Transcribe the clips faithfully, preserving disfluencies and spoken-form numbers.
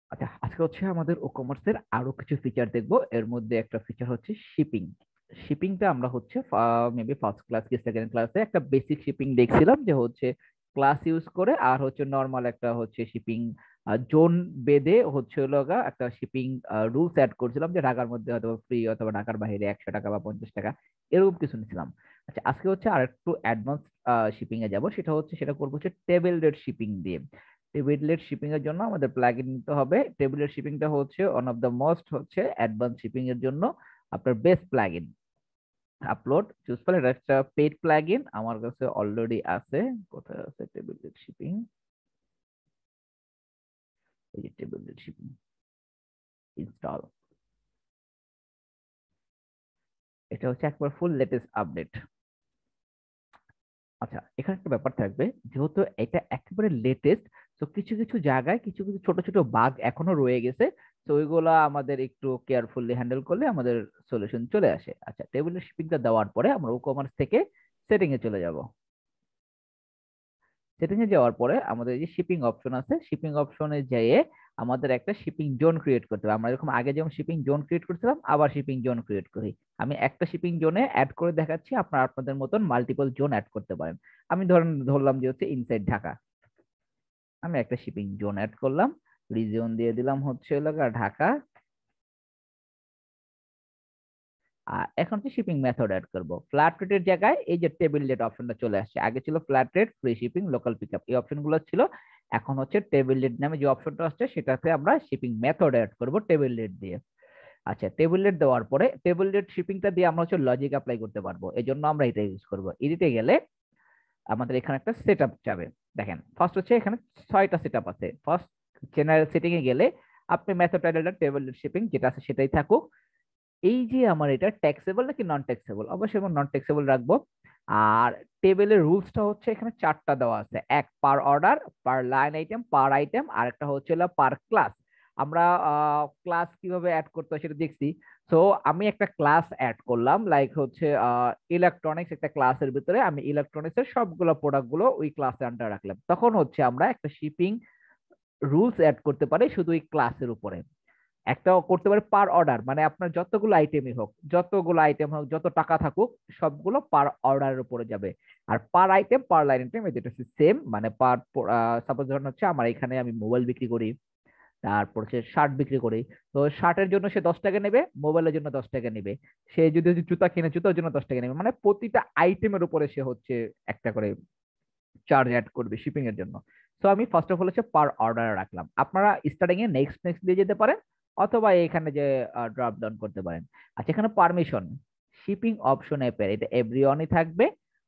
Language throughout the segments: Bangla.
আচ্ছা, আজকে হচ্ছে আমাদের ও কমার্সের আরো কিছু ফিচার দেখবো। এর মধ্যে একটা ফিচার হচ্ছে শিপিং। শিপিংটা আমরা হচ্ছে মেবি ফার্স্ট ক্লাস কি সেকেন্ড ক্লাসে একটা বেসিক শিপিং দেখছিলাম, যে হচ্ছে ক্লাস ইউজ করে আর হচ্ছে নর্মাল একটা হচ্ছে শিপিং জোন বেঁধে হচ্ছে লগা একটা শিপিং রুলস অ্যাড করছিলাম, যে ঢাকার মধ্যে হয়তো ফ্রি অথবা ঢাকার বাইরে একশো টাকা বা পঞ্চাশ টাকা এরকম কিছু নিছিলাম। আচ্ছা, আজকে হচ্ছে আর একটু অ্যাডভান্স শিপিং এ যাব, সেটা হচ্ছে সেটা করবো হচ্ছে টেবিল রেট শিপিং দিয়ে। টেবিলেট শিপিং এর জন্য আমাদের প্লাগইন নিতে হবে। টেবিলেট শিপিংটা হচ্ছে ওয়ান অফ দ্য মোস্ট হচ্ছে অ্যাডভান্স শিপিং এর জন্য আপনার বেস্ট প্লাগইন। আপলোড চুজ করলে এটা একটা পেইড প্লাগইন আমার কাছে অলরেডি আছে। কোথায় আছে টেবিলেট শিপিং? এই যে টেবিলেট শিপিং ইনস্টল। এটা হচ্ছে একবার ফুল লেটেস্ট আপডেট। আচ্ছা, এখানে একটা ব্যাপার থাকবে, যেহেতু এটা একেবারে লেটেস্ট, তো কিছু কিছু জায়গায় কিছু কিছু ছোট ছোট বাগ এখনো রয়ে গেছে। তো ওইগুলা আমাদের একটু কেয়ারফুলি হ্যান্ডেল করলে আমাদের সলিউশন চলে আসে। আচ্ছা, টেবিলের শিপিংটা দেওয়ার পরে আমরা ই কমার্স থেকে সেটিং এ চলে যাব। সেটিং এ যাওয়ার পরে আমাদের এই যে শিপিং অপশন আছে, শিপিং অপশনে যেয়ে আমাদের একটা শিপিং জোন ক্রিয়েট করতে হবে। আমরা এরকম আগে যেমন শিপিং জোন ক্রিয়েট করছিলাম, আবার শিপিং জোন ক্রিয়েট করি। আমি একটা শিপিং জোনে অ্যাড করে দেখাচ্ছি, আপনারা আপনাদের মতন মাল্টিপল জোন অ্যাড করতে পারেন। আমি ধরেন ধরলাম যে হচ্ছে ইনসাইড ঢাকা। আমি একটা শিপিং জোন অ্যাড করলাম, রিজিয়ন দিয়ে দিলাম হচ্ছে এলাকা ঢাকা। আর এখন হচ্ছে শিপিং মেথড অ্যাড করব। ফ্ল্যাট রেটের জায়গায় এই যে টেবিল রেট অপশনটা চলে আসছে। আগে ছিল flat rate, free shipping, local pickup, এই অপশনগুলো ছিল। এখন হচ্ছে টেবিল রেট নামে যে অপশনটা আসছে, সেটাতে আমরা শিপিং মেথড অ্যাড করব টেবিল রেট দিয়ে। আচ্ছা, টেবিল রেট দেওয়ার পরে টেবিল রেট শিপিংটা দিয়ে আমরা হচ্ছে লজিক অ্যাপ্লাই করতে পারবো, এই জন্য আমরা এটা ইউজ করব। এদিকে গেলে আমাদের এখানে একটা সেট আপ যাবে। দেখেন, ফার্স্ট হচ্ছে এখানে ছয়টা সেট আপ আছে। ফার্স্ট জেনারেল সেটিং এ গেলে আপনি মেথড টাইটেলটা টেবিল রেট শিপিং যেটা আছে সেটাই থাকুক। এই যে আমার এটা ট্যাক্সেবল নাকি নন ট্যাক্সেবল, অবশ্যই আমি নন ট্যাক্সেবল রাখবো। আর টেবিলের রুলসটা হচ্ছে এখানে চারটা দেওয়া আছে, এক per order, per line item, per item, আর একটা হচ্ছে পার ক্লাস। আমরা ক্লাস কিভাবে অ্যাড করতে হয় সেটা দেখছি। তো আমি একটা ক্লাস অ্যাড করলাম, লাইক হচ্ছে ইলেকট্রনিক্স, একটা ক্লাসের ভিতরে আমি ইলেকট্রনিক্স এর সবগুলো প্রোডাক্ট গুলো ওই ক্লাসে আন্ডার রাখলাম। তখন হচ্ছে আমরা একটা শিপিং রুলস অ্যাড করতে পারি শুধু ওই ক্লাসের উপরে। একটা করতে পারে পার অর্ডার, মানে আপনার যতগুলো আইটেমই হোক, যতগুলো আইটেম হোক, যত টাকা থাকুক, সবগুলো পার অর্ডারের উপরে যাবে। আর per item, per line item এটা হচ্ছে সেম, মানে পার সাপোজ ধরুন হচ্ছে আমার এখানে আমি মোবাইল বিক্রি করি, তারপর সে শার্ট বিক্রি করি। তো শার্টের জন্য সে দশ টাকা নেবে, মোবাইলের জন্য দশ টাকা নেবে। সে যদি হচ্ছে জুতা কিনে, জুতার জন্য দশ টাকা নেবে, মানে প্রতিটা আইটেমের উপরে সে হচ্ছে একটা করে চার্জ অ্যাড করবে শিপিং এর জন্য। তো আমি ফার্স্ট অফ অল হচ্ছে পার অর্ডার রাখলাম। আপনারা স্টার্টিং এ নেক্সট নেক্সট দিয়ে যেতে পারেন, অথবা এখানে যে ড্রপ ডাউন করতে পারেন। আচ্ছা, এখানে পারমিশন শিপিং অপশন অ্যাপের এটা এভরিওয়ানই থাকবে।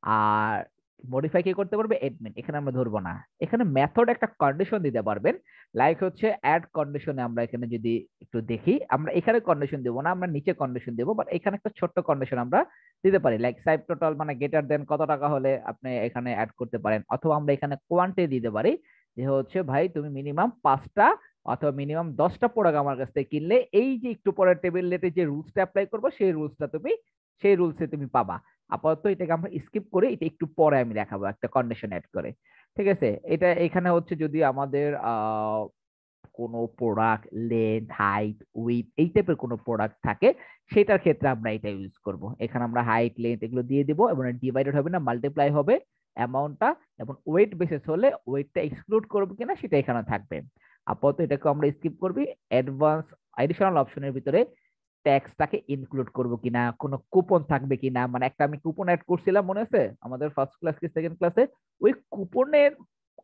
আর মডিফাই কি করতে পারবে? এডমিন, এখানে আমরা ধরবো না। এখানে মেথড একটা কন্ডিশন দিতে পারবেন, লাইক হচ্ছে অ্যাড কন্ডিশনে আমরা এখানে যদি একটু দেখি, আমরা এখানে কন্ডিশন দেবো না, আমরা নিচে কন্ডিশন দেবো, বাট এখানে একটা ছোট্ট কন্ডিশন আমরা দিতে পারি, লাইক সাইড টোটাল মানে গেটার দেন কত টাকা হলে আপনি এখানে অ্যাড করতে পারেন। অথবা আমরা এখানে কোয়ান্টিটি দিতে পারি, যে হচ্ছে ভাই তুমি মিনিমাম পাঁচটা অথবা মিনিমাম দশটা প্রোডাক্ট আমার কাছ থেকে কিনলে এই যে একটু পরে টেবিল রেটে যে রুলসটা অ্যাপ্লাই করবো, সেই রুলসটা তুমি সেই রুলসে তুমি পাবা। আপাতত এটাকে আমরা স্কিপ করে এটা একটু পরে আমি দেখাবো একটা কন্ডিশন অ্যাড করে। ঠিক আছে, এটা এখানে হচ্ছে যদি আমাদের আহ কোনো প্রোডাক্ট লেন্থ, হাইট, উইথ এই টাইপের কোনো প্রোডাক্ট থাকে, সেটার ক্ষেত্রে আমরা এটা ইউজ করব। এখানে আমরা হাইট, লেন্থ এগুলো দিয়ে দিব, এবং ডিভাইডেড হবে না, মাল্টিপ্লাই হবে অ্যামাউন্টটা। এবং ওয়েট বেসিস হলে ওয়েটটা এক্সক্লুড করবো কিনা সেটা এখানে থাকবে। আপাতত এটাকে আমরা স্কিপ করবি। অ্যাডভান্স এডিশনাল অপশনের ভিতরে ট্যাক্সটাকে ইনক্লুড করবো কিনা, কোনো কুপন থাকবে কিনা, মানে একটা আমি কুপন অ্যাড করছিলাম মনে আছে আমাদের ফার্স্ট ক্লাস কি সেকেন্ড ক্লাসে, ওই কুপনের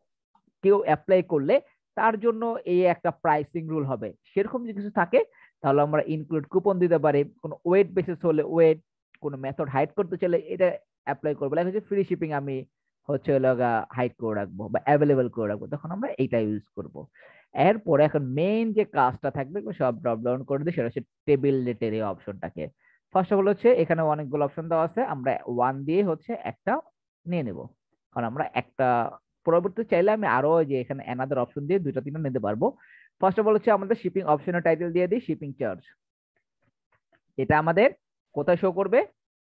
কেউ অ্যাপ্লাই করলে তার জন্য এই একটা প্রাইসিং রুল হবে, সেরকম যদি কিছু থাকে তাহলে আমরা ইনক্লুড কুপন দিতে পারি। কোনো ওয়েট বেসিস হলে ওয়েট, কোনো মেথড হাইড করতে চাইলে এটা অ্যাপ্লাই করবো, লাইক হচ্ছে ফ্রি শিপিং আমি হচ্ছে লগা হাইড করে রাখবো বা অ্যাভেলেবেল করে রাখবো, তখন আমরা এইটা ইউজ করব। এরপরে এখন মেইন যে কাজটা থাকবে এগুলো সব ড্রপ ডাউন করে দিই, সেটা হচ্ছে টেবিল রেটের এই অপশনটাকে। ফার্স্ট অফ অল হচ্ছে এখানে অনেকগুলো অপশন দেওয়া আছে, আমরা ওয়ান দিয়ে হচ্ছে একটা নিয়ে নেব। কারণ আমরা একটা পরবর্তী চাইলে আমি আরো যে এখানে অ্যানাদার অপশন দিয়ে দুইটা তিনটা নিতে পারবো। ফার্স্ট অফ অল হচ্ছে আমাদের শিপিং অপশনের টাইটেল দিয়ে দিই শিপিং চার্জ। এটা আমাদের কোথায় শো করবে?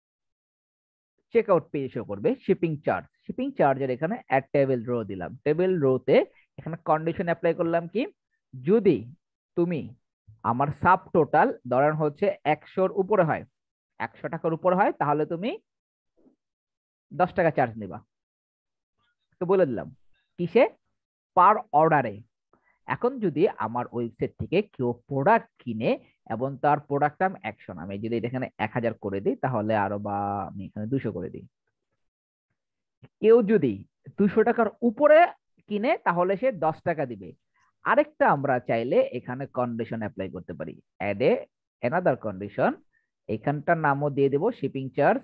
চেক আউট পেজে শো করবে শিপিং চার্জ। শিপিং চার্জের এখানে অ্যাড টেবিল রো দিলাম, টেবিল রোতে এখানে কন্ডিশন অ্যাপ্লাই করলাম কি, যদি তুমি আমার সাব টোটাল ধরেন হচ্ছে একশোর উপরে হয়, একশো টাকার উপরে হয়, তাহলে তুমি দশ টাকা চার্জ নিবা। তো বলে দিলাম কিসে? পার অর্ডারে। এখন যদি আমার ওয়েবসাইট থেকে কেউ প্রোডাক্ট কিনে এবং তার প্রোডাক্ট দাম একশো, আমি যদি এখানে এক হাজার করে দিই তাহলে আরো, বা আমি এখানে দুশো করে দিই, কেউ যদি দুশো টাকার উপরে কিনে তাহলে সে দশ টাকা দিবে। আরেকটা আমরা চাইলে এখানে কন্ডিশন অ্যাপ্লাই করতে পারি, অ্যাড এ অ্যানাদার কন্ডিশন, এখানটার নামও দিয়ে দেব shipping charge.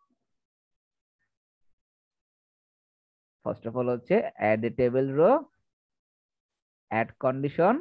First of all হচ্ছে add a table row, add condition,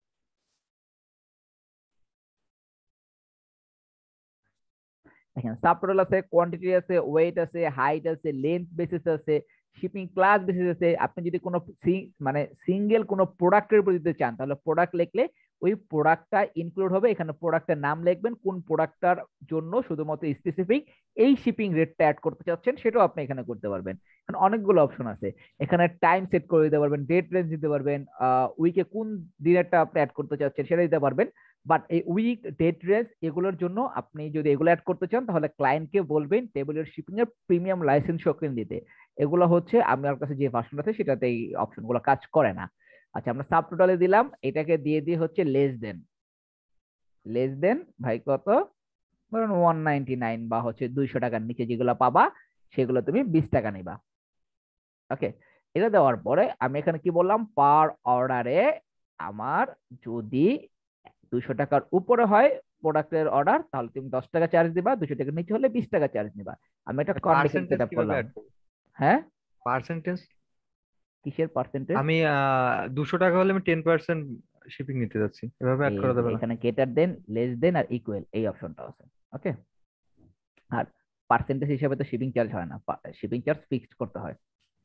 দেখেন সাবটোটাল আছে, কোয়ান্টিটি আছে, ওয়েট আছে, হাইট আছে, লেন্থ বেসিস আছে, শিপিং ক্লাস বেসিস আছে। আপনি যদি কোনো মানে সিঙ্গেল কোনো প্রোডাক্টের উপর দিতে চান তাহলে প্রোডাক্ট লিখলে ওই প্রোডাক্টটা ইনক্লুড হবে, এখানে প্রোডাক্টের নাম লিখবেন, কোন প্রোডাক্টটার জন্য শুধুমাত্র স্পেসিফিক এই শিপিং রেটটা অ্যাড করতে চাচ্ছেন সেটাও আপনি এখানে করতে পারবেন। এখানে অনেকগুলো অপশন আছে, এখানে টাইম সেট করে দিতে পারবেন, ডেট রেঞ্জ দিতে পারবেন, উইকে কোন দিনেরটা আপনি অ্যাড করতে চাচ্ছেন সেটা দিতে পারবেন। বাট এই উইক, ডেট রেঞ্জ এগুলোর জন্য আপনি যদি এগুলো অ্যাড করতে চান তাহলে ক্লায়েন্টকে বলবেন টেবিলের শিপিং এর প্রিমিয়াম লাইসেন্স টোকেন দিতে। এগুলো হচ্ছে আমার কাছে যে ভার্সন আছে সেটাতে এই অপশনগুলো কাজ করে না। আচ্ছা, আমরা সাব টোটালে দিলাম, এটাকে দিয়ে দিয়ে হচ্ছে লেস দেন। লেস দেন ভাই কত? ধরুন ওয়ান নাইনটি নাইন বা হচ্ছে দুইশো টাকার নিচে যেগুলো পাবা সেগুলো তুমি বিশ টাকা নিবা। ওকে, এটা দেওয়ার পরে আমি এখানে কি বললাম, পার অর্ডারে আমার যদি দুইশো টাকার উপরে হয় প্রোডাক্টের অর্ডার তাহলে তুমি দশ টাকা চার্জ দিবা, দুশো টাকার নিচে হলে বিশ টাকা চার্জ নিবা। আমি এটা কন্ডিশন সেট পার্সেন্টেজ আপ কিভাবে করলাম। অ্যাড করব? হ্যাঁ, পার্সেন্টেজ কিসের পার্সেন্টেজ? আমি আহ দুশো টাকা হলে আমি টেন পার্সেন্ট শিপিং নিতে যাচ্ছি, এভাবে অ্যাড এই করা যে যাবে না? এখানে গ্রেটার দেন, লেস দেন আর ইকুয়াল এই অপশনটা আছে। ওকে, আর পার্সেন্টেজ হিসাবে তো শিপিং চার্জ হয় না, শিপিং চার্জ ফিক্সড করতে হয়।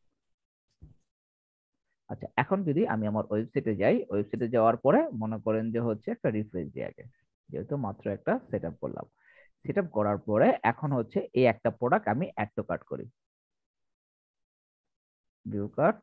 আচ্ছা, এখন যদি আমি আমার ওয়েবসাইটে যাই, ওয়েবসাইটে যাওয়ার পরে মনে করেন যে হচ্ছে একটা রিফ্রেশ দিয়ে আগে, যেহেতু মাত্র একটা সেট আপ করলাম, সেট আপ করার পরে এখন হচ্ছে এই একটা প্রোডাক্ট আমি অ্যাড টু কার্ট করি, ভিউ কার্ট।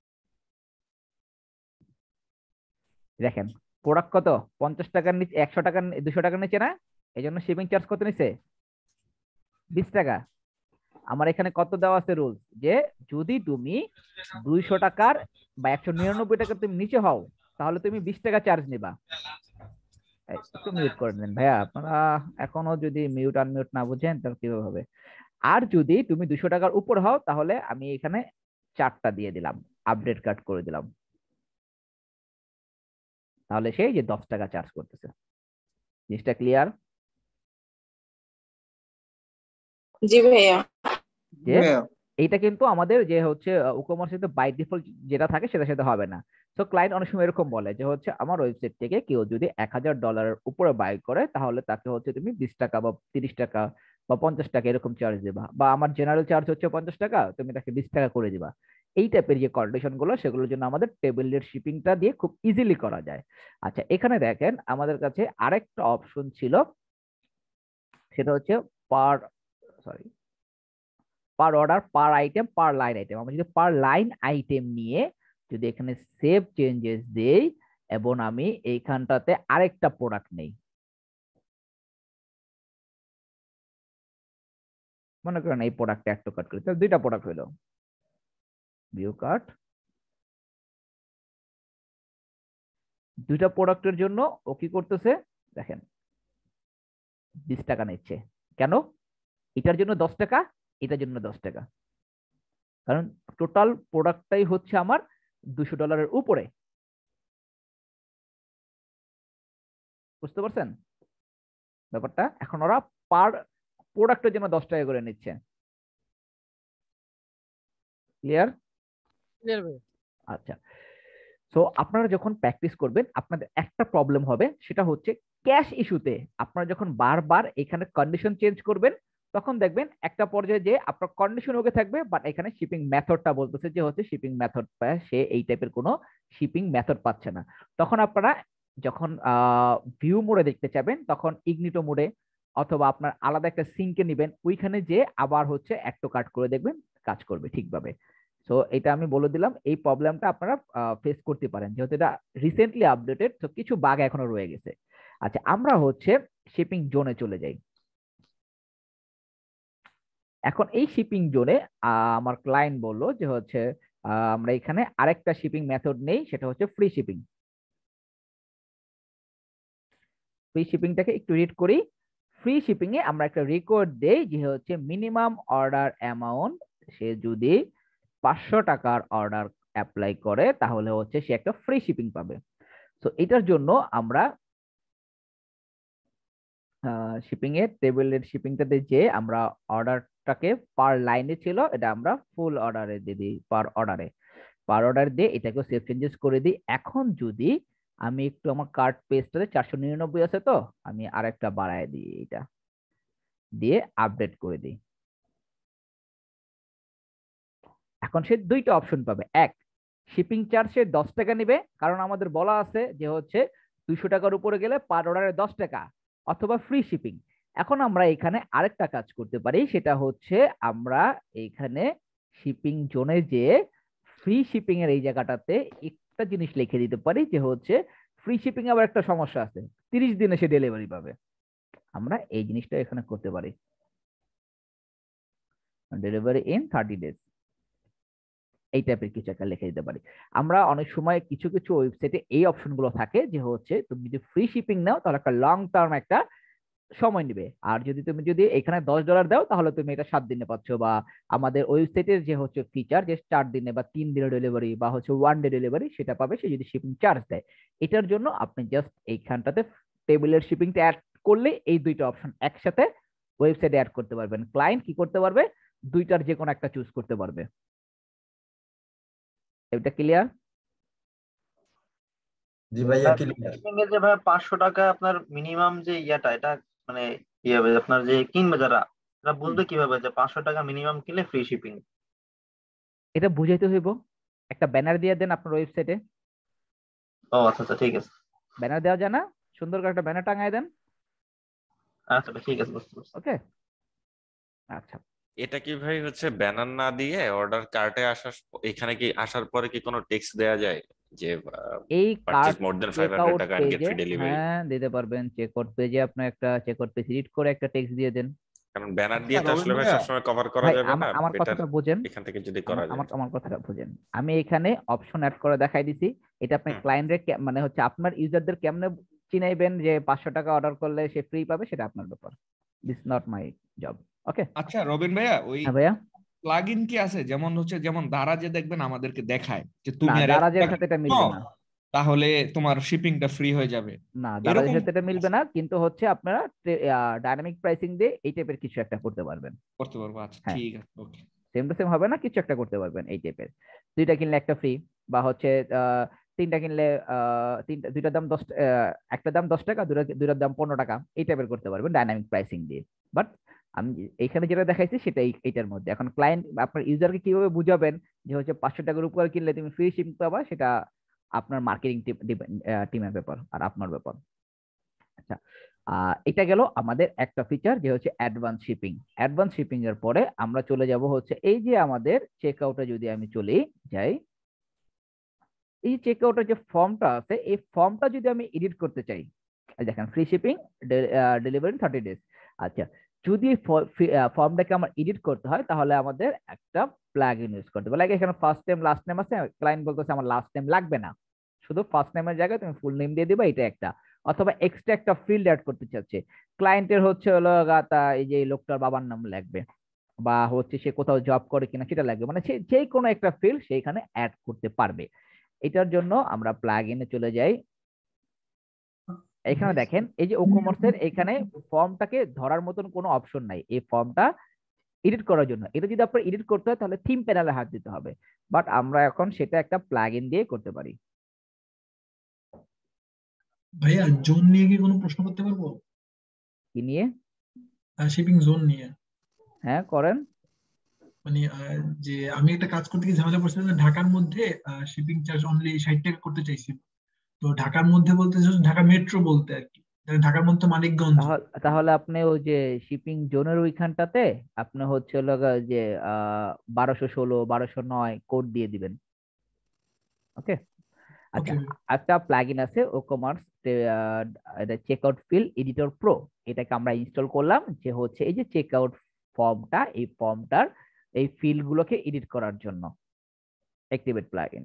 দেখেন প্রোডাক্ট কত, পঞ্চাশ টাকার নিচে, একশো টাকার, দুশো টাকার নিচে না, এই জন্য শিপিং চার্জ কত নিছে? বিশ টাকা। আমার এখানে কত দেওয়া আছে রুলস, যে যদি তুমি দুইশো টাকার বা একশো নিরানব্বই টাকার তুমি নিচে হও তাহলে তুমি বিশ টাকা চার্জ নিবা। এই, একটু মিউট করে দেন ভাইয়া আপনারা, এখনো যদি মিউট আনমিউট না বুঝেন তাহলে কিভাবে হবে। আর যদি তুমি দুশো টাকার উপর হও তাহলে আমি এখানে চারটা দিয়ে দিলাম, আপডেট কার্ড করে দিলাম, তাহলে সেই যে দশ টাকা চার্জ করতেছে। জিনিসটা ক্লিয়ার? জি ভাইয়া। যে এইটা কিন্তু আমাদের যে হচ্ছে উকমার্সে বাই ডিফল্ট যেটা থাকে সেটার সাথে হবে না। তো ক্লায়েন্ট অনেক সময় এরকম বলে যে হচ্ছে আমার ওয়েবসাইট থেকে কেউ যদি এক হাজার ডলারের উপরে বাই করে তাহলে তাকে হচ্ছে তুমি বিশ টাকা বা তিরিশ টাকা বা পঞ্চাশ টাকা এরকম চার্জ দিবা, বা আমার জেনারেল চার্জ হচ্ছে পঞ্চাশ টাকা, তুমি তাকে বিশ টাকা করে দিবা। এই টাইপের যে কন্ডিশন গুলো সেগুলোর জন্য আমাদের টেবিল রেট শিপিংটা দিয়ে খুব ইজিলি করা যায়। আচ্ছা, এখানে দেখেন আমাদের কাছে আরেকটা অপশন ছিল, সেটা হচ্ছে per, sorry, per order, per item, per line item. আমরা যদি পার লাইন আইটেম নিয়ে যদি এখানে সেভ চেঞ্জেস দেই এবং আমি এইখানটাতে আরেকটা প্রোডাক্ট নেই, মনে করেন এই প্রোডাক্ট একটু কাট করি, তাহলে দুইটা প্রোডাক্ট হইলো, ভিউ কাট। দুইটা প্রোডাক্টের জন্য ও কি করতেছে দেখেন, বিশ টাকা নিচ্ছে। কেন? এটার জন্য দশ টাকা, এটার জন্য দশ টাকা, কারণ টোটাল প্রোডাক্টটাই হচ্ছে আমার দুশো ডলারের উপরে। বুঝতে পারছেন ব্যাপারটা? এখন ওরা পার প্রোডাক্টের জন্য দশ টাকা করে নিচ্ছে। ক্লিয়ার? ক্লিয়ার ভাই। আচ্ছা, সো আপনারা যখন প্র্যাকটিস করবেন আপনাদের একটা প্রবলেম হবে, সেটা হচ্ছে ক্যাশ ইস্যুতে আপনারা যখন বারবার এখানে কন্ডিশন চেঞ্জ করবেন তখন দেখবেন একটা পর্যায়ে যে আপনার কন্ডিশন ওকে থাকবে বাট এখানে শিপিং মেথডটা বলতেছে যে হচ্ছে শিপিং মেথড সে এই টাইপের কোনো শিপিং মেথড পাচ্ছে না। তখন আপনারা যখন ভিউ মোডে দেখতে চাবেন তখন ইগনিটো মোডে অথবা আপনার আলাদা একটা সিঙ্কে নেবেন, ওইখানে যে আবার হচ্ছে অ্যাড টু কার্ট করে দেখবেন কাজ করবে ঠিকভাবে। সো এটা আমি বলে দিলাম, এই প্রবলেমটা আপনারা ফেস করতে পারেন যেহেতু এটা রিসেন্টলি আপডেটেড, তো কিছু বাগ এখনো রয়ে গেছে। আচ্ছা, আমরা হচ্ছে শিপিং জোনে চলে যাই। এখন এই শিপিং জোনে আমার ক্লায়েন্ট বললো যে হচ্ছে আহ, আমরা এখানে আরেকটা শিপিং মেথড নেই, সেটা হচ্ছে ফ্রি শিপিং। ফ্রি শিপিংটাকে একটু রিড করি। ফ্রি শিপিং এ আমরা একটা রেকর্ড দেই যে হচ্ছে মিনিমাম অর্ডার অ্যামাউন্ট, সে যদি পাঁচশো টাকার অর্ডার অ্যাপ্লাই করে তাহলে হচ্ছে সে একটা ফ্রি শিপিং পাবে। তো এটার জন্য আমরা শিপিং এর টেবিলের শিপিংটাতে যে আমরা অর্ডারটাকে পার লাইনে ছিল এটা আমরা ফুল অর্ডারে দিয়ে দিই, পার অর্ডারে পার অর্ডার দিয়ে এটাকে সেভ চেঞ্জেস করে দিই। এখন যদি আমি একটু আমার কার্ট পেজটাতে চারশো নিরানব্বই আছে, তো আমি আরেকটা বাড়ায় দিই, এটা দিয়ে আপডেট করে দিই। এখন সে দুইটা অপশন পাবে, এক শিপিং চার্জ সে দশ টাকা নেবে, কারণ আমাদের বলা আছে যে হচ্ছে দুইশো টাকার উপরে গেলে পার অর্ডারে দশ টাকা, অথবা ফ্রি শিপিং। এখন আমরা এখানে আরেকটা কাজ করতে পারি, সেটা হচ্ছে আমরা এইখানে শিপিং জোনে যে ফ্রি শিপিং এর এই জায়গাটাতে একটা জিনিস লিখে দিতে পারি যে হচ্ছে ফ্রি শিপিং আবার একটা সমস্যা আছে, তিরিশ দিনে সে ডেলিভারি পাবে। আমরা এই জিনিসটা এখানে করতে পারি, ডেলিভারি ইন থার্টি ডেজ, এই টাইপের কিছু একটা লিখে দিতে পারি। আমরা অনেক সময় কিছু কিছু ওয়েবসাইটে এই অপশনগুলো থাকে যে হচ্ছে তুমি যদি ফ্রি শিপিং নাও তাহলে একটা লং টার্ম একটা সময় নেবে, আর যদি তুমি যদি এখানে দশ ডলার দাও তাহলে তুমি এটা সাত দিনে পাচ্ছ, বা আমাদের ওয়েবসাইটের যে হচ্ছে ফিচার যে চার দিনে বা তিন দিনের ডেলিভারি বা হচ্ছে ওয়ান ডে ডেলিভারি সেটা পাবে সে যদি শিপিং চার্জ দেয়। এটার জন্য আপনি জাস্ট এইখানটাতে টেবিলের শিপিংটা অ্যাড করলে এই দুইটা অপশন একসাথে ওয়েবসাইটে অ্যাড করতে পারবেন। ক্লায়েন্ট কি করতে পারবে, দুইটার যে কোনো একটা চুজ করতে পারবে। এটা ক্লিয়ার? জি ভাইয়া ক্লিয়ার। শিপিং এর যে ভাই পাঁচশো টাকা আপনার মিনিমাম যে ইয়াটা, এটা মানে কি হবে আপনার যে কিনবে যারা, তারা বুঝবে কিভাবে যে পাঁচশো টাকা মিনিমাম কিনলে ফ্রি শিপিং? এটা বুঝাইতে হইব, একটা ব্যানার দিয়ে দেন আপনার ওয়েবসাইটে। ও আচ্ছা আচ্ছা ঠিক আছে। ব্যানার দেওয়া যায় না, সুন্দর করে একটা ব্যানার টাঙায় দেন। আচ্ছা ঠিক আছে, বুঝতে পারছি। ওকে, আচ্ছা। এটা কি ভাই হচ্ছে ব্যানার না দিয়ে অর্ডার কার্টে আসার প- এখানে কি আসার পরে কি কোনো টেক্সট দেয়া যায় যে এই purchase card more than five hundred checkout টাকা এন্ড গেট পেজে, ফ্রি ডেলিভারি? হ্যাঁ দিতে পারবেন। চেকআউট পেজে আপনি একটা চেকআউট পেজ এডিট করে একটা টেক্সট দিয়ে দেন। কারণ ব্যানার আচ্ছা দিয়ে তো রবিন আসলে ভাই ভাইয়া, সবসময় কভার করা ভাই যাবে না, আমার আমার বেটার কথাটা বোঝেন, এখান থেকে যদি করা আমার যায়। আমার আমার কথাটা বোঝেন। আমি এখানে অপশন অ্যাড করে দেখাই দিছি, এটা আপনি হুম। ক্লায়েন্টের মানে হচ্ছে আপনার ইউজারদের কেমনে চিনাইবেন যে পাঁচশো টাকা অর্ডার করলে সে ফ্রি পাবে, সেটা আপনার ব্যাপার। This not my job. Okay, আচ্ছা রবিন ভাইয়া, ওই হ্যাঁ ভাইয়া। প্লাগইন কি আছে, যেমন হচ্ছে যেমন দারাজে দেখবেন আমাদেরকে দেখায় যে না, তুমি আর এত দারাজের টাকা সাথে এটা দাও, মিলবে না। তাহলে তোমার শিপিংটা ফ্রি হয়ে যাবে, না, দারাজের এরকম সাথে এটা মিলবে না, কিন্তু হচ্ছে আপনারা ডাইনামিক প্রাইসিং দিয়ে এই টাইপের কিছু একটা করতে পারবেন। করতে পারবো। আচ্ছা হ্যাঁ, ঠিক আছে, ওকে। সেম টু সেম হবে না, কিছু একটা করতে পারবেন এই টাইপের। দুইটা কিনলে একটা ফ্রি, বা হচ্ছে আহ, তিনটা কিনলে আহ, তিনটা দুইটার দাম দশ, আহ, একটা দাম দশ টাকা, দুইটা দুইটার দাম পনেরো টাকা, এই টাইপের করতে পারবেন ডাইনামিক প্রাইসিং দিয়ে। বাট আমি এইখানে যেটা দেখাইছি সেটা এই- এইটার মধ্যে। এখন ক্লায়েন্ট আপনার ইউজারকে কিভাবে বুঝাবেন যে হচ্ছে পাঁচশো টাকার উপর কিনলে তুমি ফ্রি শিপিং পাবা, সেটা আপনার মার্কেটিং টিমের ব্যাপার আর আপনার ব্যাপার। আচ্ছা, আহ এটা গেল আমাদের একটা ফিচার যে হচ্ছে অ্যাডভান্স শিপিং। অ্যাডভান্স শিপিং এর পরে আমরা চলে যাব হচ্ছে এই যে আমাদের চেক আউটে যদি আমি চলে যাই, এই চেক আউটের যে ফর্মটা আছে এই ফর্মটা যদি আমি এডিট করতে চাই, এই দেখেন free shipping delivery thirty days. আচ্ছা, যদি ফর্মটাকে আমার এডিট করতে হয় তাহলে আমাদের একটা প্লাগইন ইউজ করতে হবে। লাইক এখানে ফার্স্ট নেম লাস্ট নেম আছে, ক্লায়েন্ট বলতেছে আমার লাস্ট নেম লাগবে না, শুধু ফার্স্ট নেমের জায়গায় তুমি ফুল নেম দিয়ে দিবা, এটা একটা। অথবা এক্সট্রা একটা ফিল্ড অ্যাড করতে চাচ্ছে, ক্লায়েন্টের হচ্ছে হলো গাতা এই যে এই লোকটার বাবার নাম লাগবে, বা হচ্ছে সে কোথাও জব করে কিনা সেটা লাগবে, মানে সে যে কোনো একটা ফিল্ড সেইখানে অ্যাড করতে পারবে। এটার জন্য আমরা প্লাগ ইনে চলে যাই। এখানে দেখেন এই যে ওকোমোর্সের এখানে ফর্মটাকে ধরার মতন কোনো অপশন নাই এই ফর্মটা এডিট করার জন্য। এটা যদি আপনার এডিট করতে হয় তাহলে থিম প্যানেলে হাত দিতে হবে, বাট আমরা এখন সেটা একটা প্লাগ ইন দিয়ে করতে পারি। ভাইয়া জোন নিয়ে কি কোনো প্রশ্ন করতে পারবো? কি নিয়ে? শিপিং জোন নিয়ে। হ্যাঁ করেন। মানে আহ, যে আমি একটা কাজ করতে গিয়ে ঝামেলা পড়ছিলাম যে ঢাকার মধ্যে শিপিং চার্জ অনলি ষাট টাকা করতে চাইছি। তো ঢাকার মধ্যে বলতে চাইছি ঢাকা মেট্রো বলতে আর কি, যেমন ঢাকার মধ্যে মানিকগঞ্জ। তাহলে তাহলে আপনি ওই যে শিপিং জোনের ওইখানটাতে আপনি হচ্ছে হলো গা যে আহ বারোশো ষোলো বারোশো নয় কোড দিয়ে দিবেন। ওকে। আচ্ছা, ওকে। একটা প্লাগইন আছে ওকমার্স, এটা চেকআউট ফিল এডিটর প্রো। এটাকে আমরা ইনস্টল করলাম, যে হচ্ছে এই যে চেকআউট ফর্মটা, এই ফর্মটার এই ফিল্ড গুলোকে এডিট করার জন্য অ্যাক্টিভেট প্লাগইন।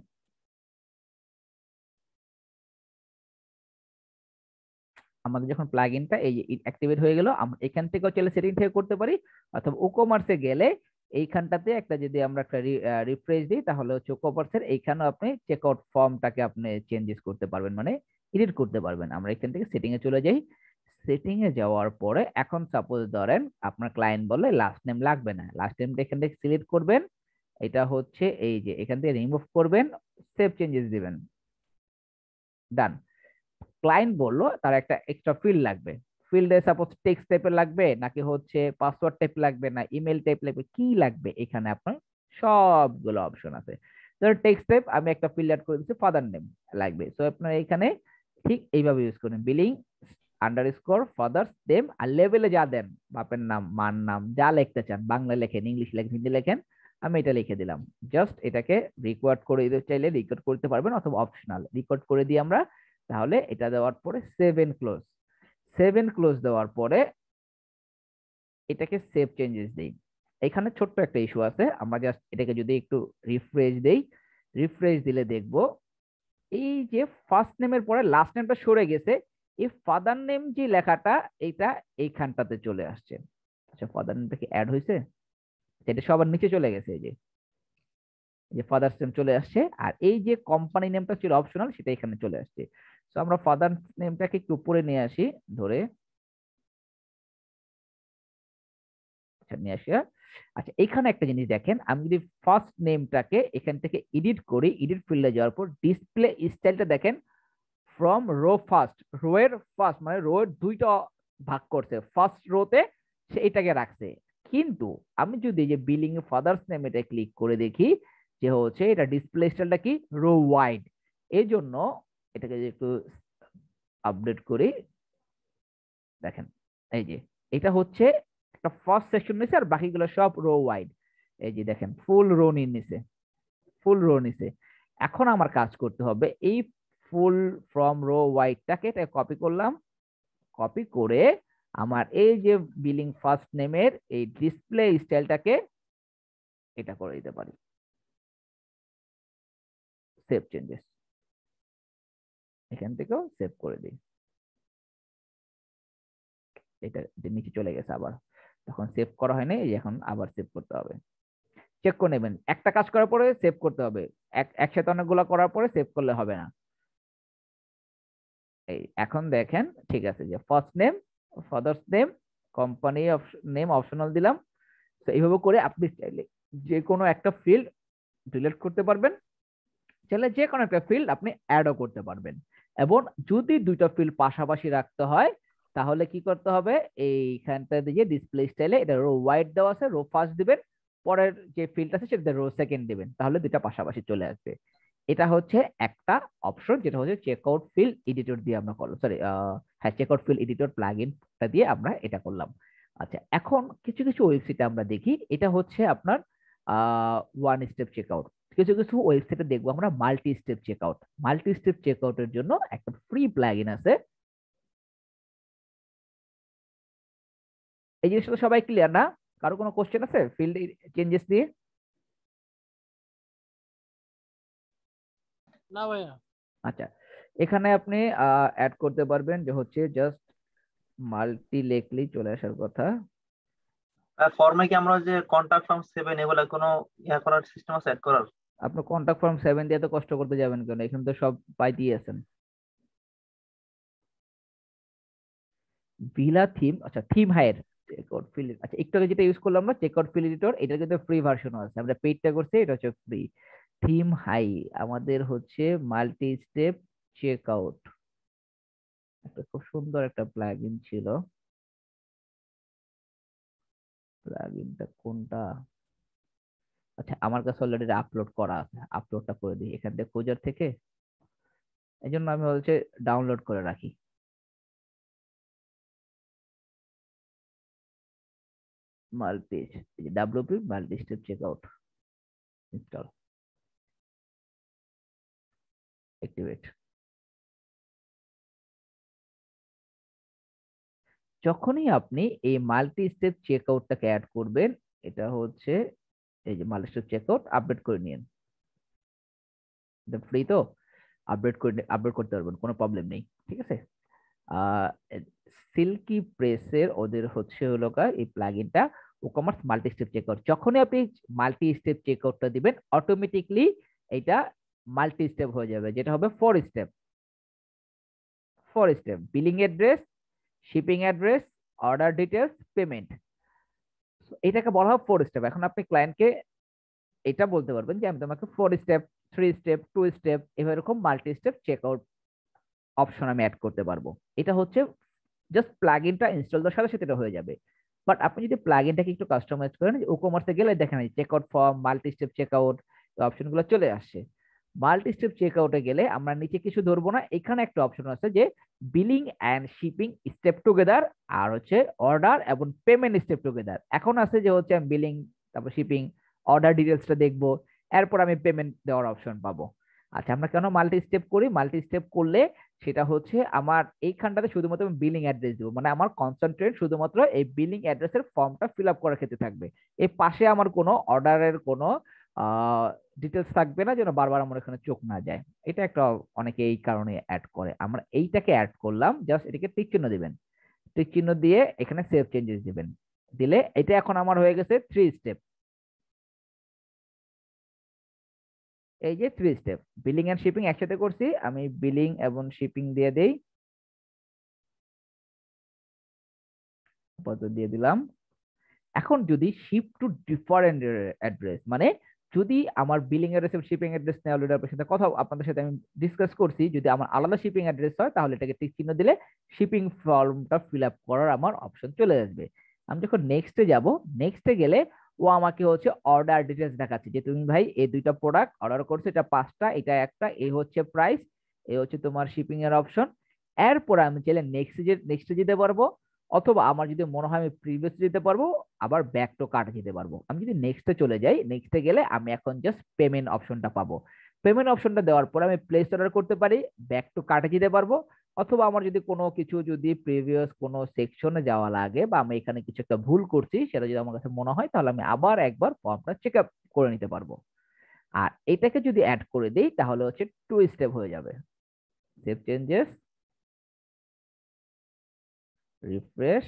আমাদের যখন প্লাগইনটা এই যে অ্যাক্টিভেট হয়ে গেল, আমরা এখান থেকেও চলে সেটিং থেকে করতে পারি, অথবা ওকমার্সে গেলে এইখানটাতে একটা যদি আমরা একটা রিফ্রেশ দিই, তাহলে হচ্ছে ওকমার্সের এইখানেও আপনি চেকআউট ফর্মটাকে আপনি চেঞ্জেস করতে পারবেন, মানে এডিট করতে পারবেন। আমরা এখান থেকে সেটিং এ চলে যাই। সেটিং এ যাওয়ার পরে এখন সাপোজ ধরেন আপনার ক্লায়েন্ট বলে লাস্ট নেম লাগবে না, লাস্ট নেমটা এখান থেকে সিলেক্ট করবেন, এটা হচ্ছে এই যে এখান থেকে রিমুভ করবেন, সেভ চেঞ্জেস দিবেন, ডান। ক্লায়েন্ট বললো তার একটা এক্সট্রা ফিল্ড লাগবে, ফিল্ডে সাপোজ টেক্সট টাইপের লাগবে, নাকি হচ্ছে পাসওয়ার্ড টাইপ লাগবে, না ইমেল টাইপ লাগবে, কি লাগবে, এখানে আপনার সবগুলো অপশন আছে। ধরো টেক্সট টাইপ আমি একটা ফিল্ড অ্যাড করে দিচ্ছি, ফাদার নেম লাগবে, সো আপনার এখানে ঠিক এইভাবে ইউজ করেন, বিলিং আন্ডারস্কোর ফাদার্স নেম, আর লেভেলে যা দেন, বাপের নাম মার নাম যা লিখতে চান, বাংলা লেখেন ইংলিশ লেখেন হিন্দি লেখেন, আমি এটা লিখে দিলাম। জাস্ট এটাকে রেকর্ড করে দিতে চাইলে রেকর্ড করতে পারবেন, অথবা অপশনাল রেকর্ড করে দিই আমরা। তাহলে এটা দেওয়ার পরে save and close, save and close দেওয়ার পরে এটাকে সেভ চেঞ্জেস দেই। এখানে ছোট্ট একটা ইস্যু আছে, আমরা জাস্ট এটাকে যদি একটু রিফ্রেশ দেই, রিফ্রেশ দিলে দেখব এই যে ফার্স্ট নেমের পরে লাস্ট নেমটা সরে গেছে, এই ফাদার নেম যে লেখাটা এটা এইখানটাতে চলে আসছে। আচ্ছা, ফাদার নেমটা কি অ্যাড হয়েছে? এটা সবার নিচে চলে গেছে, এই যে যে ফাদার্স নেম চলে আসছে, আর এই যে কোম্পানি নেমটা ছিল অপশনাল সেটা এখানে চলে আসছে। তো আমরা ফাদার নেমটাকে একটু উপরে নিয়ে আসি, ধরে আচ্ছা নিয়ে আসি। আচ্ছা, এখানে একটা জিনিস দেখেন, আমি যদি ফার্স্ট নেমটাকে এখান থেকে এডিট করি, এডিট ফিল্ডে যাওয়ার পর ডিসপ্লে স্টাইলটা দেখেন, ফ্রম রো ফার্স্ট, রো এর ফার্স্ট মানে রো এর দুইটা ভাগ করছে, ফার্স্ট রোতে সে এটাকে রাখছে। কিন্তু আমি যদি যে বিলিং ফাদার্স নেম এটা ক্লিক করে দেখি, যে হচ্ছে এটা ডিসপ্লে স্টাইলটা কি রো ওয়াইড, এই জন্য এটাকে যে একটু আপডেট করি, দেখেন এই যে এটা হচ্ছে একটা ফার্স্ট সেকশন নিছে, আর বাকিগুলো সব রো ওয়াইড, এই যে দেখেন ফুল রো নিয়ে নিছে, ফুল রো নিছে। এখন আমার কাজ করতে হবে, এই ফুল ফ্রম রো ওয়াইডটাকে এটা কপি করলাম, কপি করে আমার এই যে বিলিং ফার্স্ট নেমের এই ডিসপ্লে স্টাইলটাকে এটা করে দিতে পারি, সেভ চেঞ্জেস, এখান থেকেও সেভ করে দিই, এটা নিচে চলে গেছে আবার, তখন সেভ করা হয়নি, এখন আবার সেভ করতে হবে। চেক করে নেবেন, একটা কাজ করার পরে সেভ করতে হবে, একসাথে অনেকগুলো করার পরে সেভ করলে হবে না। এই এখন দেখেন ঠিক আছে, যে first name, father's name, company name optional দিলাম। তো এইভাবে করে আপনি চাইলে যে কোনো একটা ফিল্ড ডিলিট করতে পারবেন, চাইলে যে কোনো একটা ফিল্ড আপনি অ্যাডও করতে পারবেন। এবং যদি দুইটা ফিল্ড পাশাপাশি রাখতে হয়, তাহলে কি করতে হবে, এইখানটা দিয়ে ডিসপ্লে স্টাইলে এটা রো ওয়াইড দেওয়া আছে, রো ফার্স্ট দিবেন, পরের যে ফিল্ড আছে সেটা রো সেকেন্ড দিবেন, তাহলে দুইটা পাশাপাশি চলে আসবে। এটা হচ্ছে একটা অপশন, যেটা হচ্ছে চেকআউট ফিল্ড এডিটর দিয়ে আমরা করলাম, সরি হ্যাঁ চেকআউট ফিল্ড এডিটর প্লাগইনটা দিয়ে আমরা এটা করলাম। আচ্ছা, এখন কিছু কিছু ওয়েবসাইটে আমরা দেখি এটা হচ্ছে আপনার আহ ওয়ান স্টেপ চেকআউট, কিছু কিছু ওয়েবসাইটে দেখবো আমরা multi step checkout. Multi step চেকআউটের জন্য একটা ফ্রি প্লাগইন আছে, এই জিনিসটা তো সবাই ক্লিয়ার না? কারো কোনো কোশ্চেন আছে ফিল্ড চেঞ্জেস দিয়ে? না ভাইয়া। আচ্ছা, এখানে আপনি অ্যাড করতে পারবেন, যে হচ্ছে জাস্ট মাল্টি লেখলেই চলে আসার কথা। ফর্মে কি আমরা যে কন্টাক্ট ফর্ম সেভেন এগুলা কোনো ইয়া করার সিস্টেম আছে অ্যাড করার? আপনি কন্টাক্ট ফর্ম সেভেন দিয়ে তো কষ্ট করতে যাবেন কেন, এখানে তো সব পাই দিয়েছেন। ভিলা থিম, আচ্ছা থিম হায়ার চেকআউট ফিল, আচ্ছা একটু আগে যেটা ইউজ করলাম না চেকআউট ফিল এডিটর, এটা কিন্তু ফ্রি ভার্সনও আছে, আমরা পেইডটা করছি, এটা হচ্ছে ফ্রি। থিম হাই আমাদের হচ্ছে মাল্টি স্টেপ চেকআউট, একটা খুব সুন্দর একটা প্লাগইন ছিল, প্লাগইনটা কোনটা, আচ্ছা আমার কাছে অলরেডি আপলোড করা আছে, আপলোডটা করে দিই এখান থেকে খোঁজার থেকে, এই জন্য আমি হচ্ছে ডাউনলোড করে রাখি। Multi WP multi step checkout install activate. যখনই আপনি এই মাল্টি স্টেপ চেকআউটটাকে অ্যাড করবেন, এটা হচ্ছে এই যে মাল্টি স্টেপ চেকআউট আপডেট করে নিন, এটা ফ্রি তো আপডেট করে আপডেট করতে পারবেন, কোনো প্রবলেম নেই, ঠিক আছে। সিল্কি প্রেসের ওদের হচ্ছে হলো এই প্লাগইনটা ওকমার্স মাল্টি স্টেপ চেকআউট। যখনই আপনি মাল্টি স্টেপ চেকআউটটা দিবেন অটোমেটিকলি এটা মাল্টি স্টেপ হয়ে যাবে, যেটা হবে four step. Four step billing address, shipping address, order details, payment, এটাকে বলা হয় ফোর স্টেপ। এখন আপনি ক্লায়েন্টকে এটা বলতে পারবেন যে আমি তোমাকে four step, three step, two step এরকম মাল্টি স্টেপ চেকআউট অপশন আমি অ্যাড করতে পারবো। এটা হচ্ছে জাস্ট প্লাগইনটা ইনস্টল দেওয়ার সাথে সাথে এটা হয়ে যাবে। বাট আপনি যদি প্লাগইনটাকে একটু কাস্টমাইজ করেন, ওকমার্সে গেলে দেখেন checkout form, multi step checkout এই অপশনগুলো চলে আসছে। মাল্টি স্টেপ চেকআউটে গেলে আমরা নিচে কিছু ধরবো না, এখানে একটা অপশন আছে যে billing and shipping step together, আর হচ্ছে অর্ডার এবং পেমেন্ট স্টেপ টুগেদার। এখন আছে যে হচ্ছে আমি বিলিং, তারপর শিপিং, অর্ডার ডিটেলসটা দেখবো, এরপর আমি পেমেন্ট দেওয়ার অপশন পাবো। আচ্ছা, আমরা কেন মাল্টি স্টেপ করি? মাল্টি স্টেপ করলে সেটা হচ্ছে আমার এইখানটাতে শুধুমাত্র আমি বিলিং অ্যাড্রেস দিব, মানে আমার কনসেন্ট্রেট শুধুমাত্র এই বিলিং অ্যাড্রেসের ফর্মটা ফিল আপ করার ক্ষেত্রে থাকবে। এই পাশে আমার কোনো অর্ডারের কোনো ডিটেলস থাকবে না, যেন বারবার আমার এখানে চোখ না যায়। এটা একটা অনেকে এই কারণে অ্যাড করে। আমরা এইটাকে অ্যাড করলাম, জাস্ট এটাকে টিক চিহ্ন দিবেন, টিক চিহ্ন দিয়ে এখানে সেভ চেঞ্জেস দিবেন, দিলে এটা এখন আমার হয়ে গেছে থ্রি স্টেপ। এই যে three step billing and shipping একসাথে করছি, আমি বিলিং এবং শিপিং দিয়ে দেই, দিয়ে দিলাম। এখন যদি শিপ টু ডিফারেন্ট অ্যাড্রেস, মানে যদি আমার বিলিং অ্যাড্রেস এবং শিপিং অ্যাড্রেস নেওয়া অলরেডি আপনার সাথে কথা আপনাদের সাথে আমি ডিসকাস করছি, যদি আমার আলাদা শিপিং অ্যাড্রেস হয় তাহলে এটাকে টিক চিহ্ন দিলে শিপিং ফর্মটা ফিল আপ করার আমার অপশন চলে আসবে। আমি যখন নেক্সটে যাব, নেক্সটে গেলে ও আমাকে হচ্ছে অর্ডার ডিটেলস দেখাচ্ছে যে তুমি ভাই এই দুইটা প্রোডাক্ট অর্ডার করছো, এটা পাঁচটা, এটা একটা, এই হচ্ছে প্রাইস, এই হচ্ছে তোমার শিপিং এর অপশন। এরপর আমি চাইলে নেক্সট যে নেক্সটে যেতে পারবো, অথবা আমার যদি মনে হয় আমি প্রিভিয়াস যেতে পারবো, আবার ব্যাক টু কার্ট যেতে পারবো। আমি যদি নেক্সটে চলে যাই, নেক্সটে গেলে আমি এখন জাস্ট পেমেন্ট অপশনটা পাবো। পেমেন্ট অপশনটা দেওয়ার পর আমি প্লেস অর্ডার করতে পারি, ব্যাক টু কার্টে যেতে পারবো, অথবা আমার যদি কোনো কিছু যদি প্রিভিয়াস কোনো সেকশনে যাওয়া লাগে বা আমি এখানে কিছু একটা ভুল করছি সেটা যদি আমার কাছে মনে হয়, তাহলে আমি আবার একবার ফর্মটা চেক আপ করে নিতে পারবো। আর এটাকে যদি অ্যাড করে দিই তাহলে হচ্ছে টু স্টেপ হয়ে যাবে। সেভ চেঞ্জেস, রিফ্রেশ,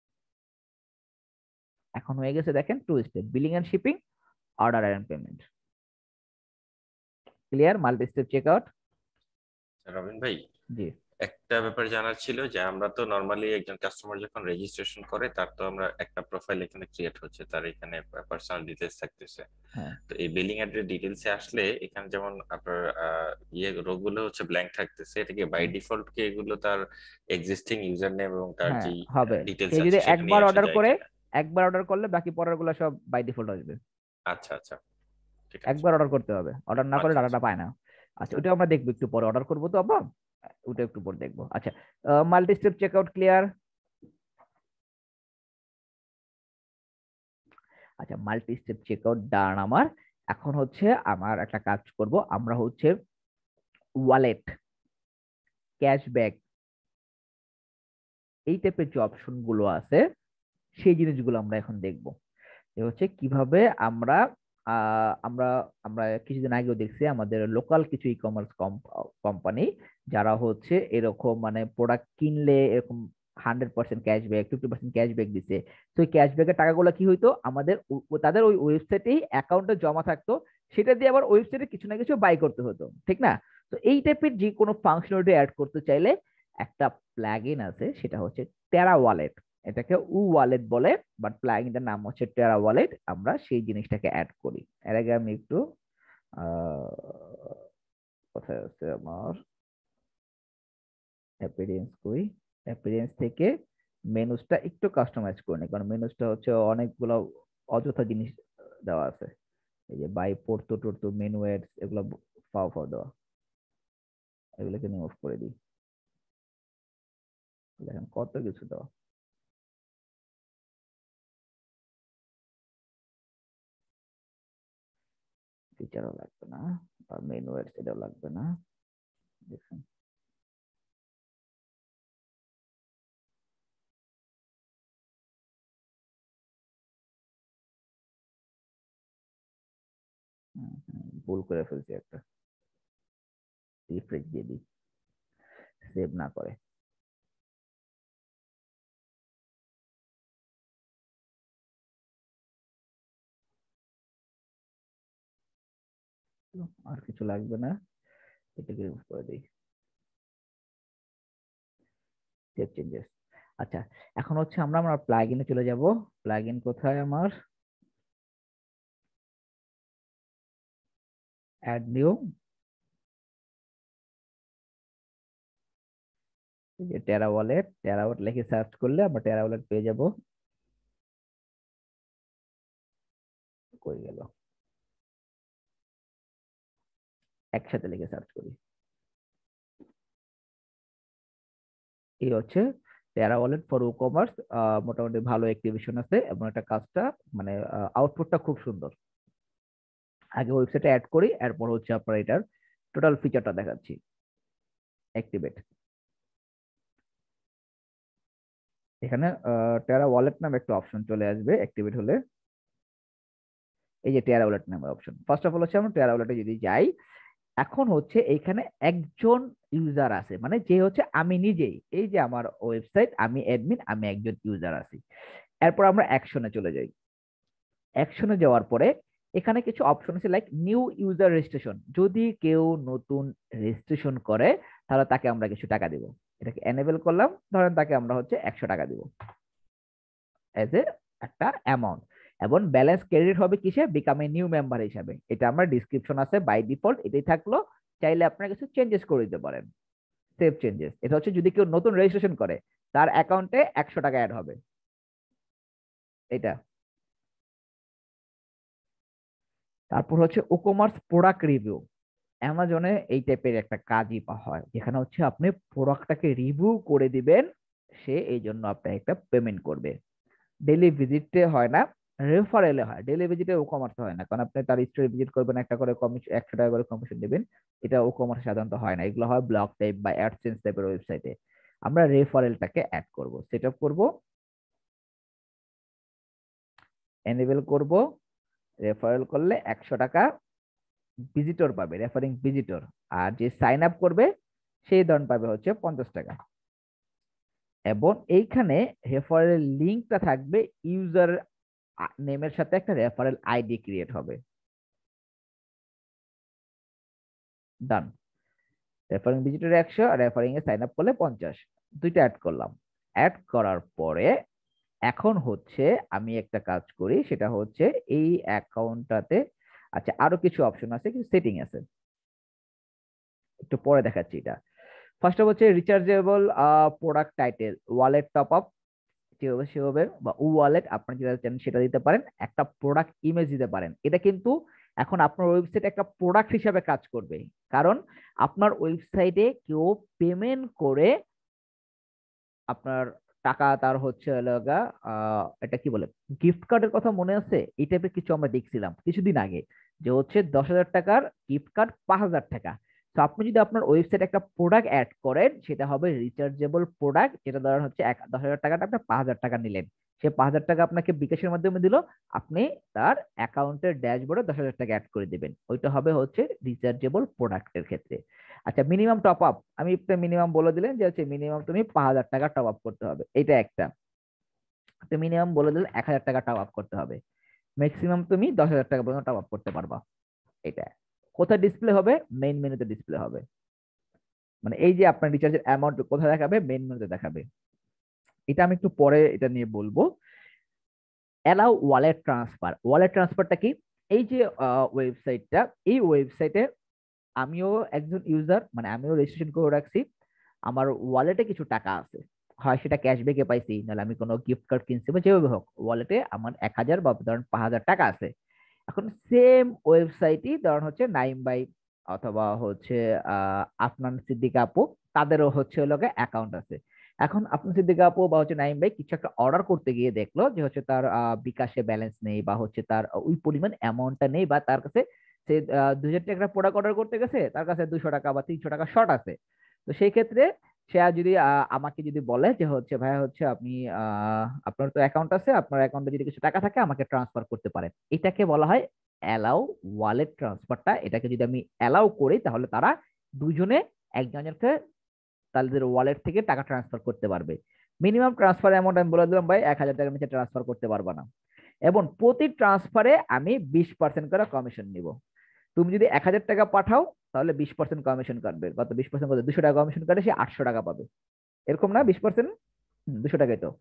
এখন হয়ে গেছে দেখেন two step billing and shipping, order and payment. Clear multi step checkout? Robin ভাই, জি একটা ব্যাপার জানার ছিল যে আমরা তো নর্মালি একজন কাস্টমার যখন রেজিস্ট্রেশন করে তার তো আমরা একটা প্রোফাইল এখানে ক্রিয়েট হচ্ছে, তার এখানে পার্সোনাল ডিটেলস থাকতেছে। হ্যাঁ তো এই বিলিং অ্যাড্রেস ডিটেলসে আসলে এখানে যেমন আপনার আহ, ইয়ে রোগুলো হচ্ছে ব্ল্যাঙ্ক থাকতেছে, এটা কি বাই ডিফল্ট কি এগুলো তার এক্সিস্টিং ইউজার নেম এবং তার হ্যাঁ যে হবে। ডিটেলস সে আছে যদি সেটা নিয়ে একবার আসা অর্ডার যায় করে, কিনা? একবার অর্ডার করলে বাকি পরের গুলো সব বাই ডিফল্ট আসবে। আচ্ছা আচ্ছা, ঠিক আছে। একবার অর্ডার করতে হবে, অর্ডার না করলে আচ্ছা আচ্ছা ডাটাটা পায় না। আচ্ছা, ওটা আমরা দেখবো একটু পরে, অর্ডার করবো তো আবার, ওটা একটু পরে দেখবো। আচ্ছা, মাল্টি স্টেপ চেকআউট ক্লিয়ার? আচ্ছা, মাল্টি স্টেপ চেকআউট ডান আমার। এখন হচ্ছে আমার একটা কাজ করব, আমরা হচ্ছে ওয়ালেট, ক্যাশব্যাক, এই টাইপের যে অপশন গুলো আছে সেই জিনিসগুলো আমরা এখন দেখবো। এ হচ্ছে কিভাবে আমরা আহ, আমরা আমরা কিছুদিন আগেও দেখছি আমাদের লোকাল কিছু ই কমার্স কোম্পানি যারা হচ্ছে এরকম মানে প্রোডাক্ট কিনলে এরকম hundred percent cashback, fifty percent cashback দিচ্ছে। তো এই ক্যাশব্যাকের টাকাগুলো কি হইতো, আমাদের ও- ও- তাদের ওই ওয়েবসাইটেই অ্যাকাউন্টে জমা থাকতো, সেটা দিয়ে আবার ওয়েবসাইটে কিছু না কিছু বাই করতে হতো, ঠিক না? তো এই টাইপের যে কোনো ফাংশনালিটি অ্যাড করতে চাইলে একটা প্লাগইন আছে, সেটা হচ্ছে টেরা ওয়ালেট, এটাকে উ ওয়ালেট বলে, বাট প্লাগইনটার নাম হচ্ছে টেরা ওয়ালেট। আমরা সেই জিনিসটাকে অ্যাড করি। এর আগে আমি একটু আহ, কোথায় আছে আমার অ্যাপিরিয়েন্স, কই অ্যাপিরিয়েন্স থেকে মেনুসটা একটু কাস্টমাইজ করে নিই, কারণ মেনুসটা হচ্ছে অনেকগুলো অযথা জিনিস দেওয়া আছে। এই যে বাই পোর্তো টোর্তো মেনু অ্যাডস এগুলো ফাও ফাও দেওয়া, এগুলোকে নিয়ে অফ করে দিই। দেখেন কত কিছু দেওয়া। ফিচারও লাগবে না, আর মেনু এর সেটাও লাগবে না। দেখুন হুম, হুম, ভুল করে ফেলছি একটা, রিফ্রেশ দিয়ে দিই, সেভ না করে। আর কিছু লাগবে না, এটাকে রিমুভ করে দিই, সেভ চেঞ্জেস। আচ্ছা, এখন হচ্ছে আমরা আমার প্লাগইনে চলে যাব। প্লাগইন কোথায় আমার? অ্যাড নিউ, এই যে টেরা ওয়ালেট, টেরা ওয়ালেট লিখে সার্চ করলে আমরা টেরা ওয়ালেট পেয়ে যাব। কই গেল? একসাথে লিখে সার্চ করি। এই হচ্ছে টেরা ওয়ালেট ফর ই কমার্স। মোটামুটি ভালো অ্যাক্টিভেশন আছে এবং এটা কাজটা মানে আউটপুটটা খুব সুন্দর। আগে ওয়েবসাইটে অ্যাড করি, এরপর হচ্ছে আপনার এটার টোটাল ফিচারটা দেখাচ্ছি। অ্যাক্টিভেট, এখানে টেরা ওয়ালেট নামে একটা অপশন চলে আসবে অ্যাক্টিভেট হলে। এই যে টেরা ওয়ালেট নামের অপশন, ফার্স্ট অফ অল হচ্ছে আমরা টেরা ওয়ালেটে যদি যাই, এখন হচ্ছে এইখানে একজন ইউজার আছে, মানে যে হচ্ছে আমি নিজেই, এই যে আমার ওয়েবসাইট, আমি অ্যাডমিন, আমি একজন ইউজার আছি। এরপর আমরা অ্যাকশনে চলে যাই। অ্যাকশনে যাওয়ার পরে এখানে কিছু অপশন আছে লাইক নিউ ইউজার রেজিস্ট্রেশন। যদি কেউ নতুন রেজিস্ট্রেশন করে তাহলে তাকে আমরা কিছু টাকা দিব। এটাকে এনেবল করলাম, ধরেন তাকে আমরা হচ্ছে একশো টাকা দিব এজ এ একটা অ্যামাউন্ট, এবং ব্যালেন্স ক্রেডিট হবে কিসে? বিকাম এ নিউ মেম্বার হিসাবে। এটা আমার ডিসক্রিপশন আছে, বাই ডিফল্ট এটাই থাকলো, চাইলে আপনারা কিছু চেঞ্জেস করে দিতে পারেন। সেভ চেঞ্জেস, এটা হচ্ছে যদি কেউ নতুন রেজিস্ট্রেশন করে তার অ্যাকাউন্টে একশো টাকা অ্যাড হবে। এটা তারপর হচ্ছে ওকমার্স প্রোডাক্ট রিভিউ। অ্যামাজনে এই টাইপের একটা কাজই পাওয়া হয়, যেখানে হচ্ছে আপনি প্রোডাক্টটাকে রিভিউ করে দিবেন, সে এই জন্য আপনাকে একটা পেমেন্ট করবে। ডেলি ভিজিটে হয় না, রেফারেলে হয়। ডেলি ভিজিটে ও কমার্স হয় না, কারণ আপনি তার স্টোরি ভিজিট করবেন, একটা করে কমিশন, একশো টাকা করে কমিশন দিবেন। এটা ও কমার্স সাধারণত হয় না, এগুলো হয় ব্লগ টাইপ বা অ্যাডসেন্স টাইপের ওয়েবসাইটে। আমরা রেফারেলটাকে অ্যাড করব, সেট আপ করবো, এনেবল করব। রেফারেল করলে একশো টাকা ভিজিটর পাবে, রেফারিং ভিজিটর। আর যে সাইন আপ করবে সেই ধরন পাবে হচ্ছে পঞ্চাশ টাকা। এবং এইখানে রেফারেল লিঙ্কটা থাকবে, ইউজার নেমের সাথে একটা রেফারেল আইডি ক্রিয়েট হবে। ডান। রেফারিং ভিজিটর একশো, রেফারিং এ সাইন আপ করলে পঞ্চাশ, দুইটা অ্যাড করলাম। অ্যাড করার পরে এখন হচ্ছে আমি একটা কাজ করি, সেটা হচ্ছে এই অ্যাকাউন্টটাতে, আচ্ছা আরো কিছু অপশন আছে, কিছু সেটিং আছে, একটু পরে দেখাচ্ছি। এটা ফার্স্ট অফ হচ্ছে rechargeable product title, wallet top up যেভাবে সেভাবে, বা ও ওয়ালেট আপনার যেটা চান সেটা দিতে পারেন, একটা প্রোডাক্ট ইমেজ দিতে পারেন। এটা কিন্তু এখন আপনার ওয়েবসাইট একটা প্রোডাক্ট হিসাবে কাজ করবে, কারণ আপনার ওয়েবসাইটে কেউ পেমেন্ট করে আপনার টাকা তার হচ্ছে লগা আহ এটা কি বলে, গিফট কার্ডের কথা মনে আছে? এই টাইপের কিছু আমরা দেখছিলাম কিছুদিন আগে, যে হচ্ছে দশ হাজার টাকার গিফট কার্ড পাঁচ হাজার টাকা। তো আপনি যদি আপনার ওয়েবসাইটে একটা প্রোডাক্ট অ্যাড করেন, সেটা হবে রিচার্জেবল প্রোডাক্ট, যেটা ধরেন হচ্ছে এক দশ হাজার টাকাটা আপনি পাঁচ হাজার টাকা নিলেন, সে পাঁচ হাজার টাকা আপনাকে বিকাশের মাধ্যমে দিল, আপনি তার অ্যাকাউন্টের ড্যাশবোর্ডে দশ হাজার টাকা অ্যাড করে দিবেন, ওইটা হবে হচ্ছে রিচার্জেবল প্রোডাক্টের ক্ষেত্রে। আচ্ছা, মিনিমাম টপ আপ, আমি মিনিমাম বলে দিলেন যে হচ্ছে মিনিমাম তুমি পাঁচ হাজার টাকা টপ আপ করতে হবে, এটা একটা। তো মিনিমাম বলে দিলেন এক হাজার টাকা টপ আপ করতে হবে, ম্যাক্সিমাম তুমি দশ হাজার টাকা পর্যন্ত টপ আপ করতে পারবা। এটা কোথায় ডিসপ্লে হবে? মেইন মেনুতে ডিসপ্লে হবে, মানে এই যে আপনার রিচার্জের অ্যামাউন্ট কোথায় দেখাবে? মেইন মেনুতে দেখাবে। এটা আমি একটু পরে এটা নিয়ে বলবো। অ্যালাউ ওয়ালেট ট্রান্সফার, ওয়ালেট ট্রান্সফারটা কি? এই যে ওয়েবসাইটটা, এই ওয়েবসাইটে আমিও একজন ইউজার, মানে আমিও রেজিস্ট্রেশন করে রাখছি, আমার ওয়ালেটে কিছু টাকা আছে, হয় সেটা ক্যাশব্যাকে পাইছি, নাহলে আমি কোনো গিফট কার্ড কিনছি, বা যেভাবে হোক ওয়ালেটে আমার এক হাজার বা ধরেন পাঁচ হাজার টাকা আছে। এখন সেম ওয়েবসাইটই ধরেন হচ্ছে নাইম ভাই অথবা হচ্ছে আহ আফনান সিদ্দিক আপু, তাদেরও হচ্ছে লোকে অ্যাকাউন্ট আছে। এখন আপনার সিদ্দিক আপু বা হচ্ছে নাইম ভাই কিছু একটা অর্ডার করতে গিয়ে দেখলো যে হচ্ছে তার বিকাশে ব্যালেন্স নেই, বা হচ্ছে তার ওই পরিমাণ অ্যামাউন্টটা নেই, বা তার কাছে সে দুই হাজার টাকা প্রোডাক্ট অর্ডার করতে গেছে, তার কাছে দুশো টাকা বা তিনশো টাকা শর্ট আছে। তো সেই ক্ষেত্রে সে আর যদি আহ, আমাকে যদি বলে যে হচ্ছে ভাইয়া হচ্ছে আপনি আহ, আপনার তো অ্যাকাউন্ট আছে, আপনার অ্যাকাউন্টে যদি কিছু টাকা থাকে আমাকে ট্রান্সফার করতে পারেন, এটাকে বলা হয় অ্যালাউ ওয়ালেট ট্রান্সফারটা। এটাকে যদি আমি অ্যালাউ করি তাহলে তারা দুজনে একজনকে তাদের ওয়ালেট থেকে টাকা ট্রান্সফার করতে পারবে। মিনিমাম ট্রান্সফার অ্যামাউন্ট আমি বলে দিলাম ভাই এক হাজার টাকার নিচে ট্রান্সফার করতে পারবা না, এবং প্রতি ট্রান্সফারে আমি বিশ পার্সেন্ট করে কমিশন নিব। তুমি যদি এক হাজার টাকা পাঠাও তাহলে বিশ পার্সেন্ট কমিশন কাটবে, কত বিশ পার্সেন্ট কত দুশো টাকা কমিশন কাটে, সে আটশো টাকা পাবে, এরকম না? বিশ পার্সেন্ট দুশো টাকাই তো।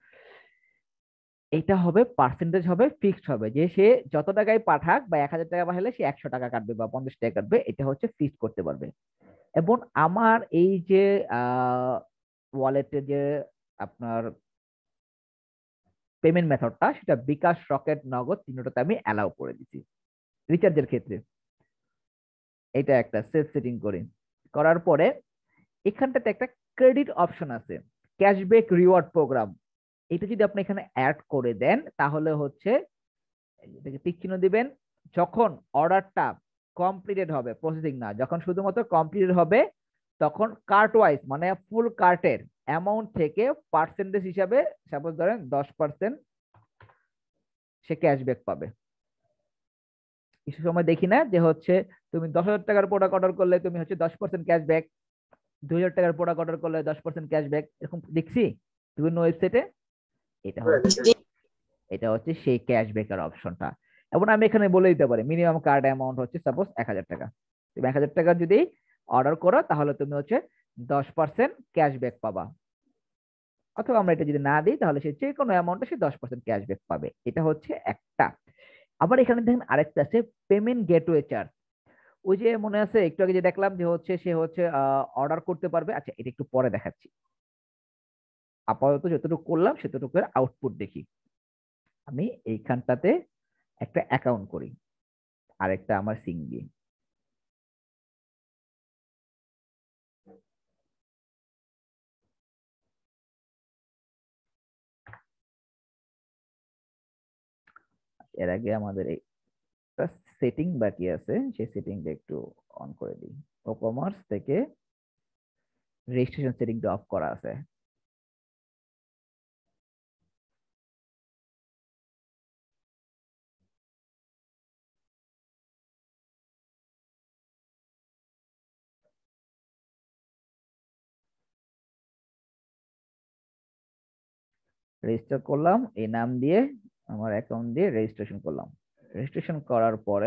এটা হবে পার্সেন্টেজ, হবে ফিক্সড হবে, যে সে যত টাকায় পাঠাক বা এক হাজার টাকা পাঠালে সে একশো টাকা কাটবে বা পঞ্চাশ টাকা কাটবে, এটা হচ্ছে ফিক্সড করতে পারবে। এবং আমার এই যে ওয়ালেটে যে আপনার পেমেন্ট মেথডটা, সেটা বিকাশ, রকেট, নগদ তিনটাতে আমি অ্যালাউ করে দিচ্ছি রিচার্জের ক্ষেত্রে। এটা একটা সেভ সেটিং করি, করার পরে এখানটাতে একটা ক্রেডিট অপশন আছে, ক্যাশব্যাক রিওয়ার্ড প্রোগ্রাম। এটা যদি আপনি এখানে অ্যাড করে দেন তাহলে হচ্ছে এটাকে টিক চিহ্ন দিবেন, যখন অর্ডারটা কমপ্লিটেড হবে, প্রসেসিং না, যখন শুধুমাত্র কমপ্লিটেড হবে তখন কার্ট ওয়াইজ মানে ফুল কার্টের অ্যামাউন্ট থেকে পার্সেন্টেজ হিসাবে সাপোজ ধরেন দশ পার্সেন্ট সে ক্যাশব্যাক পাবে। কিছু সময় দেখি না যে হচ্ছে তুমি দশ হাজার টাকার প্রোডাক্ট অর্ডার করলে তুমি হচ্ছে দশ পার্সেন্ট ক্যাশব্যাক, দুই হাজার টাকার প্রোডাক্ট অর্ডার করলে দশ পার্সেন্ট ক্যাশব্যাক, এরকম দেখছি বিভিন্ন ওয়েবসাইটে। এটা হচ্ছে এটা হচ্ছে সেই ক্যাশব্যাকের অপশনটা। এবং আমি এখানে বলে দিতে পারি মিনিমাম কার্ড অ্যামাউন্ট হচ্ছে সাপোজ এক হাজার টাকা, তুমি এক হাজার টাকা যদি অর্ডার করো তাহলে তুমি হচ্ছে দশ পার্সেন্ট ক্যাশব্যাক পাবা, অথবা আমরা এটা যদি না দিই তাহলে সে যে কোনো অ্যামাউন্টে সে দশ পার্সেন্ট ক্যাশব্যাক পাবে। এটা হচ্ছে একটা। আবার এখানে দেখেন আরেকটা আছে পেমেন্ট গেটওয়ে চার্জ। ওই যে মনে আছে একটু আগে যে দেখলাম যে হচ্ছে সে হচ্ছে অর্ডার করতে পারবে, আচ্ছা এটা একটু পরে দেখাচ্ছি, আপাতত যতটুকু করলাম সেতটুকু আউটপুট দেখি। আমি এইখানটাতে একটা অ্যাকাউন্ট করি, আরেকটা আমার সিং দিয়ে, এর আগে আমাদের এই সেটিং বাকি আছে, সেই সেটিংটা একটু অন করে দিই। ও কমার্স থেকে রেজিস্ট্রেশন সেটিংটা অফ করা আছে। রেজিস্টার করলাম এই নাম দিয়ে, আমার অ্যাকাউন্ট দিয়ে রেজিস্ট্রেশন করলাম। রেজিস্ট্রেশন করার পরে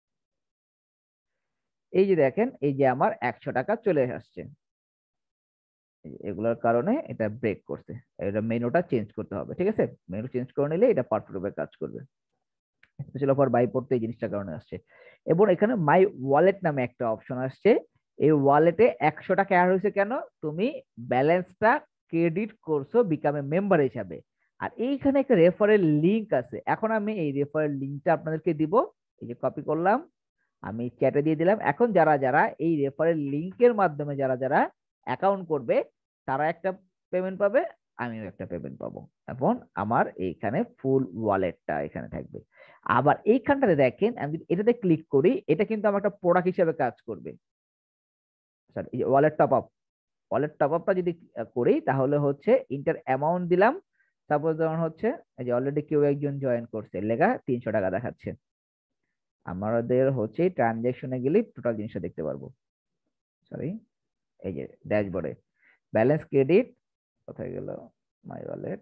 এই যে দেখেন এই যে আমার একশো টাকা চলে আসছে, এগুলোর কারণে এটা ব্রেক করছে, এটা মেনুটা চেঞ্জ করতে হবে। ঠিক আছে, মেনু চেঞ্জ করে নিলে এটা পারফেক্ট ভাবে কাজ করবে। স্পেশাল অফার বাই পড়তে এই জিনিসটার কারণে আসছে। এবং এখানে মাই ওয়ালেট নামে একটা অপশন আসছে, এই ওয়ালেটে একশো টাকা অ্যাড হয়েছে কেন, তুমি ব্যালেন্সটা ক্রেডিট করছো বিকামে মেম্বার হিসাবে। আর এইখানে একটা রেফারেল লিংক আছে, এখন আমি এই রেফারেল লিংকটা আপনাদেরকে দিব, এই যে কপি করলাম আমি চ্যাটে দিয়ে দিলাম। এখন যারা যারা এই রেফারেল লিংকের মাধ্যমে যারা যারা অ্যাকাউন্ট করবে তারা একটা পেমেন্ট পাবে, আমিও একটা পেমেন্ট পাবো, এবং আমার এইখানে ফুল ওয়ালেটটা এখানে থাকবে। আবার এইখানটাতে দেখেন আমি যদি এটাতে ক্লিক করি এটা কিন্তু আমার একটা প্রোডাক্ট হিসেবে কাজ করবে। Wallet top up, wallet top আপটা যদি করি তাহলে হচ্ছে ইন্টার অ্যামাউন্ট দিলাম, সাপোজ ধরুন হচ্ছে এই যে অলরেডি কেউ একজন জয়েন করছে, লেখা তিনশো টাকা দেখাচ্ছে। আমাদের হচ্ছে ট্রানজ্যাকশনে গেলে টোটাল জিনিসটা দেখতে পারবো। সরি, এই যে ড্যাশবোর্ডে ব্যালেন্স ক্রেডিট, কোথায় গেল my wallet,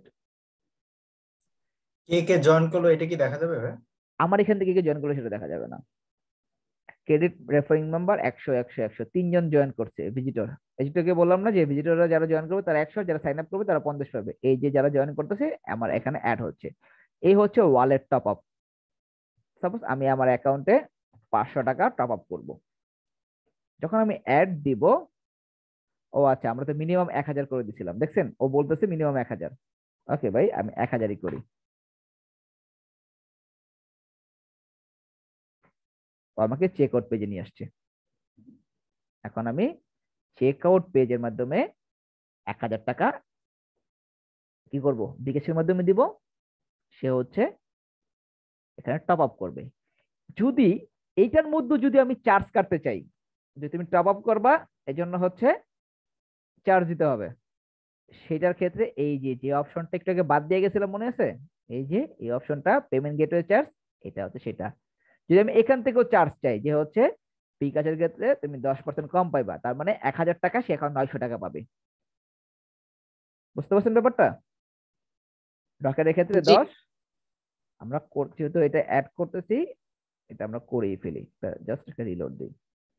K K join করলো এটা কি দেখা যাবে ভাই? আমার এখান থেকে কে জয়েন করলো সেটা দেখা যাবে না। ক্রেডিট রেফারিং নাম্বার একশো একশো একশো, তিনজন জয়েন করছে ভিজিটর। ভিজিটরকে বললাম না যে ভিজিটররা যারা জয়েন করবে তারা একশো, যারা সাইন আপ করবে তারা পঞ্চাশ পাবে। এই যে যারা জয়েন করতেছে আমার এখানে অ্যাড হচ্ছে, এই হচ্ছে ওয়ালেট টপ আপ। সাপোজ আমি আমার অ্যাকাউন্টে পাঁচশো টাকা টপ আপ করবো, যখন আমি অ্যাড দিব, ও আচ্ছা আমরা তো মিনিমাম এক হাজার করে দিছিলাম, দেখছেন ও বলতেছে মিনিমাম এক হাজার। ওকে ভাই আমি এক হাজারই করি, আমাকে চেক আউট পেজে নিয়ে আসছে। এখন আমি চেক আউট পেজের মাধ্যমে এক হাজার টাকা কি করব, বিকাশের মাধ্যমে দিব, সে হচ্ছে এখানে টপ আপ করবে। যদি এইটার মধ্যে যদি আমি চার্জ কাটতে চাই, যে তুমি টপ আপ করবা এই জন্য হচ্ছে চার্জ দিতে হবে, সেটার ক্ষেত্রে এই যে যে অপশনটা একটু আগে বাদ দিয়ে গেছিলাম মনে আছে, এই যে এই অপশনটা পেমেন্ট গেটওয়ে চার্জ, এটা হচ্ছে সেটা। যদি আমি এখান থেকেও চার্জ চাই, যে হচ্ছে বিকাশের ক্ষেত্রে তুমি দশ পার্সেন্ট কম পাইবা, তার মানে এক হাজার টাকা সে এখন নয়শো টাকা পাবে। বুঝতে পারছেন ব্যাপারটা? ডকেটের ক্ষেত্রে জি। দশ, আমরা করছি তো এটা অ্যাড করতেছি, এটা আমরা করেই ফেলি, জাস্ট একটা রিলোড দিই।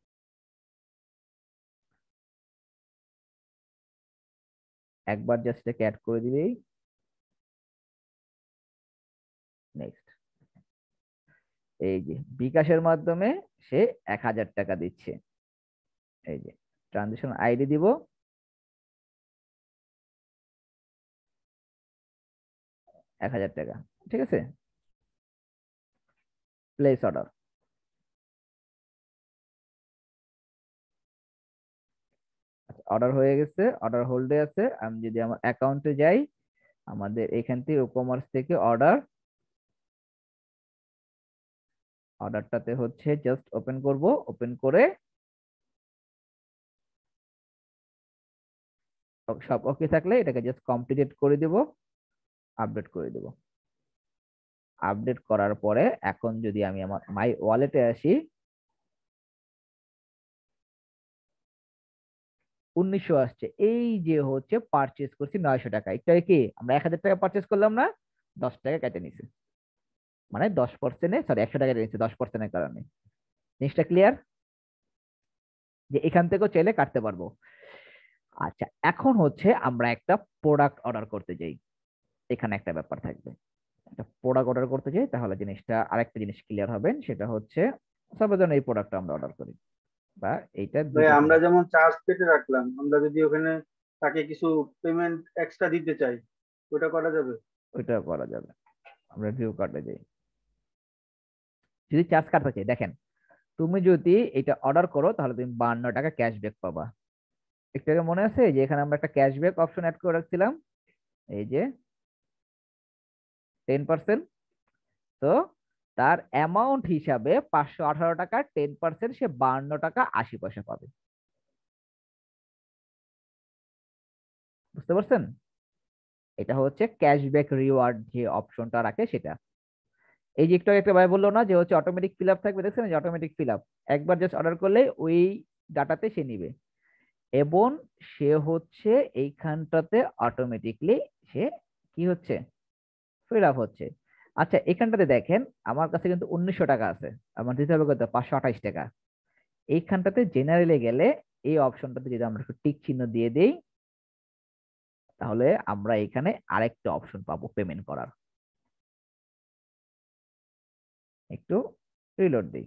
একবার জাস্ট এটাকে অ্যাড করে দিলেই নেক্সট, এই যে বিকাশের মাধ্যমে সে এক হাজার টাকা দিচ্ছে, এই যে ট্রানজেকশন আইডি দিব, এক হাজার টাকা, ঠিক আছে, প্লেস অর্ডার। অর্ডার হয়ে গেছে, অর্ডার হোল্ডে আছে। আমি যদি আমার অ্যাকাউন্টে যাই, আমাদের এখান থেকে কমার্স থেকে অর্ডার, অর্ডারটাতে হচ্ছে জাস্ট ওপেন করব, ওপেন করে সব ওকে থাকলে এটাকে জাস্ট কমপ্লিট করে দেব, আপডেট করে দেব। আপডেট করার পরে এখন যদি আমি আমার মাই ওয়ালেটে আসি, উনিশশো আসছে, এই যে হচ্ছে পারচেজ করছি নয়শো টাকা, এটা কি আমরা এক হাজার টাকা পারচেজ করলাম না, দশ টাকা কেটে নিছে, মানে দশ পার্সেন্টে সরি একশো টাকা কেটে নিচ্ছে দশ পার্সেন্টের কারণে। জিনিসটা ক্লিয়ার? যে এখান থেকেও চাইলে কাটতে পারবো। আচ্ছা, এখন হচ্ছে আমরা একটা প্রোডাক্ট অর্ডার করতে যাই, এখানে একটা ব্যাপার থাকবে, একটা প্রোডাক্ট অর্ডার করতে যাই, তাহলে জিনিসটা আরেকটা জিনিস ক্লিয়ার হবে, সেটা হচ্ছে সাপোজ এই প্রোডাক্টটা আমরা অর্ডার করি, বা এইটা ভাই দুইটা আমরা জিনিস, যেমন চার্জ কেটে রাখলাম, আমরা যদি ওখানে তাকে কিছু পেমেন্ট এক্সট্রা দিতে চাই, ওটা করা যাবে? ওইটা করা যাবে। আমরা ভিউ কার্ডে যাই, যদি চার্জ কাটতে চাই, দেখেন তুমি যদি এটা অর্ডার করো তাহলে তুমি বান্ন টাকা ক্যাশব্যাক পাবা। একটু আগে মনে আছে যে এখানে আমরা একটা ক্যাশব্যাক অপশন অ্যাড করে রাখছিলাম, এই যে টেন পার্সেন্ট, তো তার অ্যামাউন্ট হিসাবে পাঁচশো আঠারো টাকা টেন পার্সেন্ট সে বান্ন টাকা আশি পয়সা পাবে। বুঝতে পারছেন? এটা হচ্ছে ক্যাশব্যাক রিওয়ার্ড যে অপশনটা রাখে সেটা। এই যে একটু আগে একটা ভাই বললো না যে হচ্ছে অটোমেটিক ফিল আপ থাকবে, দেখছেন যে অটোমেটিক ফিল আপ, একবার জাস্ট অর্ডার করলে ওই ডাটাতে সে নিবে, এবং সে হচ্ছে এইখানটাতে অটোমেটিকলি সে কি হচ্ছে ফিল আপ হচ্ছে। আচ্ছা, এখানটাতে দেখেন আমার কাছে কিন্তু উনিশশো টাকা আছে, আমার দিতে হবে কত, পাঁচশো আঠাইশ টাকা। এইখানটাতে জেনারেলে গেলে এই অপশনটাতে যদি আমরা একটু টিক চিহ্ন দিয়ে দিই, তাহলে আমরা এখানে আরেকটা অপশন পাবো পেমেন্ট করার। একটু রিলোড দিই,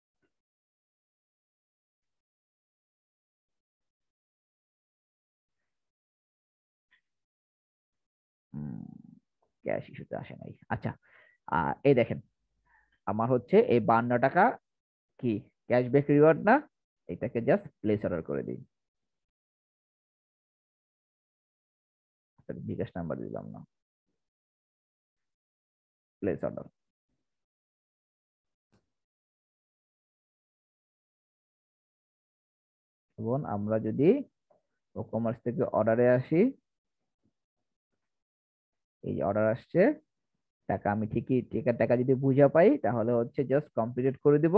ক্যাশ ইস্যুতে আসে নাই। আচ্ছা, আহ এই দেখেন আমার হচ্ছে এই বান্ন টাকা কি ক্যাশব্যাক রিওয়ার্ড না, এটাকে জাস্ট প্লেস অর্ডার করে দিই, বিকাশ নাম্বার দিলাম না, প্লেস অর্ডার। এবং আমরা যদি কমার্স থেকে অর্ডারে আসি, এই যে অর্ডার আসছে, টাকা আমি ঠিকই টিকার টাকা যদি বুঝা পাই তাহলে হচ্ছে জাস্ট কমপ্লিট করে দিব।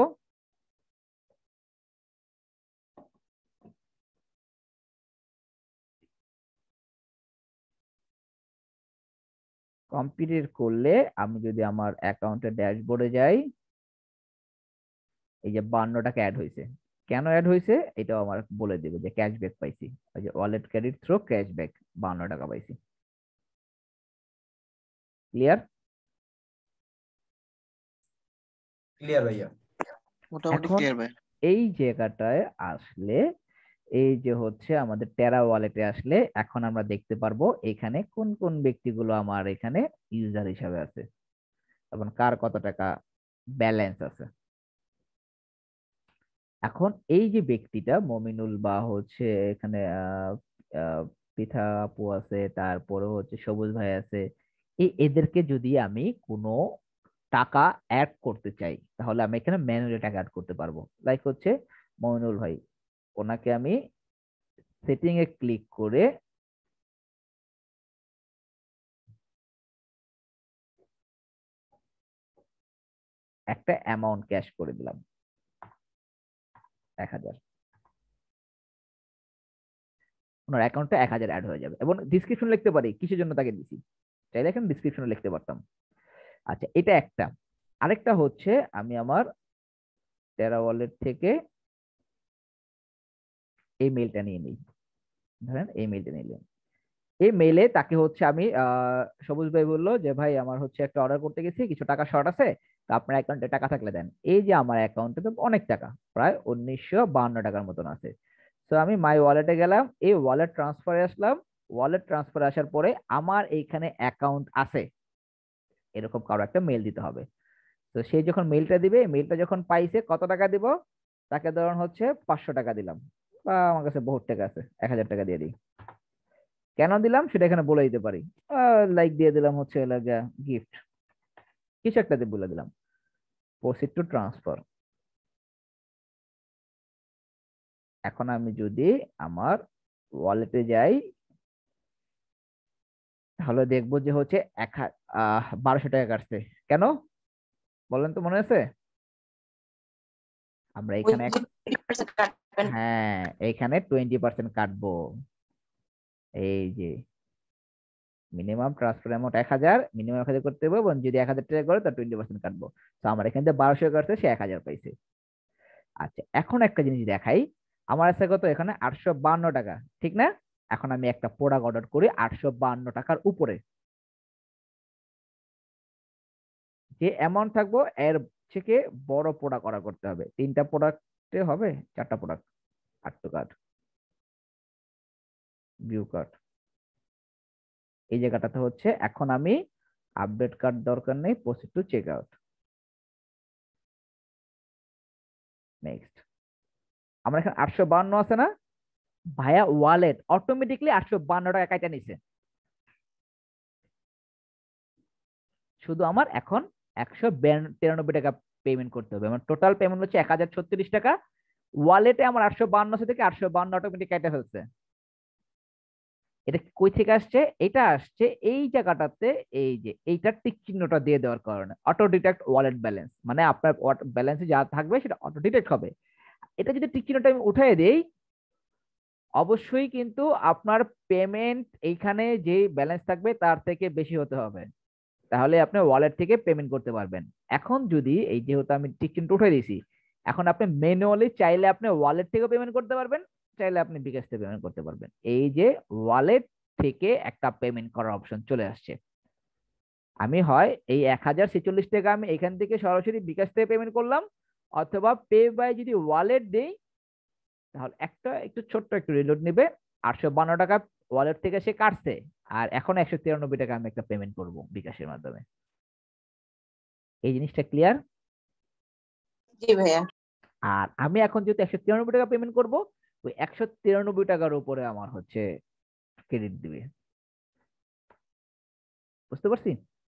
কমপ্লিট করলে আমি যদি আমার অ্যাকাউন্টের ড্যাশবোর্ডে যাই, এই যে বান্ন টাকা অ্যাড হয়েছে, কেন অ্যাড হয়েছে এটাও আমার বলে দেবে, যে ক্যাশব্যাক পাইছি, ওই যে ওয়ালেট ক্রেডিট থ্রু ক্যাশব্যাক বান্ন টাকা পাইছি। ক্লিয়ার? ক্লিয়ার ভাইয়া। মোটামুটি এখন ক্লিয়ার ভাই। এই জায়গাটায় আসলে এই যে হচ্ছে আমাদের টেরা ওয়ালেটে আসলে এখন আমরা দেখতে পারবো এখানে কোন কোন ব্যক্তিগুলো আমার এখানে ইউজার হিসাবে আছে এবং কার কত টাকা ব্যালেন্স আছে। এখন এই যে ব্যক্তিটা মমিনুল বা হচ্ছে এখানে আহ আহ পিঠা আপু আছে, তারপরে হচ্ছে সবুজ ভাই আছে, এই এদেরকে যদি আমি কোনো টাকা অ্যাড করতে চাই তাহলে আমি এখানে ম্যানুয়ালি টাকা অ্যাড করতে পারবো। লাইক হচ্ছে মইনুল ভাই, ওনাকে আমি সেটিং এ ক্লিক করে একটা অ্যামাউন্ট ক্যাশ করে দিলাম এক হাজার, ওনার অ্যাকাউন্টে এক হাজার অ্যাড হয়ে যাবে এবং ডিসক্রিপশন লিখতে পারি কিসের জন্য তাকে দিছি, চাইলে এখানে ডিসক্রিপশনে লিখতে পারতাম। আচ্ছা, এটা একটা। আরেকটা হচ্ছে আমি আমার টেরা ওয়ালেট থেকে এই মেইলটা নিয়ে নিই, ধরেন এই মেইলটা নিলাম। এই মেইলে তাকে হচ্ছে আমি আহ সবুজ ভাই বললো যে ভাই আমার হচ্ছে একটা অর্ডার করতে গেছি, কিছু টাকা শর্ট আছে, তো আপনার অ্যাকাউন্টে টাকা থাকলে দেন। এই যে আমার অ্যাকাউন্টে তো অনেক টাকা, প্রায় উনিশশো বাহান্ন টাকার মতন আছে। তো আমি মাই ওয়ালেটে গেলাম, এই ওয়ালেট ট্রান্সফারে আসলাম, ওয়ালেট ট্রান্সফারে আসার পরে আমার এইখানে অ্যাকাউন্ট আছে এরকম কারো একটা মেইল দিতে হবে। তো সেই যখন মেইলটা দিবে, মেইলটা যখন পাইছে কত টাকা দিব, তাকে ধরুন হচ্ছে পাঁচশো টাকা দিলাম, বা আমার কাছে বহুত টাকা আছে, এক হাজার টাকা দিয়ে দিই। কেন দিলাম সেটা এখানে বলে দিতে পারি, লাইক দিয়ে দিলাম হচ্ছে গিফট, কিছু একটা দিয়ে বলে দিলাম, প্রসিড টু ট্রান্সফার। এখন আমি যদি আমার ওয়ালেটে যাই তাহলে দেখবো যে হচ্ছে এক আহ বারোশো টাকা কাটছে। কেন বলেন তো, মনে আছে? আমরা এখানে হ্যাঁ এইখানে টোয়েন্টি পার্সেন্ট কাটবো। এই যে মিনিমাম ট্রান্সফার অ্যামাউন্ট এক হাজার, মিনিমাম এক হাজার করতে হবে এবং যদি এক হাজার টাকা করে তার টোয়েন্টি পার্সেন্ট কাটবো। তো আমার এখান থেকে বারোশো কাটছে, সে এক হাজার পাইছে। আচ্ছা, এখন একটা জিনিস দেখাই, আমার আছে কত এখানে আটশো বান্ন টাকা, ঠিক না? এখন আমি একটা প্রোডাক্ট অর্ডার করি আটশো বান্ন টাকার উপরে, যে অ্যামাউন্ট থাকবো এর থেকে বড় প্রোডাক্ট অর্ডার করতে হবে। তিনটা প্রোডাক্টে হবে, চারটা প্রোডাক্ট, আট টু কার্ড, ভিউ কার্ড, এই জায়গাটাতে হচ্ছে এখন আমি আপডেট কার্ড দরকার নেই, proceed to check out, next. আমার এখানে আটশো বান্ন আছে না, ভায়া ওয়ালেট অটোমেটিকলি আটশো বান্ন টাকা কাটা নিছে, শুধু আমার এখন একশো তিরানব্বই টাকা পেমেন্ট করতে হবে। আমার টোটাল পেমেন্ট হচ্ছে এক হাজার ছত্রিশ টাকা, ওয়ালেটে আমার আটশো বান্ন থেকে আটশো বান্ন অটোমেটিক কেটে ফেলছে। এটা কই থেকে আসছে? এটা আসছে এই জায়গাটাতে, এই যে এইটার টিক চিহ্নটা দিয়ে দেওয়ার কারণে, অটো ডিটেক্ট ওয়ালেট ব্যালেন্স, মানে আপনার ব্যালেন্সে যা থাকবে সেটা অটো ডিটেক্ট হবে। এটা যদি টিক চিহ্নটা আমি উঠিয়ে দেই, অবশ্যই কিন্তু আপনার পেমেন্ট এইখানে যে ব্যালেন্স থাকবে তার থেকে বেশি হতে হবে, তাহলে আপনি ওয়ালেট থেকে পেমেন্ট করতে পারবেন। এখন যদি এই যেহেতু আমি টিক চিহ্নটা উঠে দিয়েছি, এখন আপনি ম্যানুয়ালি চাইলে আপনি ওয়ালেট থেকে পেমেন্ট করতে পারবেন, চাইলে আপনি বিকাশ থেকে পেমেন্ট করতে পারবেন। এই যে ওয়ালেট থেকে একটা পেমেন্ট করার অপশন চলে আসছে। আমি হয় এই এক হাজার ছেচল্লিশ টাকা আমি এখান থেকে সরাসরি বিকাশ থেকে পেমেন্ট করলাম, অথবা পে বাই যদি ওয়ালেট দেই তাহলে একটা একটু ছোট্ট একটু রিলোড নেবে, আটশো বান্ন টাকা ওয়ালেট থেকে সে কাটছে, আর এখন একশো তিরানব্বই টাকা আমি একটা পেমেন্ট করব বিকাশের মাধ্যমে। এই জিনিসটা ক্লিয়ার? জি ভাইয়া। আর আমি এখন যেহেতু একশো তিরানব্বই টাকা পেমেন্ট করব, ওই একশো তিরানব্বই টাকার উপরে আমার হচ্ছে ক্রেডিট দিবে। বুঝতে পারছি?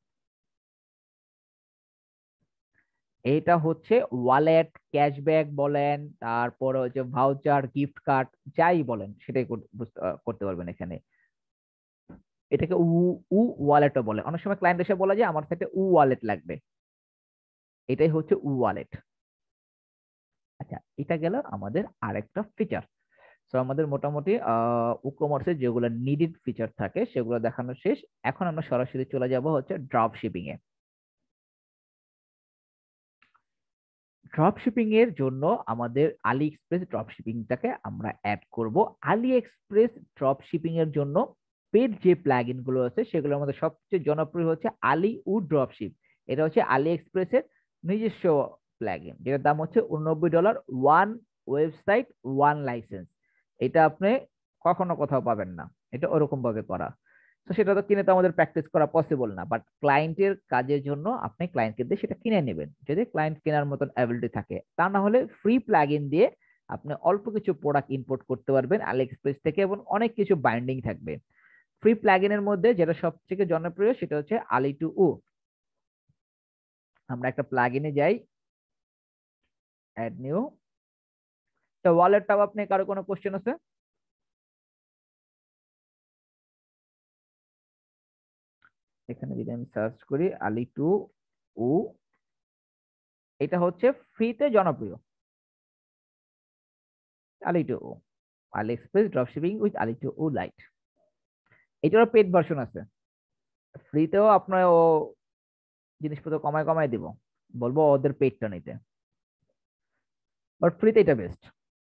এইটা হচ্ছে ওয়ালেট, ক্যাশব্যাক বলেন, তারপরে হচ্ছে ভাউচার, গিফট কার্ড, যাই বলেন সেটাই করতে পারবেন এখানে। এটাকে উ উ ওয়ালেটও বলে, অনেক সময় ক্লায়েন্ট এসে বলা যায় আমার সাথে উ ওয়ালেট লাগবে, এটাই হচ্ছে উ ওয়ালেট। আচ্ছা, এটা গেল আমাদের আরেকটা ফিচার। সো আমাদের মোটামুটি ই কমার্সের যেগুলো নিডেড ফিচার থাকে সেগুলো দেখানো শেষ। এখন আমরা সরাসরি চলে যাব হচ্ছে ড্রপ শিপিং এ। ড্রপ শিপিং এর জন্য আমাদের আলি এক্সপ্রেস ড্রপ শিপিংটাকে আমরা অ্যাড করব। আলি এক্সপ্রেস ড্রপ শিপিং এর জন্য পেড যে প্লাগইন গুলো আছে সেগুলোর মধ্যে সবচেয়ে জনপ্রিয় হচ্ছে আলি উ ড্রপশিপ। এটা হচ্ছে আলি এক্সপ্রেসের নিজস্ব প্লাগইন, যেটার দাম হচ্ছে উননব্বই dollar, one website one license. এটা আপনি কখনো কোথাও পাবেন না, এটা ওরকম ভাবে করা। তো সেটা তো কিনে তো আমাদের প্র্যাকটিস করা পসিবল না, বাট ক্লায়েন্টের কাজের জন্য আপনি ক্লায়েন্টকে দিয়ে সেটা কিনে নেবেন যদি ক্লায়েন্ট কেনার মতন অ্যাবিলিটি থাকে। তা না হলে ফ্রি প্লাগইন দিয়ে আপনি অল্প কিছু প্রোডাক্ট ইম্পোর্ট করতে পারবেন আলি এক্সপ্রেস থেকে, এবং অনেক কিছু বাইন্ডিং থাকবে। ফ্রি প্লাগইনের মধ্যে যেটা সবথেকে জনপ্রিয় সেটা হচ্ছে আলি টু উ। আমরা একটা প্লাগইনে যাই, অ্যাড নিউ। তো ওয়ালেট টপ আপনি কারো কোনো কোশ্চেন আছে? এখানে যদি আমি সার্চ করি আলি টু উ, এটা হচ্ছে ফ্রিতে জনপ্রিয় Ali two Woo, AliExpress dropshipping with Ali two Woo lite. এটারও পেড ভার্সন আছে, ফ্রিতেও আপনার ও জিনিসপত্র কমায় কমায় দিব, বলবো ওদের পেডটা নিতে, বাট ফ্রিতে এটা বেস্ট।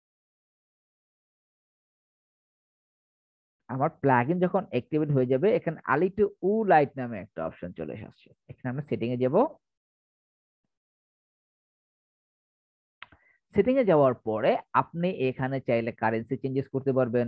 আমার প্লাগইন যখন অ্যাক্টিভেট হয়ে যাবে, এখানে আলি টু উ লাইট নামে একটা অপশন চলে আসছে। এখানে আমরা সেটিং এ যাব, সেটিং এ যাওয়ার পরে আপনি এখানে চাইলে কারেন্সি চেঞ্জেস করতে পারবেন,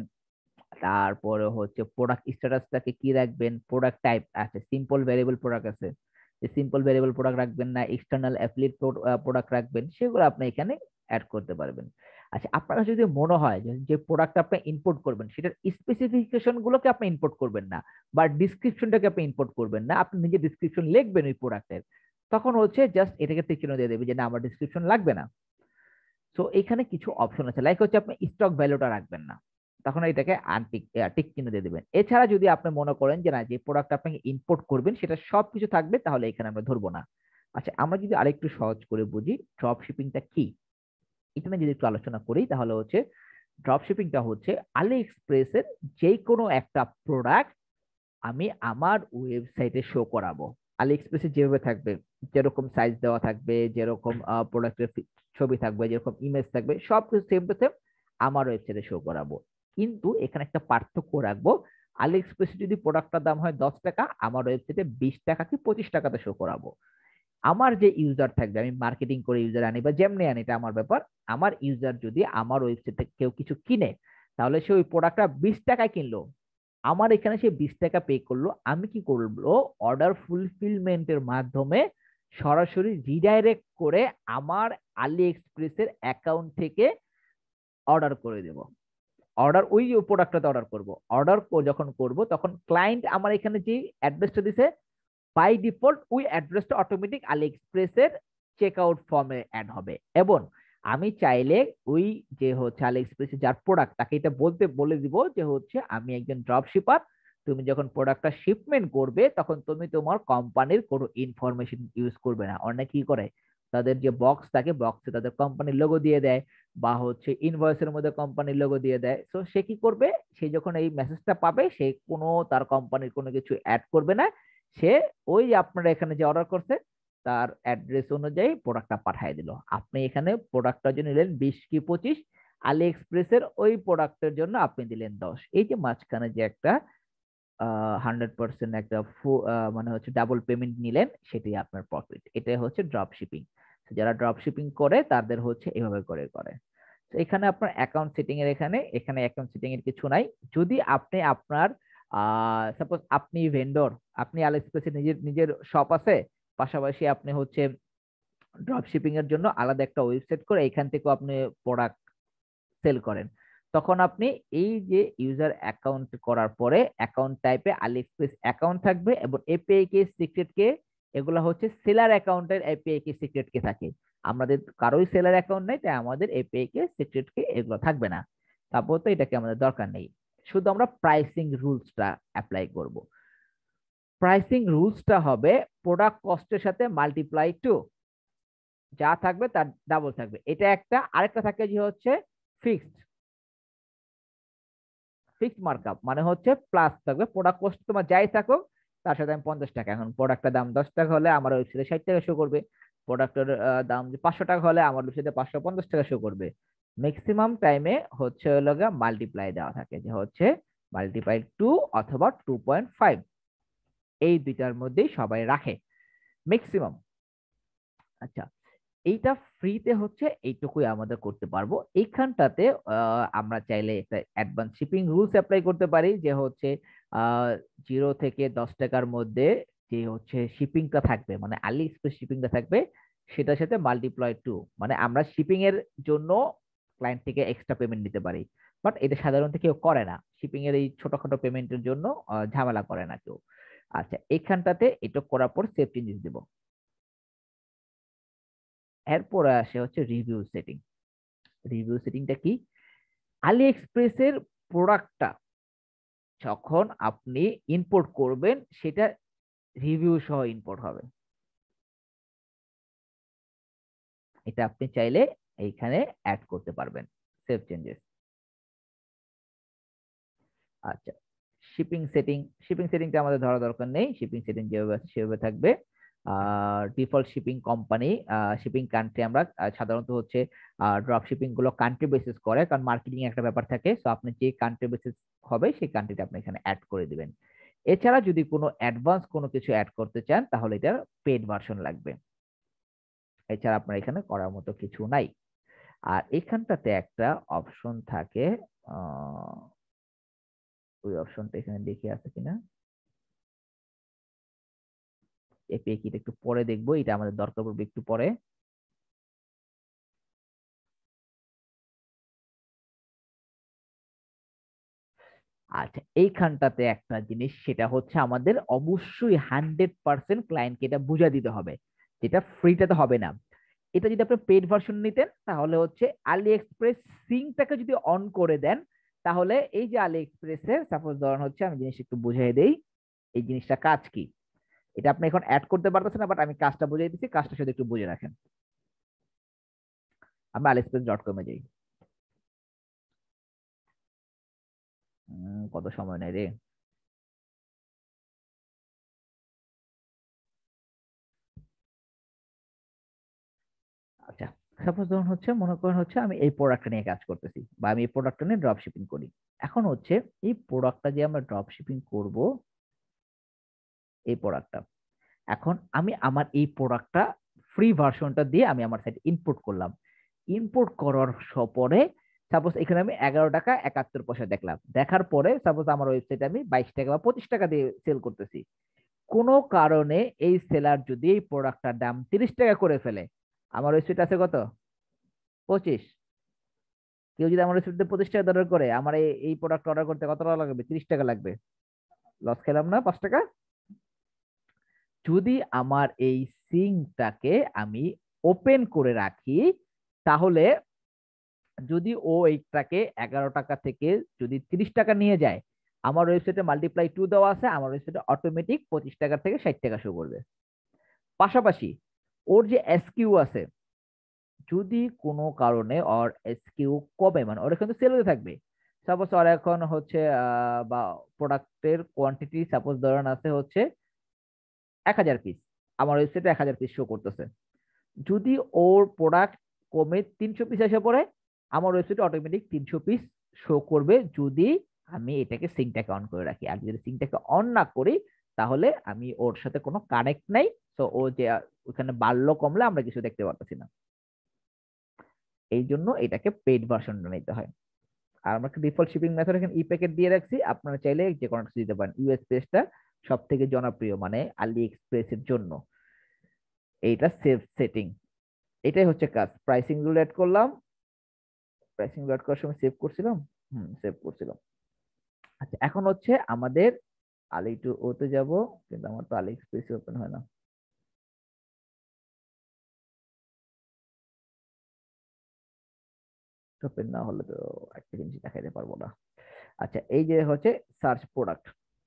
তারপরে হচ্ছে প্রোডাক্ট স্ট্যাটাসটাকে কি রাখবেন, প্রোডাক্ট টাইপ আছে, সিম্পল ভেরিয়েবল প্রোডাক্ট আছে, যে সিম্পল ভেরিয়েবল প্রোডাক্ট রাখবেন না এক্সটার্নাল অ্যাফিলিয়েট প্রোডাক্ট রাখবেন, সেগুলো আপনি এখানে অ্যাড করতে পারবেন। আচ্ছা, আপনার যদি মনে হয় যে প্রোডাক্ট আপনি ইম্পোর্ট করবেন সেটার স্পেসিফিকেশন গুলোকে আপনি ইম্পোর্ট করবেন না, বা ডিসক্রিপশনটাকে আপনি ইম্পোর্ট করবেন না, আপনি নিজে ডিসক্রিপশন লিখবেন ওই প্রোডাক্টের, তখন হচ্ছে জাস্ট এটাকে টিক চিহ্ন দিয়ে দেবে যে না আমার ডিসক্রিপশন লাগবে না। সো এখানে কিছু অপশন আছে, লাইক হচ্ছে আপনি স্টক ভ্যালুটা রাখবেন না, তখন এটাকে আনটিক টিক চিহ্ন দিয়ে দেবেন। এছাড়া যদি আপনি মনে করেন যে না যে প্রোডাক্ট আপনি ইম্পোর্ট করবেন সেটা সবকিছু থাকবে, তাহলে এখানে আমরা ধরবো না। আচ্ছা, আমরা যদি আরেকটু সহজ করে বুঝি ড্রপ শিপিংটা কি, এখানে যদি একটু আলোচনা করি, তাহলে হচ্ছে ড্রপ শিপিংটা হচ্ছে আলি এক্সপ্রেসের যে কোনো একটা প্রোডাক্ট আমি আমার ওয়েবসাইটে শো করাবো। আলি এক্সপ্রেসে যেভাবে থাকবে, যেরকম সাইজ দেওয়া থাকবে, যেরকম প্রোডাক্টের ছবি থাকবে, যেরকম ইমেজ থাকবে, সব কিছু সেম টু সেম আমার ওয়েবসাইটে শো করাবো। কিন্তু এখানে একটা পার্থক্য রাখবো, আলি এক্সপ্রেসে যদি প্রোডাক্টটার দাম হয় দশ টাকা, আমার ওয়েবসাইটে বিশ টাকা কি পঁচিশ টাকাতে শো করাবো। আমার যে ইউজার থাকবে, আমি মার্কেটিং করে ইউজার আনি বা যেমনি আনি, এটা আমার ব্যাপার, আমার ইউজার যদি আমার ওয়েবসাইটে কেউ কিছু কিনে, তাহলে সে ওই প্রোডাক্টটা বিশ টাকায় কিনলো, আমার এখানে সে বিশ টাকা পে করলো, আমি কি করবো অর্ডার ফুলফিলমেন্টের মাধ্যমে সরাসরি রিডাইরেক্ট করে আমার আলি এক্সপ্রেসের অ্যাকাউন্ট থেকে অর্ডার করে দেব, অর্ডার ওই প্রোডাক্টটাতে অর্ডার করব। অর্ডার যখন করব তখন ক্লায়েন্ট আমার এখানে যে অ্যাড্রেসটা দিছে, বাই ডিফল্ট ওই অ্যাড্রেসটা অটোমেটিক আলি এক্সপ্রেসের চেক আউট ফর্মে অ্যাড হবে। এবং আমি চাইলে ওই যে হচ্ছে আলি এক্সপ্রেসে যার প্রোডাক্ট, তাকে এটা বলতে বলে দিব যে হচ্ছে আমি একজন ড্রপ শিপার, তুমি যখন প্রোডাক্টটা শিপমেন্ট করবে তখন তুমি তোমার কোম্পানির কোনো ইনফরমেশন ইউজ করবে না। অনেক কি করে, তাদের যে বক্স থাকে বক্সে তাদের কোম্পানির লোগো দিয়ে দেয়, বা হচ্ছে ইনভয়েসের মধ্যে কোম্পানির লোগো দিয়ে দেয়। সো সে কি করবে, সে যখন এই মেসেজটা পাবে সে কোনো তার কোম্পানির কোনো কিছু অ্যাড করবে না, সে ওই আপনারা এখানে যে অর্ডার করছে তার অ্যাড্রেস অনুযায়ী প্রোডাক্টটা পাঠিয়ে দিল। আপনি এখানে প্রোডাক্টটার জন্য নিলেন বিশ কি পঁচিশ, আলি এক্সপ্রেসের ওই প্রোডাক্টের জন্য আপনি দিলেন দশ। এই যে মাঝখানে যে একটা হান্ড্রেড পার্সেন্ট একটা মানে হচ্ছে ডাবল পেমেন্ট নিলেন, সেটাই আপনার প্রফিট। এটাই হচ্ছে ড্রপ শিপিং। যারা ড্রপ শিপিং করে তাদের হচ্ছে এভাবে করে করে। তো এখানে আপনার অ্যাকাউন্ট সেটিং এর এখানে এখানে অ্যাকাউন্ট সেটিং এর কিছু নাই। যদি আপনি আপনার আহ সাপোজ আপনি ভেন্ডর, আপনি আলি এক্সপ্রেসে নিজের নিজের শপ আছে, পাশাপাশি আপনি হচ্ছে ড্রপ শিপিং এর জন্য আলাদা একটা ওয়েবসাইট করে এখান থেকেও আপনি প্রোডাক্ট সেল করেন, তখন আপনি এই যে ইউজার অ্যাকাউন্ট করার পরে অ্যাকাউন্ট টাইপে আলি এক্সপ্রেস অ্যাকাউন্ট থাকবে, এবং এপিআই কে সিক্রেট কে, এগুলো হচ্ছে সেলার অ্যাকাউন্টের এপিআই কে সিক্রেট কে থাকে। আমাদের কারোই সেলার অ্যাকাউন্ট নেই, তাই আমাদের এপিআই কে সিক্রেট কে এগুলো থাকবে না। তারপর তো এটাকে আমাদের দরকার নেই, শুধু আমরা প্রাইসিং রুলসটা অ্যাপ্লাই করব। প্রাইসিং রুলসটা হবে প্রোডাক্ট কস্টের সাথে মাল্টিপ্লাই টু, যা থাকবে তার ডাবল থাকবে। এটা একটা, আরেকটা থাকে যে হচ্ছে ফিক্সড ফিক্সড মার্কআপ, মানে হচ্ছে প্লাস থাকবে প্রোডাক্ট কস্ট তোমার যাই থাকুক তার সাথে আমি পঞ্চাশ টাকা। এখন প্রোডাক্টের দাম দশ টাকা হলে আমার ওয়েবসাইটে ষাট টাকা শো করবে, প্রোডাক্টের দাম পাঁচশো টাকা হলে আমার ওয়েবসাইটে পাঁচশো পঞ্চাশ টাকা শো করবে। ম্যাক্সিমাম টাইমে হচ্ছে লগা মাল্টিপ্লাই দেওয়া থাকে, যে হচ্ছে মাল্টিপ্লাই টু অথবা টু পয়েন্ট ফাইভ, এই দুইটার মধ্যেই সবাই রাখে ম্যাক্সিমাম। আচ্ছা, এইটা ফ্রিতে হচ্ছে এইটুকুই আমাদের করতে পারবো। এইখানটাতে আমরা চাইলে একটা অ্যাডভান্স শিপিং রুলস অ্যাপ্লাই করতে পারি, যে হচ্ছে জিরো থেকে দশ টাকার মধ্যে যে হচ্ছে শিপিংটা থাকবে, মানে আলি এক্সপ্রেস শিপিংটা থাকবে, সেটার সাথে মাল্টিপ্লাই টু, মানে আমরা শিপিং এর জন্য ক্লায়েন্ট থেকে এক্সট্রা পেমেন্ট নিতে পারি। বাট এটা সাধারণত কেউ করে না, শিপিং এর এই ছোটখাটো পেমেন্টের জন্য ঝামেলা করে না কেউ। আচ্ছা, এইখানটাতে এটা করার পর সেভ চেঞ্জেস দিব। এরপরে আসে হচ্ছে রিভিউ সেটিং। রিভিউ সেটিংটা কি? আলি এক্সপ্রেসের প্রোডাক্টটা যখন আপনি ইম্পোর্ট করবেন সেটা রিভিউ সহ ইম্পোর্ট হবে। এটা আপনি চাইলে এইখানে অ্যাড করতে পারবেন, সেভ চেঞ্জেস। আচ্ছা, শিপিং সেটিং, শিপিং সেটিংটা আমাদের ধরা দরকার নেই, শিপিং সেটিং যেভাবে আছে সেভাবে থাকবে। আর default shipping company, shipping country আমরা আহ, সাধারণত হচ্ছে ড্রপ শিপিং গুলো কান্ট্রি বেসিস করে, কারণ মার্কেটিং একটা ব্যাপার থাকে। সো আপনি যে কান্ট্রি বেসিস হবে সেই কান্ট্রিটা আপনি এখানে অ্যাড করে দিবেন। এছাড়া যদি কোনো অ্যাডভান্স কোনো কিছু অ্যাড করতে চান তাহলে এটার পেড ভার্সন লাগবে। এছাড়া আপনার এখানে করার মতো কিছু নাই। আর এখানটাতে একটা অপশন থাকে, আহ ওই অপশনটা এখানে দেখে আছে কিনা, এপিআই কিটা একটু পরে দেখবো, এটা আমাদের দরকার পড়বে একটু পরে। আচ্ছা, এইখানটাতে একটা জিনিস, সেটা হচ্ছে আমাদের অবশ্যই হান্ড্রেড পার্সেন্ট ক্লায়েন্টকে এটা বুঝা দিতে হবে, যেটা ফ্রিতে তো হবে না। এটা যদি আপনি পেড ভার্সন নিতেন তাহলে হচ্ছে আলি এক্সপ্রেস সিঙ্কটাকে যদি অন করে দেন তাহলে এই যে আলি এক্সপ্রেসের সাপোজ ধরুন হচ্ছে, আমি জিনিস একটু বুঝিয়ে দেই এই জিনিসটা কাজ কি। এটা আপনি এখন অ্যাড করতে পারতেছেন না, বাট আমি কাজটা বুঝিয়ে দিচ্ছি, কাজটা শুধু একটু বুঝে রাখেন। আমরা আলিএক্সপ্রেস ডট কমে যাই। উম, কত সময় নেই রে। আচ্ছা, সাপোজ ধরুন হচ্ছে, মনে করেন হচ্ছে আমি এই প্রোডাক্টটা নিয়ে কাজ করতেছি বা আমি এই প্রোডাক্টটা নিয়ে ড্রপ শিপিং করি। এখন হচ্ছে এই প্রোডাক্টটা যে আমরা ড্রপ শিপিং করব, এই প্রোডাক্টটা এখন আমি আমার এই প্রোডাক্টটা ফ্রি ভার্সনটা দিয়ে আমি আমার সাইটে ইনপুট করলাম। ইনপুট করার স- পরে সাপোজ এখানে আমি এগারো টাকা একাত্তর পয়সা দেখলাম, দেখার পরে সাপোজ আমার ওয়েবসাইটে আমি বাইশ টাকা বা পঁচিশ টাকা দিয়ে সেল করতেছি। কোনো কারণে এই সেলার যদি এই প্রোডাক্টটার দাম তিরিশ টাকা করে ফেলে, আমার ওয়েবসাইট আছে কত, পঁচিশ, কেউ যদি আমার ওয়েবসাইটে পঁচিশ টাকা অর্ডার করে, আমার এই এই প্রোডাক্ট অর্ডার করতে কত টাকা লাগবে, তিরিশ টাকা লাগবে, লস খেলাম না পাঁচ টাকা। যদি আমার এই সিঙ্কটাকে আমি ওপেন করে রাখি তাহলে যদি ও এইটাকে এগারো টাকা থেকে যদি তিরিশ টাকা নিয়ে যায়, আমার ওয়েবসাইটে মাল্টিপ্লাই টু দেওয়া আছে, আমার ওয়েবসাইটে অটোমেটিক পঁচিশ টাকা থেকে ষাট টাকা শো করবে। পাশাপাশি ওর যে এসকিউ আছে, যদি কোনো কারণে ওর এসকিউ কমে, মানে ওর কিন্তু সেল হতে থাকবে, সাপোজ ওর এখন হচ্ছে আহ, বা প্রোডাক্টের কোয়ান্টিটি সাপোজ ধরেন আছে হচ্ছে এক হাজার পিস, আমার ওয়েবসাইটে এক হাজার পিস শো করতেছে। যদি ওর প্রোডাক্ট কমে তিনশো পিস এসে পড়ে, আমার ওয়েবসাইটে অটোমেটিক তিনশো পিস শো করবে, যদি আমি এটাকে সিঙ্কটাকে অন করে রাখি। আর যদি সিঙ্কটাকে অন না করি তাহলে আমি ওর সাথে কোনো কানেক্ট নাই, তো ও যে ওখানে বাড়লো কমলে আমরা কিছু দেখতে পারতেছি না। এই জন্য এটাকে পেড ভার্সন নিতে হয়। আর আমরা ডিফল্ট শিপিং মেথড এখানে ই প্যাকেট দিয়ে রাখছি, আপনারা চাইলে যে কোনো কিছু দিতে পারেন। ইউএস পেজটা সব থেকে জনপ্রিয়, মানে আলি এক্সপ্রেসের জন্য এইটা সেভ সেটিং। এটাই হচ্ছে কাজ। প্রাইসিং গুলো অ্যাড করলাম, প্রাইসিং গুলো অ্যাড করার সময় সেভ করছিলাম, হুম সেভ করছিলাম। আচ্ছা, এখন হচ্ছে আমাদের আলি টু ওতে যাব, কিন্তু আমার তো আলি এক্সপ্রেস ওপেন হয় না। ওপেন না হলে তো একটা জিনিস দেখাইতে পারবো না। আচ্ছা, এই যে হচ্ছে সার্চ প্রোডাক্ট,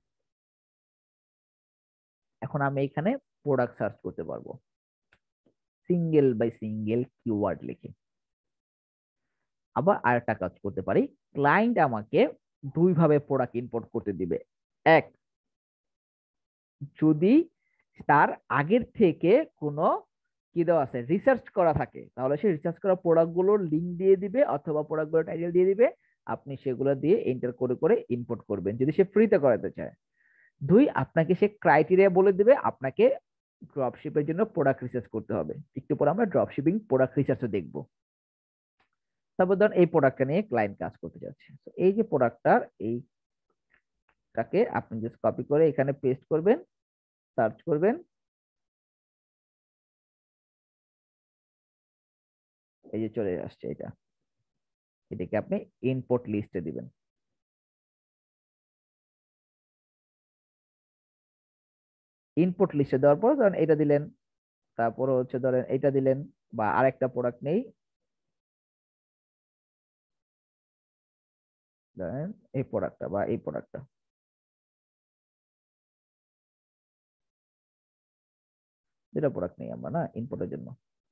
এখন আমি এখানে প্রোডাক্ট সার্চ করতে পারবো সিঙ্গেল বাই সিঙ্গেল কিওয়ার্ড লিখে। আবার আরেকটা কাজ করতে পারি, ক্লায়েন্ট আমাকে দুই ভাবে প্রোডাক্ট ইম্পোর্ট করতে দিবে। এক, যদি তার আগের থেকে কোনো কি দেওয়া আছে রিসার্চ করা থাকে তাহলে সে রিসার্চ করা প্রোডাক্ট গুলোর লিঙ্ক দিয়ে দিবে অথবা প্রোডাক্ট গুলোর টাইটেল দিয়ে দিবে, আপনি সেগুলো দিয়ে এন্টার করে করে ইম্পোর্ট করবেন যদি সে ফ্রিতে করাতে চায়। দুই, আপনাকে সে ক্রাইটেরিয়া বলে দিবে, আপনাকে ড্রপশিপের জন্য প্রোডাক্ট রিসার্চ করতে হবে। একটু পরে আমরা ড্রপশিপিং প্রোডাক্ট রিসার্চও দেখবো। তারপর ধরুন এই প্রোডাক্টটা নিয়ে ক্লায়েন্ট কাজ করতে যাচ্ছে, এই যে প্রোডাক্টটার এইটাকে আপনি জাস্ট কপি করে এখানে পেস্ট করবেন, সার্চ করবেন, এই যে চলে আসছে এটা, এটাকে আপনি ইম্পোর্ট লিস্টে দিবেন। ইনপুট লিস্টে দেওয়ার পর ধরেন এটা দিলেন, তারপরে হচ্ছে ধরেন এটা দিলেন, বা আরেকটা প্রোডাক্ট নেই, ধরেন এই প্রোডাক্টটা বা এই প্রোডাক্টটা, দুটা প্রোডাক্ট নেই আমরা না ইনপুটের জন্য।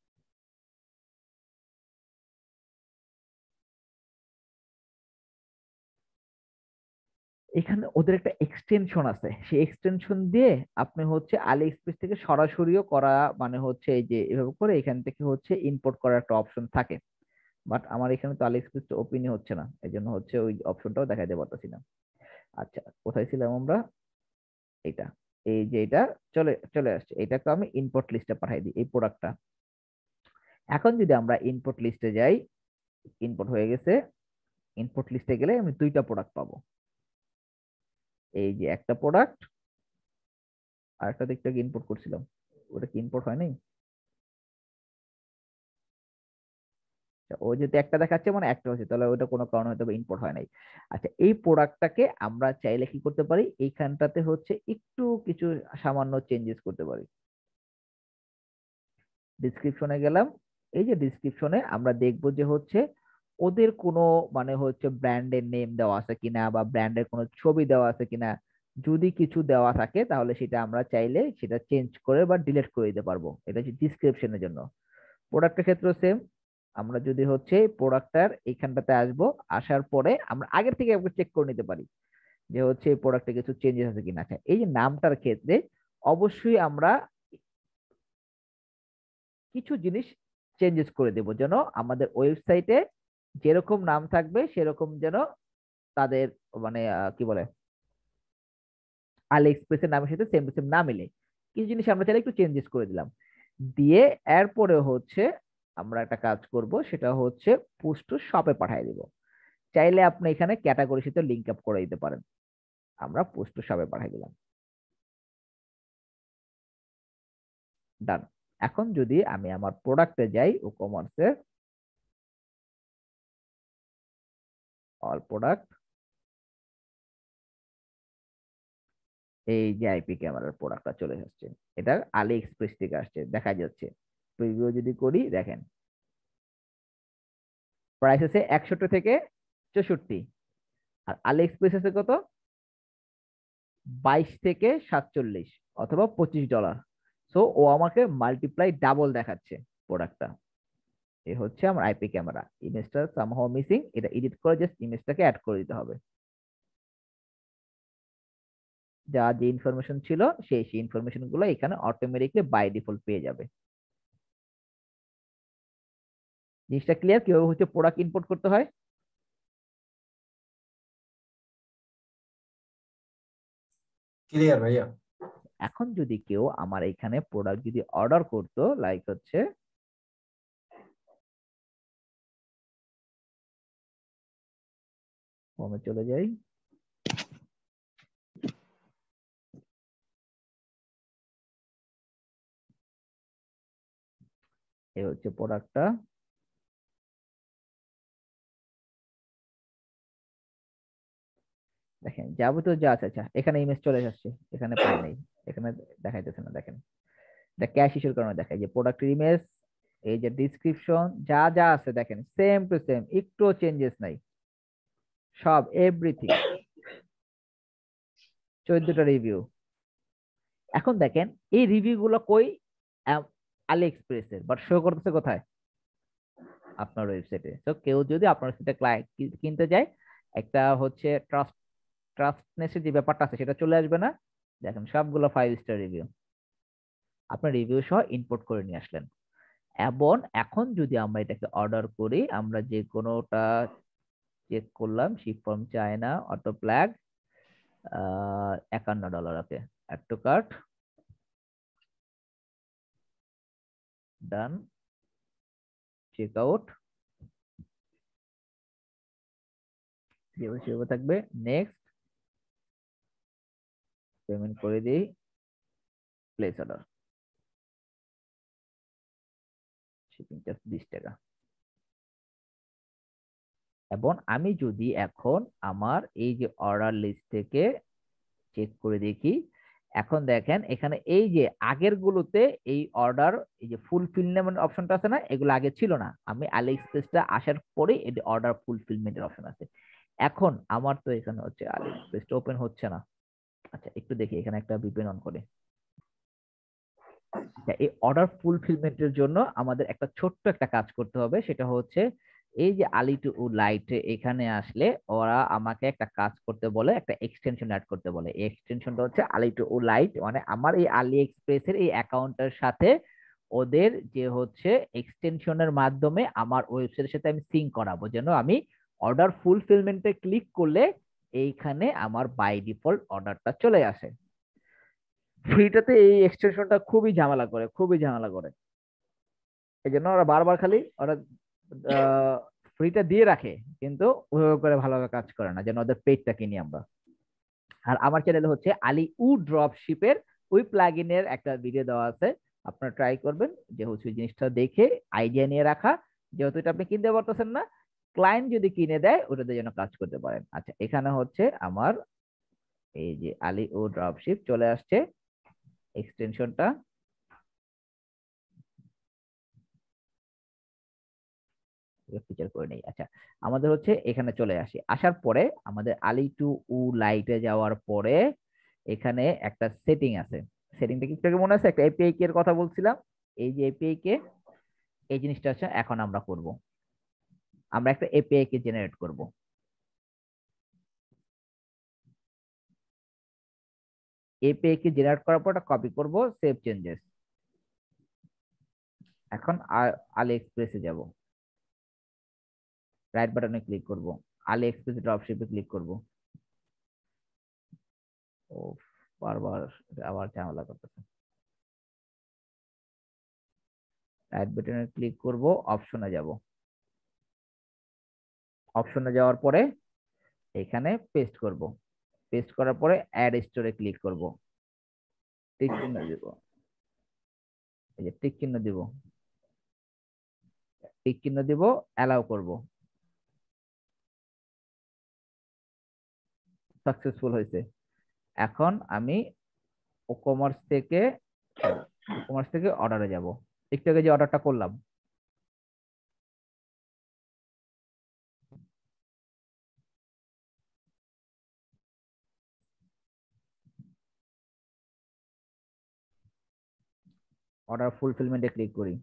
এখানে ওদের একটা এক্সটেনশন আছে, সেই এক্সটেনশন দিয়ে আপনি হচ্ছে আলি এক্সপ্রেস থেকে সরাসরিও করা, মানে হচ্ছে এই যে এভাবে করে এখান থেকে হচ্ছে ইম্পোর্ট করার একটা অপশন থাকে। বাট আমার এখানে তো আলি এক্সপ্রেস ওপেনই হচ্ছে না, এই জন্য হচ্ছে ওই অপশনটাও দেখাতে পারতেছি না। আচ্ছা, কোথায় ছিলাম আমরা? এটা, এই যে এটা চলে চলে আসছে, এটাকে আমি ইম্পোর্ট লিস্টে পাঠাই দিই এই প্রোডাক্টটা। এখন যদি আমরা ইনপুট লিস্টে যাই, ইনপুট হয়ে গেছে, ইনপুট লিস্টে গেলে আমি দুইটা প্রোডাক্ট পাবো, এই যে একটা প্রোডাক্ট আর একটা দিকটা ইনপুট করছিলাম, ওটা কি ইনপুট হয় নাই? ও যদি একটা দেখাচ্ছে মানে একটা হচ্ছে, তাহলে ওটা কোনো কারণে হয়তো ইনপুট হয় নাই। আচ্ছা, এই প্রোডাক্টটাকে আমরা চাইলে কি করতে পারি, এইখানটাতে হচ্ছে একটু কিছু সামান্য চেঞ্জেস করতে পারি। ডিসক্রিপশনে গেলাম, এই যে ডিসক্রিপশনে আমরা দেখবো যে হচ্ছে ওদের কোনো মানে হচ্ছে ব্র্যান্ডের নেম দেওয়া আছে কিনা বা ব্র্যান্ডের কোনো ছবি দেওয়া আছে কিনা। যদি কিছু দেওয়া থাকে তাহলে সেটা আমরা চাইলে সেটা চেঞ্জ করে বা ডিলিট করে দিতে পারবো, এটা হচ্ছে ডিসক্রিপশনের জন্য। প্রোডাক্টের ক্ষেত্রে সেম, আমরা যদি হচ্ছে প্রোডাক্টটার এইখানটাতে আসবো, আসার পরে আমরা আগের থেকে একবার চেক করে নিতে পারি যে হচ্ছে এই প্রোডাক্টে কিছু চেঞ্জেস আছে কিনা। আচ্ছা, এই যে নামটার ক্ষেত্রে অবশ্যই আমরা কিছু জিনিস চেঞ্জেস করে দেব, যেন আমাদের ওয়েবসাইটে যেরকম নাম থাকবে সেরকম যেন তাদের মানে আহ, কি বলে আলি এক্সপ্রেসের নামের সাথে সেম টু সেম না মিলে। কিছু জিনিস আমরা চাইলে একটু চেঞ্জেস করে দিলাম, দিয়ে এরপরে হচ্ছে আমরা একটা কাজ করব, সেটা হচ্ছে পোস্ট টু শপে পাঠিয়ে দিব। চাইলে আপনি এখানে ক্যাটাগরির সাথে লিঙ্ক আপ করে দিতে পারেন। আমরা পোস্ট টু শপে পাঠিয়ে দিলাম, ডান। এখন যদি আমি আমার প্রোডাক্টে যাই, ও কমার্সে অল প্রোডাক্ট, এই যে আইপি ক্যামেরার প্রোডাক্টটা চলে আসছে, এটা আলি এক্সপ্রেস থেকে আসছে দেখা যাচ্ছে। প্রিভিউ যদি করি দেখেন, প্রাইস আছে একষট্টি থেকে চৌষট্টি, আর আলি এক্সপ্রেস আছে কত, বাইশ থেকে সাতচল্লিশ অথবা পঁচিশ ডলার। সো ও আমাকে মাল্টিপ্লাই ডাবল দেখাচ্ছে প্রোডাক্টটা। এ হচ্ছে আমার আইপি ক্যামেরা। ইমেজটা সামহাও মিসিং, এটা এডিট করে জাস্ট ইমেজটাকে অ্যাড করে দিতে হবে। যা যে ইনফরমেশন ছিল সেই সেই ইনফরমেশন গুলো এখানে অটোমেটিকলি বাই ডিফল্ট পেয়ে যাবে। জিনিসটা ক্লিয়ার কিভাবে হচ্ছে প্রোডাক্ট ইম্পোর্ট করতে হয়? क्लियर भैया। এখন যদি কেউ আমার এখানে প্রোডাক্ট যদি অর্ডার করতো, লাইক হচ্ছে হোমে চলে যাই, এই হচ্ছে প্রোডাক্টটা, দেখেন যাবতীয় যা আছে। আচ্ছা, এখানে ইমেজ চলে আসছে, এখানে পাই নাই, এখানে দেখাইতেছে না। দেখেন এটা ক্যাশ ইস্যুর কারণে দেখায় যে প্রোডাক্টের ইমেজ, এই যে ডিসক্রিপশন যা যা আছে দেখেন সেম টু সেম, একটু চেঞ্জেস নাই, সব এভরিথিং। চোদ্দটা রিভিউ। এখন দেখেন এই রিভিউ গুলো কই, আলি এক্সপ্রেসের, বাট শো করতেছে কোথায়, আপনার ওয়েবসাইটে। তো কেউ যদি আপনার সাথে কিনতে যায়, একটা হচ্ছে ট্রাস্ট ট্রাস্টনেসের যে ব্যাপারটা আছে সেটা চলে আসবে না। দেখেন সবগুলো ফাইভ স্টার রিভিউ, আপনার রিভিউ সহ ইম্পোর্ট করে নিয়ে আসলেন। এবং এখন যদি আমরা এটাকে অর্ডার করি, আমরা যে কোনোটা চেক করলাম, শিপ ফ্রম চায়না, অটো প্ল্যাগ, একান্ন dollar, okay, add to cart, done, check out, যেভাবে সেভাবে থাকবে, নেক্সট, পেমেন্ট করে দিই, প্লেস অর্ডার, শিপিং চার্জ বিশ টাকা। এবং আমি যদি এখন আমার এই যে অর্ডার লিস্ট থেকে চেক করে দেখি, এখন দেখেন এখানে এই যে আগের গুলোতে এই অর্ডার এই যে ফুলফিলমেন্ট অপশনটা আছে না, এগুলো আগে ছিল না। আমি আলি এক্সপ্রেসটা আসার পরে এই অর্ডার ফুলফিলমেন্টের অপশন আছে। এখন আমার তো এখানে হচ্ছে আলি এক্সপ্রেসটা ওপেন হচ্ছে না। আচ্ছা একটু দেখি এখানে একটা ভিপিএন অন করে। আচ্ছা, এই অর্ডার ফুলফিলমেন্টের জন্য আমাদের একটা ছোট্ট একটা কাজ করতে হবে, সেটা হচ্ছে এই যে আলি টু লাইট এখানে আসলে ওরা আমাকে একটা কাজ করতে বলে, একটা এক্সটেনশন অ্যাড করতে বলে। এই এক্সটেনশনটা হচ্ছে আলি টু লাইট, মানে আমার এই আলি এক্সপ্রেসের এই অ্যাকাউন্টের সাথে ওদের যে হচ্ছে এক্সটেনশনের মাধ্যমে আমার ওয়েবসাইটের সাথে আমি সিঙ্ক করাবো, যেন আমি অর্ডার ফুলফিলমেন্টে ক্লিক করলে এইখানে আমার বাই ডিফল্ট অর্ডারটা চলে আসে। ফ্রিটাতে এই এক্সটেনশনটা খুবই ঝামেলা করে, খুবই ঝামেলা করে। এই জন্য ওরা বারবার খালি ওরা ফ্রিটা দিয়ে রাখে, কিন্তু ওইভাবে করে ভালোভাবে কাজ করে না, যেন ওদের পেজটা কিনি আমরা। আর আমার চ্যানেলে হচ্ছে আলি উ ড্রপশিপের ওই প্লাগইনের একটা ভিডিও দেওয়া আছে, আপনারা ট্রাই করবেন যে হচ্ছে জিনিসটা দেখে আইডিয়া নিয়ে রাখা, যেহেতু এটা আপনি কিনতে পারতেছেন না, ক্লায়েন্ট যদি কিনে দেয় ওটাতে যেন কাজ করতে পারেন। আচ্ছা এখানে হচ্ছে আমার এই যে আলি উ ড্রপশিপ চলে আসছে এক্সটেনশনটা। ফিচার করে নেই। আচ্ছা আমাদের হচ্ছে এখানে চলে আসি, আসার পরে আমাদের আলি টু উ লাইটে যাওয়ার পরে এখানে একটা সেটিং আছে। সেটিংটা কি একটু মনে আছে, একটা এপিআই কে এর কথা বলছিলাম, এই যে এপিআই কে, এই জিনিসটা আছে এখন আমরা করব। আমরা একটা এপিআই কে জেনারেট করব। এপিআই কে জেনারেট করার পর এটা কপি করব, সেভ চেঞ্জেস। এখন আলি এক্সপ্রেসে যাব, রাইট বাটনে ক্লিক করব, আলি এক্সপ্রেস ড্রপশিপে ক্লিক করব। ও বারবার আবার ঝামেলা করতেছে। রাইট বাটনে ক্লিক করব, অপশনে যাব, অপশনে যাওয়ার পরে এখানে পেস্ট করব, পেস্ট করার পরে অ্যাড স্টোরে ক্লিক করব, টিক চিহ্ন দিব, এই যে টিক চিহ্ন দিব, টিক চিহ্ন দিব, অ্যালাউ করব, সাকসেসফুল হয়েছে। এখন আমি ও কমার্স থেকে কমার্স থেকে অর্ডারে যাব, একটু আগে যে অর্ডারটা করলাম, অর্ডার ফুলফিলমেন্টে ক্লিক করি।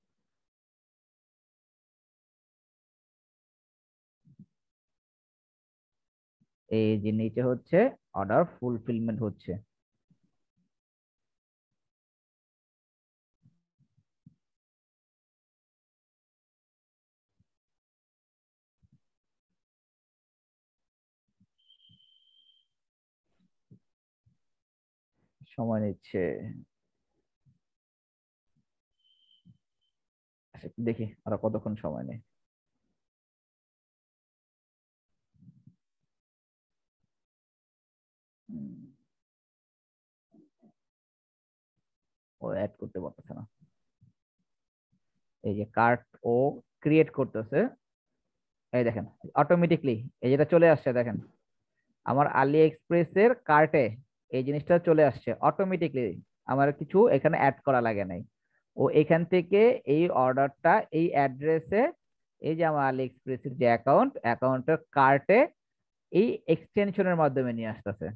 এই যে নিচে হচ্ছে অর্ডার ফুলফিলমেন্ট হচ্ছে। সময় নিচ্ছে, আচ্ছা, দেখি ওরা কতক্ষণ সময় নেয়। ও অ্যাড করতে পারতেছে না, এই যে কার্ট ও ক্রিয়েট করতেছে, এই দেখেন অটোমেটিকলি এই যেটা চলে আসছে, দেখেন আমার আলি এক্সপ্রেস এর কার্টে এই জিনিসটা চলে আসছে অটোমেটিকলি, আমার কিছু এখানে অ্যাড করা লাগে নাই। ও এখান থেকে এই অর্ডারটা এই অ্যাড্রেসে, এই যে আমার আলি এক্সপ্রেস এর যে অ্যাকাউন্ট, অ্যাকাউন্টের কার্টে এই এক্সটেনশনের মাধ্যমে নিয়ে আসতেছে।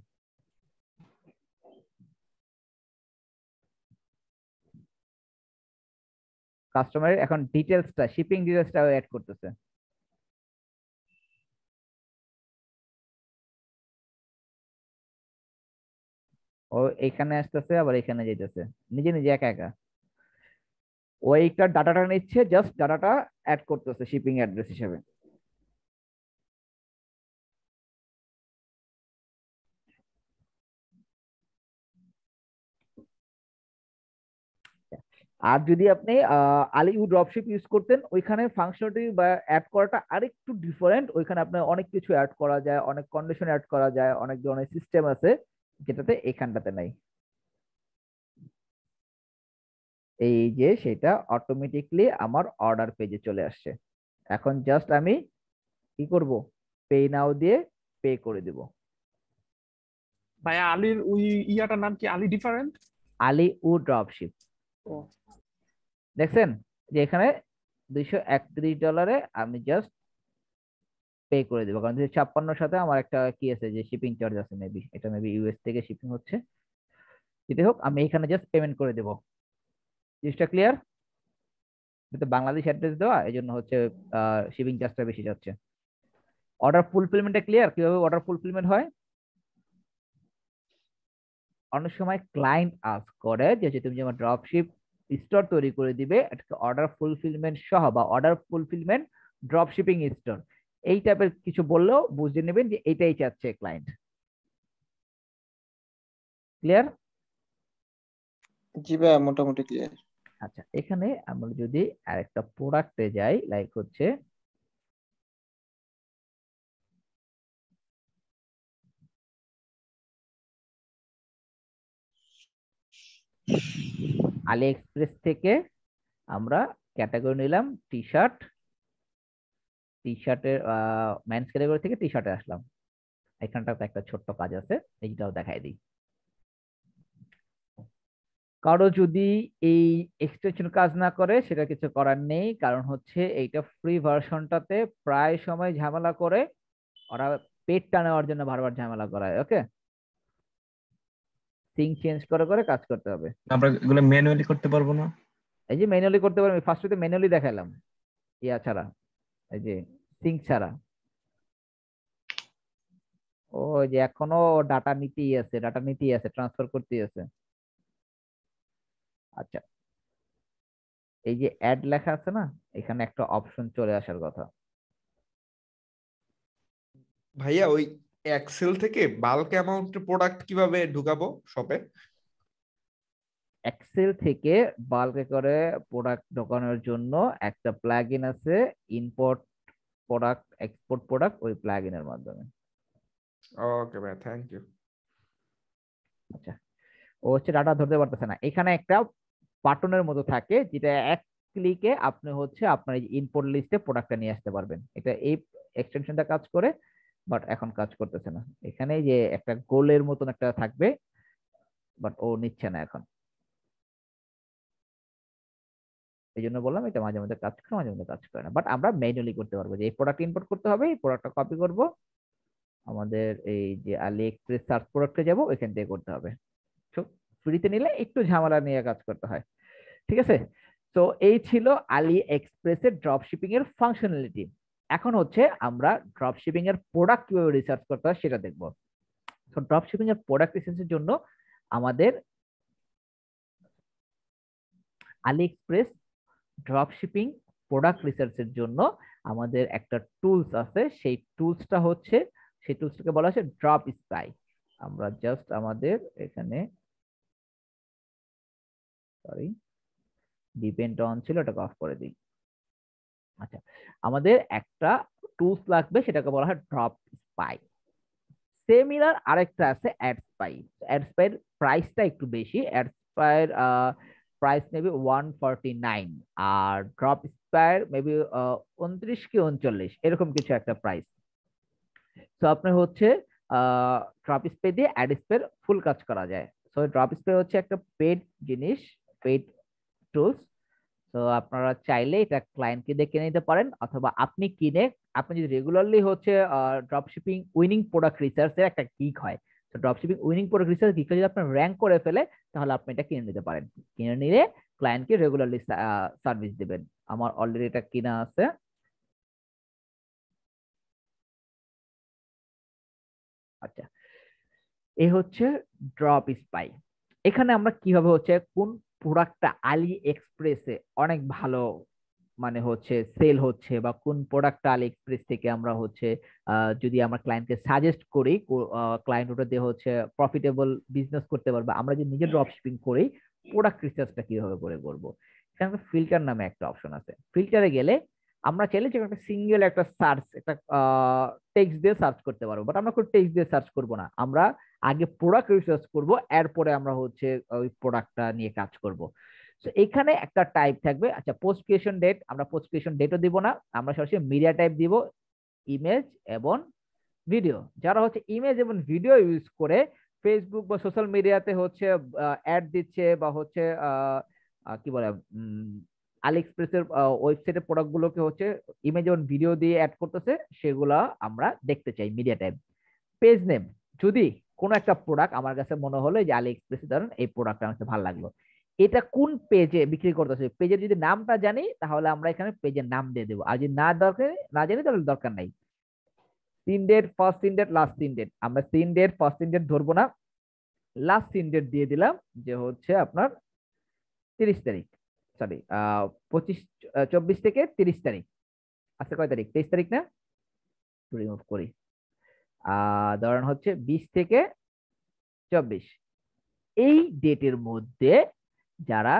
কাস্টমারের এখন ডিটেলসটা, শিপিং ডিটেলসটা অ্যাড করতেছে। ও এখানে আসতেছে আবার এখানে যেতেছে, নিজে নিজে একা একা ওইটার ডাটাটা নিচ্ছে, জাস্ট ডাটাটা অ্যাড করতেছে শিপিং অ্যাড্রেস হিসেবে। আর যদি আপনি আলি ইউ ড্রপশিপ ইউজ করতেন, ওইখানে ফাংশনালিটি বা অ্যাড করাটা আরেকটু ডিফারেন্ট, ওইখানে আপনার অনেক কিছু অ্যাড করা যায়, অনেক কন্ডিশন অ্যাড করা যায়, অনেক ধরনের সিস্টেম আছে যেটাতে এখানটাতে নাই। এই যে সেটা অটোমেটিকলি আমার অর্ডার পেজে চলে আসছে। এখন জাস্ট আমি কি করব, পে নাও দিয়ে পে করে দিব। ভাইয়া আলীর ওই ইয়াটার নাম কি? আলী ডিফারেন্ট আলী উ ড্রপশিপ ও দেখছেন যে এখানে দুইশো একত্রিশ ডলারে আমি জাস্ট পে করে দেবো, কারণ দুইশো ছাপ্পান্নর সাথে আমার একটা কি আছে যে শিপিং চার্জ আছে, মেবি এটা মেবি ইউএস থেকে শিপিং হচ্ছে, যেটাই হোক আমি এখানে জাস্ট পেমেন্ট করে দেবো। জিনিসটা ক্লিয়ার? এটা বাংলাদেশ অ্যাড্রেস দেওয়া, এই জন্য হচ্ছে শিপিং চার্জটা বেশি যাচ্ছে। অর্ডার ফুলফিলমেন্টটা ক্লিয়ার? কিভাবে অর্ডার ফুলফিলমেন্ট হয়? অনেক সময় ক্লায়েন্ট আস্ক করে যে তুমি যেমন ড্রপশিপ স্টোর তৈরি করে দিবে, এটাকে অর্ডার ফুলফিলমেন্ট সহ বা অর্ডার ফুলফিলমেন্ট ড্রপশিপিং স্টোর, এই টাইপের কিছু বললেও বুঝে নেবেন যে এটাই চাচ্ছে ক্লায়েন্ট। ক্লিয়ার? জি ভাইয়া মোটামুটি ক্লিয়ার। আচ্ছা, এখানে আমরা যদি আরেকটা প্রোডাক্টে যাই, লাইক হচ্ছে আলি এক্সপ্রেস থেকে আমরা ক্যাটাগরি নিলাম টি শার্ট, টি শার্টের মেন্স ক্যাটাগরি থেকে টি শার্টে আসলাম। এখানটাতে একটা ছোট্ট কাজ আছে, এইটাও দেখাই দিই। কারো যদি এই এক্সটেনশন কাজ না করে সেটা কিছু করার নেই, কারণ হচ্ছে এইটা ফ্রি ভার্সনটাতে প্রায় সময় ঝামেলা করে, ওরা পেটটা নেওয়ার জন্য বারবার ঝামেলা করায়। ওকে, সিঙ্ক চেঞ্জ করে করে কাজ করতে হবে। আমরা এগুলো ম্যানুয়ালি করতে পারবো না? এই যে ম্যানুয়ালি করতে পারবো, ফার্স্টে ম্যানুয়ালি দেখালাম ইয়া ছাড়া, এই যে সিঙ্ক ছাড়া। ও যে এখনো ডাটা নিতেই আছে, ডাটা নিতেই আছে, ট্রান্সফার করতেই আছে। আচ্ছা, এই যে অ্যাড লেখা আছে না, এখানে একটা অপশন চলে আসার কথা। ভাইয়া ওই এক্সেল থেকে বাল্ক অ্যামাউন্টের প্রোডাক্ট কিভাবে ঢুকাবো শপে? এক্সেল থেকে বাল্কে করে প্রোডাক্ট ঢোকানোর জন্য একটা প্লাগইন আছে, ইম্পোর্ট প্রোডাক্ট এক্সপোর্ট প্রোডাক্ট, ওই প্লাগইনের মাধ্যমে। ওকে ভাই, থ্যাংক ইউ। আচ্ছা, ও হচ্ছে ডাটা ধরতে পারতেছে না, এখানে একটা বাটনের মতো থাকে যেটা এক ক্লিকে আপনি হচ্ছে আপনার ইম্পোর্ট লিস্টে প্রোডাক্টটা নিয়ে আসতে পারবেন। এটা এই এক্সটেনশনটা কাজ করে, বাট এখন কাজ করতেছে না। এখানে যে একটা গোলের মতন একটা থাকবে, বাট ও নিচ্ছে না এখন। এই জন্য বললাম এটা মাঝে মধ্যে কাজ করে, মাঝে মধ্যে কাজ করে না, বাট আমরা ম্যানুয়ালি করতে পারবো। যে এই প্রোডাক্ট ইম্পোর্ট করতে হবে, এই প্রোডাক্টটা কপি করব, আমাদের এই যে আলি এক্সপ্রেস সার্চ প্রোডাক্টে যাব, এখান থেকে করতে হবে। ফ্রিতে নিলে একটু ঝামেলা নিয়ে কাজ করতে হয়, ঠিক আছে? তো এই ছিল আলি এক্সপ্রেসের ড্রপ শিপিং এর ফাংশনালিটি। এখন হচ্ছে আমরা ড্রপ শিপিং এর প্রোডাক্ট কিভাবে রিসার্চ করতে হয় সেটা দেখবো। তো ড্রপ শিপিং এর প্রোডাক্ট রিসার্চের জন্য আমাদের AliExpress drop shipping product রিসার্চের জন্য আমাদের একটা টুলস আছে, সেই টুলসটা হচ্ছে সেই টুলসটাকে বলা হচ্ছে ড্রপ স্পাই। আমরা জাস্ট আমাদের এখানে সরি ডিপেন্ড অন ছিল, ওটাকে অফ করে দিই। আচ্ছা, আমাদের একটা টুলস লাগবে, সেটাকে বলা হয় ড্রপ স্পাই। সিমিলার আরেকটা আছে অ্যাড স্পাই। অ্যাড স্পাইয়ের প্রাইসটা একটু বেশি, অ্যাড স্পাইয়ের price maybe one forty nine, আর ড্রপ স্পাইয়ের মেবি উনত্রিশ কি উনচল্লিশ এরকম কিছু একটা প্রাইস। তো আপনার হচ্ছে ড্রপ স্পাই দিয়ে অ্যাড স্পাইয়ের ফুল কাজ করা যায়। সো ড্রপ স্পাই হচ্ছে একটা পেড জিনিস, পেড টুলস। তো আপনারা চাইলে এটা ক্লায়েন্টকে দিয়ে কিনে নিতে পারেন, অথবা আপনি কিনে আপনি যদি রেগুলারলি হচ্ছে ড্রপ শিপিং উইনিং প্রোডাক্ট রিসার্চের একটা গিগ হয়, তো drop shipping winning product research গিগটা যদি আপনার র্যাঙ্ক করে ফেলে, তাহলে আপনি এটা কিনে নিতে পারেন। কিনে নিলে ক্লায়েন্টকে রেগুলারলি সার্ভিস দিবেন। আমার অলরেডি এটা কিনা আছে। আচ্ছা, এই হচ্ছে ড্রপ স্পাই। এখানে আমরা কিভাবে হচ্ছে কোন প্রোডাক্টটা আলি এক্সপ্রেসে অনেক ভালো মানে হচ্ছে সেল হচ্ছে, বা কোন প্রোডাক্টটা আলি এক্সপ্রেস থেকে আমরা হচ্ছে যদি আমরা ক্লায়েন্টকে সাজেস্ট করি, ক্লায়েন্ট ওটা দিয়ে হচ্ছে প্রফিটেবল বিজনেস করতে পারবে, আমরা যদি নিজে ড্রপ শিপিং করি প্রোডাক্ট রিসার্চটা কিভাবে করে করবো। এখানে ফিল্টার নামে একটা অপশন আছে। ফিল্টারে গেলে আমরা চাইলে যে একটা সিঙ্গেল একটা সার্চ একটা টেক্সট দিয়ে সার্চ করতে পারবো, বাট আমরা কোনো টেক্সট দিয়ে সার্চ করবো না, আমরা আগে প্রোডাক্ট রিসার্চ করবো, এরপরে আমরা হচ্ছে ওই প্রোডাক্টটা নিয়ে কাজ করব। তো এখানে একটা টাইপ থাকবে। আচ্ছা, পোস্ট ক্রিয়েশন ডেট, আমরা পোস্ট ক্রিয়েশন ডেটও দিব না, আমরা সরাসরি মিডিয়া টাইপ দিব, ইমেজ এবং ভিডিও। যারা হচ্ছে ইমেজ এবং ভিডিও ইউজ করে ফেসবুক বা সোশ্যাল মিডিয়াতে হচ্ছে অ্যাড দিচ্ছে বা হচ্ছে আহ, আহ, কি বলে আলি এক্সপ্রেসের ওয়েবসাইটের প্রোডাক্ট গুলোকে হচ্ছে ইমেজ এবং ভিডিও দিয়ে অ্যাড করতেছে, সেগুলা আমরা দেখতে চাই মিডিয়া টাইপ। পেজ নেম, যদি কোনো একটা প্রোডাক্ট আমার কাছে মনে হলো যে আলি এক্সপ্রেসে ধরেন এই প্রোডাক্টটা আমার কাছে ভালো লাগলো, এটা কোন পেজে বিক্রি করতেছে, পেজের যদি নামটা জানি তাহলে আমরা এখানে পেজের নাম দিয়ে দেবো, আর যদি না দরকার না জানি তাহলে দরকার নাই। Seen date, first seen date, last seen date, আমরা seen date first seen date ধরবো না, লাস্ট সিন ডেট দিয়ে দিলাম যে হচ্ছে আপনার তিরিশ তারিখ, সরি আহ পঁচিশ আহ, চব্বিশ থেকে তিরিশ তারিখ, আজকে কয় তারিখ, তেইশ তারিখ না, রিমুভ করি, আহ ধরেন হচ্ছে বিশ থেকে চব্বিশ, এই ডেটের মধ্যে যারা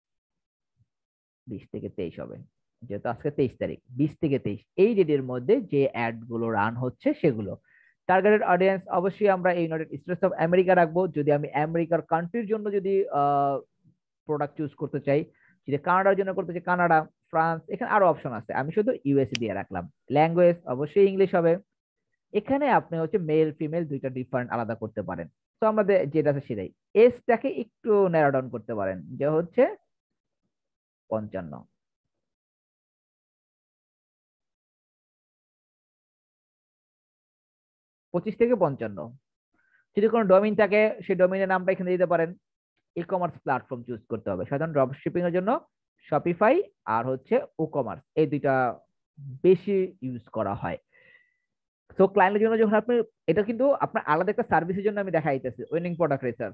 বিশ থেকে তেইশ হবে, যেহেতু আজকে তেইশ তারিখ, বিশ থেকে তেইশ এই ডেটের মধ্যে যে অ্যাড গুলো রান হচ্ছে সেগুলো। টার্গেটেড অডিয়েন্স অবশ্যই আমরা ইউনাইটেড স্টেটস অফ আমেরিকা রাখবো, যদি আমি আমেরিকার কান্ট্রির জন্য যদি প্রোডাক্ট চুজ করতে চাই, যদি কানাডার জন্য করতে চাই কানাডা, ফ্রান্স, এখানে আরো অপশন আছে, আমি শুধু ইউএসএ দিয়ে রাখলাম। ল্যাঙ্গুয়েজ অবশ্যই ইংলিশ হবে, এখানে আপনি হচ্ছে মেল ফিমেল দুইটা ডিফারেন্ট আলাদা করতে পারেন, তো আমাদের যেটা আছে সেটাই। এজটাকে একটু ন্যারো ডাউন করতে পারেন, যে হচ্ছে পঞ্চান্ন, পঁচিশ থেকে পঞ্চান্ন। যদি কোনো ডোমেইন থাকে সেই ডোমেইনের নামটা এখানে দিতে পারেন। ই কমার্স প্ল্যাটফর্ম চুজ করতে হবে, সাধারণ ড্রপ শিপিং এর জন্য শপিফাই আর হচ্ছে ও কমার্স, এই দুইটা বেশি ইউজ করা হয়। তো ক্লায়েন্টের জন্য যখন আপনি, এটা কিন্তু আপনার আলাদা একটা সার্ভিসের জন্য আমি দেখাইতেছি, winning product research,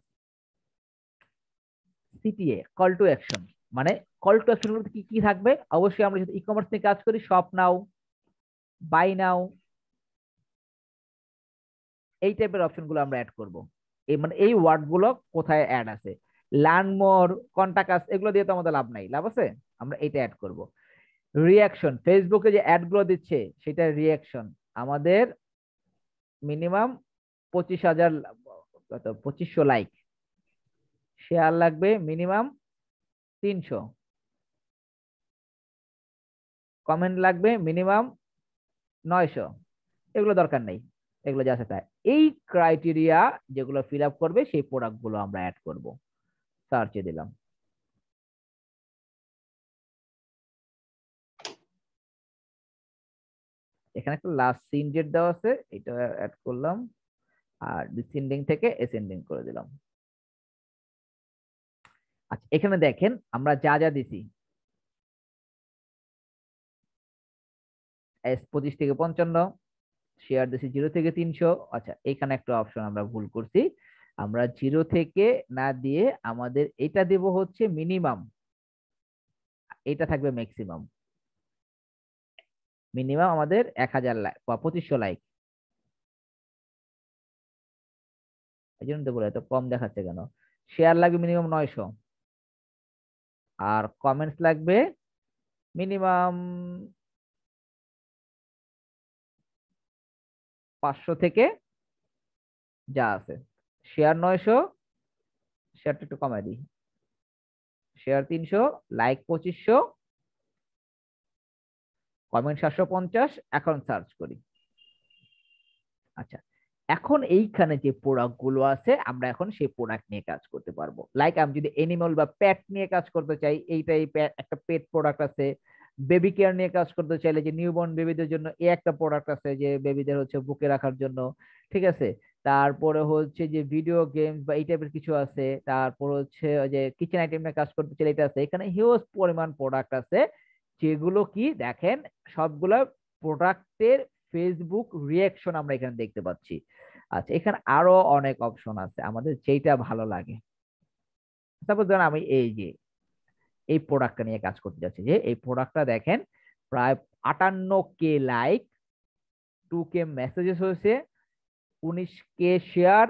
CTA, call to action, মানে কল টু অ্যাকশন কি কি থাকবে, অবশ্যই আমরা যদি ই কমার্স নিয়ে কাজ করি, শপ নাও, বাই নাও, এই টাইপের অপশন গুলো আমরা অ্যাড করব। এই মানে এই ওয়ার্ড গুলো কোথায় অ্যাড আছে, লার্ন মোর, কন্টাক্ট আস, এগুলো দিয়ে তো আমাদের লাভ নাই, লাভ আছে, আমরা এটা অ্যাড করব। রিয়াকশন, ফেসবুকে যে অ্যাড গুলো দিচ্ছে সেটা রিয়াকশন, আমাদের মিনিমাম পঁচিশ হাজার কত পঁচিশশো লাইক, শেয়ার লাগবে মিনিমাম তিনশো, কমেন্ট লাগবে মিনিমাম নয়শো, এগুলো দরকার নেই, এগুলো যা আছে তাই। এই ক্রাইটেরিয়া যেগুলো ফিল আপ করবে সেই প্রোডাক্ট গুলো আমরা অ্যাড করব। সার্চে দিলাম, এখানে একটা লাস্ট সিন ডেট দেওয়া আছে, এটা অ্যাড করলাম, আর ডিসেন্ডিং থেকে এসেন্ডিং করে দিলাম। আচ্ছা, এখানে দেখেন আমরা যা যা দিছি, এস পঁচিশ থেকে পঞ্চান্ন, শেয়ার দিছি জিরো থেকে তিনশো। আচ্ছা, এখানে একটা অপশন আমরা ভুল করছি, আমরা জিরো থেকে না দিয়ে আমাদের এটা দেব হচ্ছে মিনিমাম, এটা থাকবে ম্যাক্সিমাম। মিনিমাম আমাদের এক হাজার লাইক বা পঁচিশশো লাইক, এই জন্য তো বলে এত কম দেখাচ্ছে কেন। শেয়ার লাগবে মিনিমাম নয়শো, আর কমেন্টস লাগবে মিনিমাম পাঁচশো থেকে যা আছে। শেয়ার নয়শো, শেয়ারটা একটু কমাই দিই, শেয়ার তিনশো, লাইক পঁচিশশো, কমেন্ট সাতশো পঞ্চাশ। এখন সার্চ করি। আচ্ছা, এখন এইখানে যে প্রোডাক্ট গুলো আছে আমরা এখন সেই প্রোডাক্ট নিয়ে কাজ করতে পারবো। লাইক আমি যদি এনিমাল বা পেট নিয়ে কাজ করতে চাই, এইটাই একটা পেট প্রোডাক্ট আছে। বেবি কেয়ার নিয়ে কাজ করতে চাইলে যে নিউবর্ন বেবিদের জন্য এই একটা প্রোডাক্ট আছে, যে বেবিদের হচ্ছে বুকে রাখার জন্য, ঠিক আছে। তারপরে হচ্ছে যে ভিডিও গেমস বা এই টাইপের কিছু আছে। তারপর হচ্ছে যে কিচেন আইটেম নিয়ে কাজ করতে চাইলে এটা আছে। এখানে হিউজ পরিমাণ প্রোডাক্ট আছে, যেগুলো কি দেখেন সবগুলো প্রোডাক্টের ফেসবুক রিয়াকশন আমরা এখানে দেখতে পাচ্ছি। আচ্ছা, এখানে আরো অনেক অপশন আছে, আমাদের যেটা ভালো লাগে। সাপোজ ধরেন আমি এই যে এই প্রোডাক্টটা নিয়ে কাজ করতে যাচ্ছি, যে এই প্রোডাক্টটা দেখেন প্রায় আটান্ন K like, two K messages হয়েছে, উনিশ কে শেয়ার,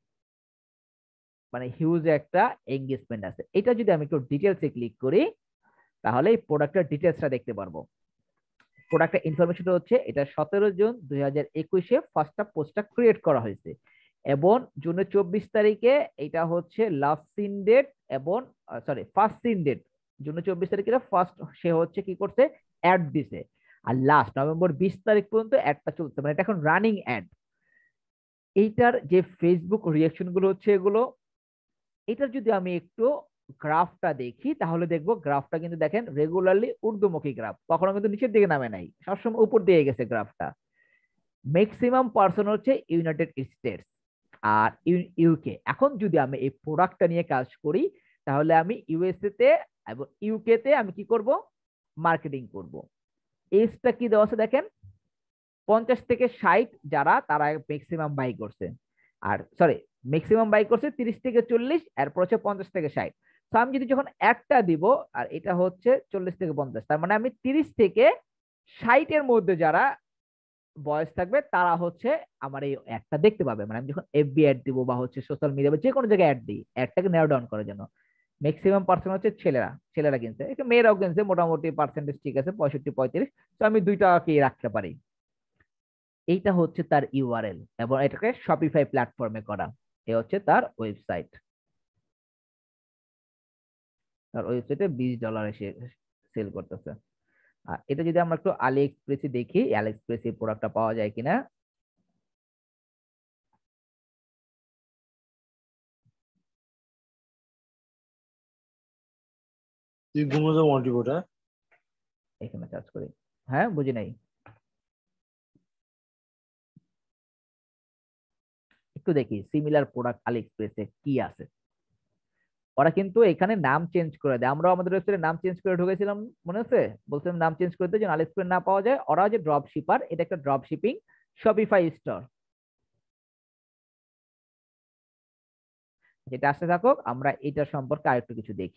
মানে হিউজ একটা এঙ্গেজমেন্ট আছে। এটা যদি আমি একটু ডিটেলসে ক্লিক করি তাহলে এই প্রোডাক্টের ডিটেলসটা দেখতে পারবো। প্রোডাক্টের ইনফরমেশনটা হচ্ছে এটা সতেরো জুন দুই হাজার একুশে ফার্স্টটা পোস্টটা ক্রিয়েট করা হয়েছে, এবং জুনের চব্বিশ তারিখে এটা হচ্ছে লাস্ট সিন ডেট, এবং সরি ফার্স্ট সিন ডেট জুনের চব্বিশ তারিখে ফার্স্ট সে হচ্ছে কি করছে অ্যাড দিছে, আর লাস্ট নভেম্বর বিশ তারিখ পর্যন্ত অ্যাডটা চলছে, মানে এটা এখন রানিং অ্যাড। এইটার যে ফেসবুক রিয়াকশন গুলো হচ্ছে এগুলো, এটার যদি আমি একটু গ্রাফটা দেখি তাহলে দেখবো গ্রাফটা কিন্তু দেখেন রেগুলারলি ঊর্ধ্বমুখী গ্রাফ, কখনো কিন্তু নিচের দিকে নামে নাই, সবসময় উপর দিয়ে গেছে গ্রাফটা। ম্যাক্সিমাম পার্সন হচ্ছে ইউনাইটেড স্টেটস আর ইউকে। এখন যদি আমি এই প্রোডাক্টটা নিয়ে কাজ করি তাহলে আমি ইউএসএ তে এবং ইউকে তে আমি কি করব, মার্কেটিং করব। এজটা কি দেওয়া আছে দেখেন, পঞ্চাশ থেকে ষাট যারা তারা ম্যাক্সিমাম বাই করছে, আর সরি ম্যাক্সিমাম বাই করছে তিরিশ থেকে চল্লিশ, এরপর হচ্ছে পঞ্চাশ থেকে ষাট। তো আমি যদি যখন একটা দিব আর এটা হচ্ছে চল্লিশ থেকে পঞ্চাশ, তার মানে আমি তিরিশ থেকে ষাট এর মধ্যে যারা বয়স থাকবে তারা হচ্ছে আমার এই অ্যাডটা দেখতে পাবে। মানে আমি যখন এফবি অ্যাড দিব বা হচ্ছে সোশ্যাল মিডিয়া বা যে কোনো জায়গায় অ্যাড দিই, অ্যাডটাকে নেরো ডাউন করার জন্য ম্যাক্সিমাম পার্সেন্ট হচ্ছে ছেলেরা, ছেলেরা কিনছে, একটু মেয়েরাও কিনছে, মোটামুটি পার্সেন্টেজ ঠিক আছে পঁয়ষট্টি পঁয়ত্রিশ। তো আমি দুইটাকে রাখতে পারি। এইটা হচ্ছে তার ইউআরএল এবং এটাকে শপিফাই প্ল্যাটফর্মে করা। এ হচ্ছে তার ওয়েবসাইট। তার ওয়েবসাইটে বিশ ডলারে সে সেল করতেছে। আর এটা যদি আমরা একটু আলি এক্সপ্রেসে দেখি, আলি এক্সপ্রেসে প্রোডাক্টটা পাওয়া যায় কিনা। তুই ঘুমোতে মোটিভটা এখানে সার্চ করি। হ্যাঁ বুঝি নাই, একটু দেখি সিমিলার প্রোডাক্ট আলি এক্সপ্রেসে কি আছে। ওরা কিন্তু এখানে নাম চেঞ্জ করে দেয়, আমরা আমাদের ওয়েবসাইটে নাম চেঞ্জ করে ঢুকেছিলাম, মনে আছে বলছিলাম নাম চেঞ্জ করে দিতে যেন আলি এক্সপ্রেস না পাওয়া যায়। ওরা যে ড্রপ শিপার, এটা একটা ড্রপ শিপিং শপিফাই স্টোর। যেটা আসতে থাকুক, আমরা এটা সম্পর্কে আরেকটু কিছু দেখি।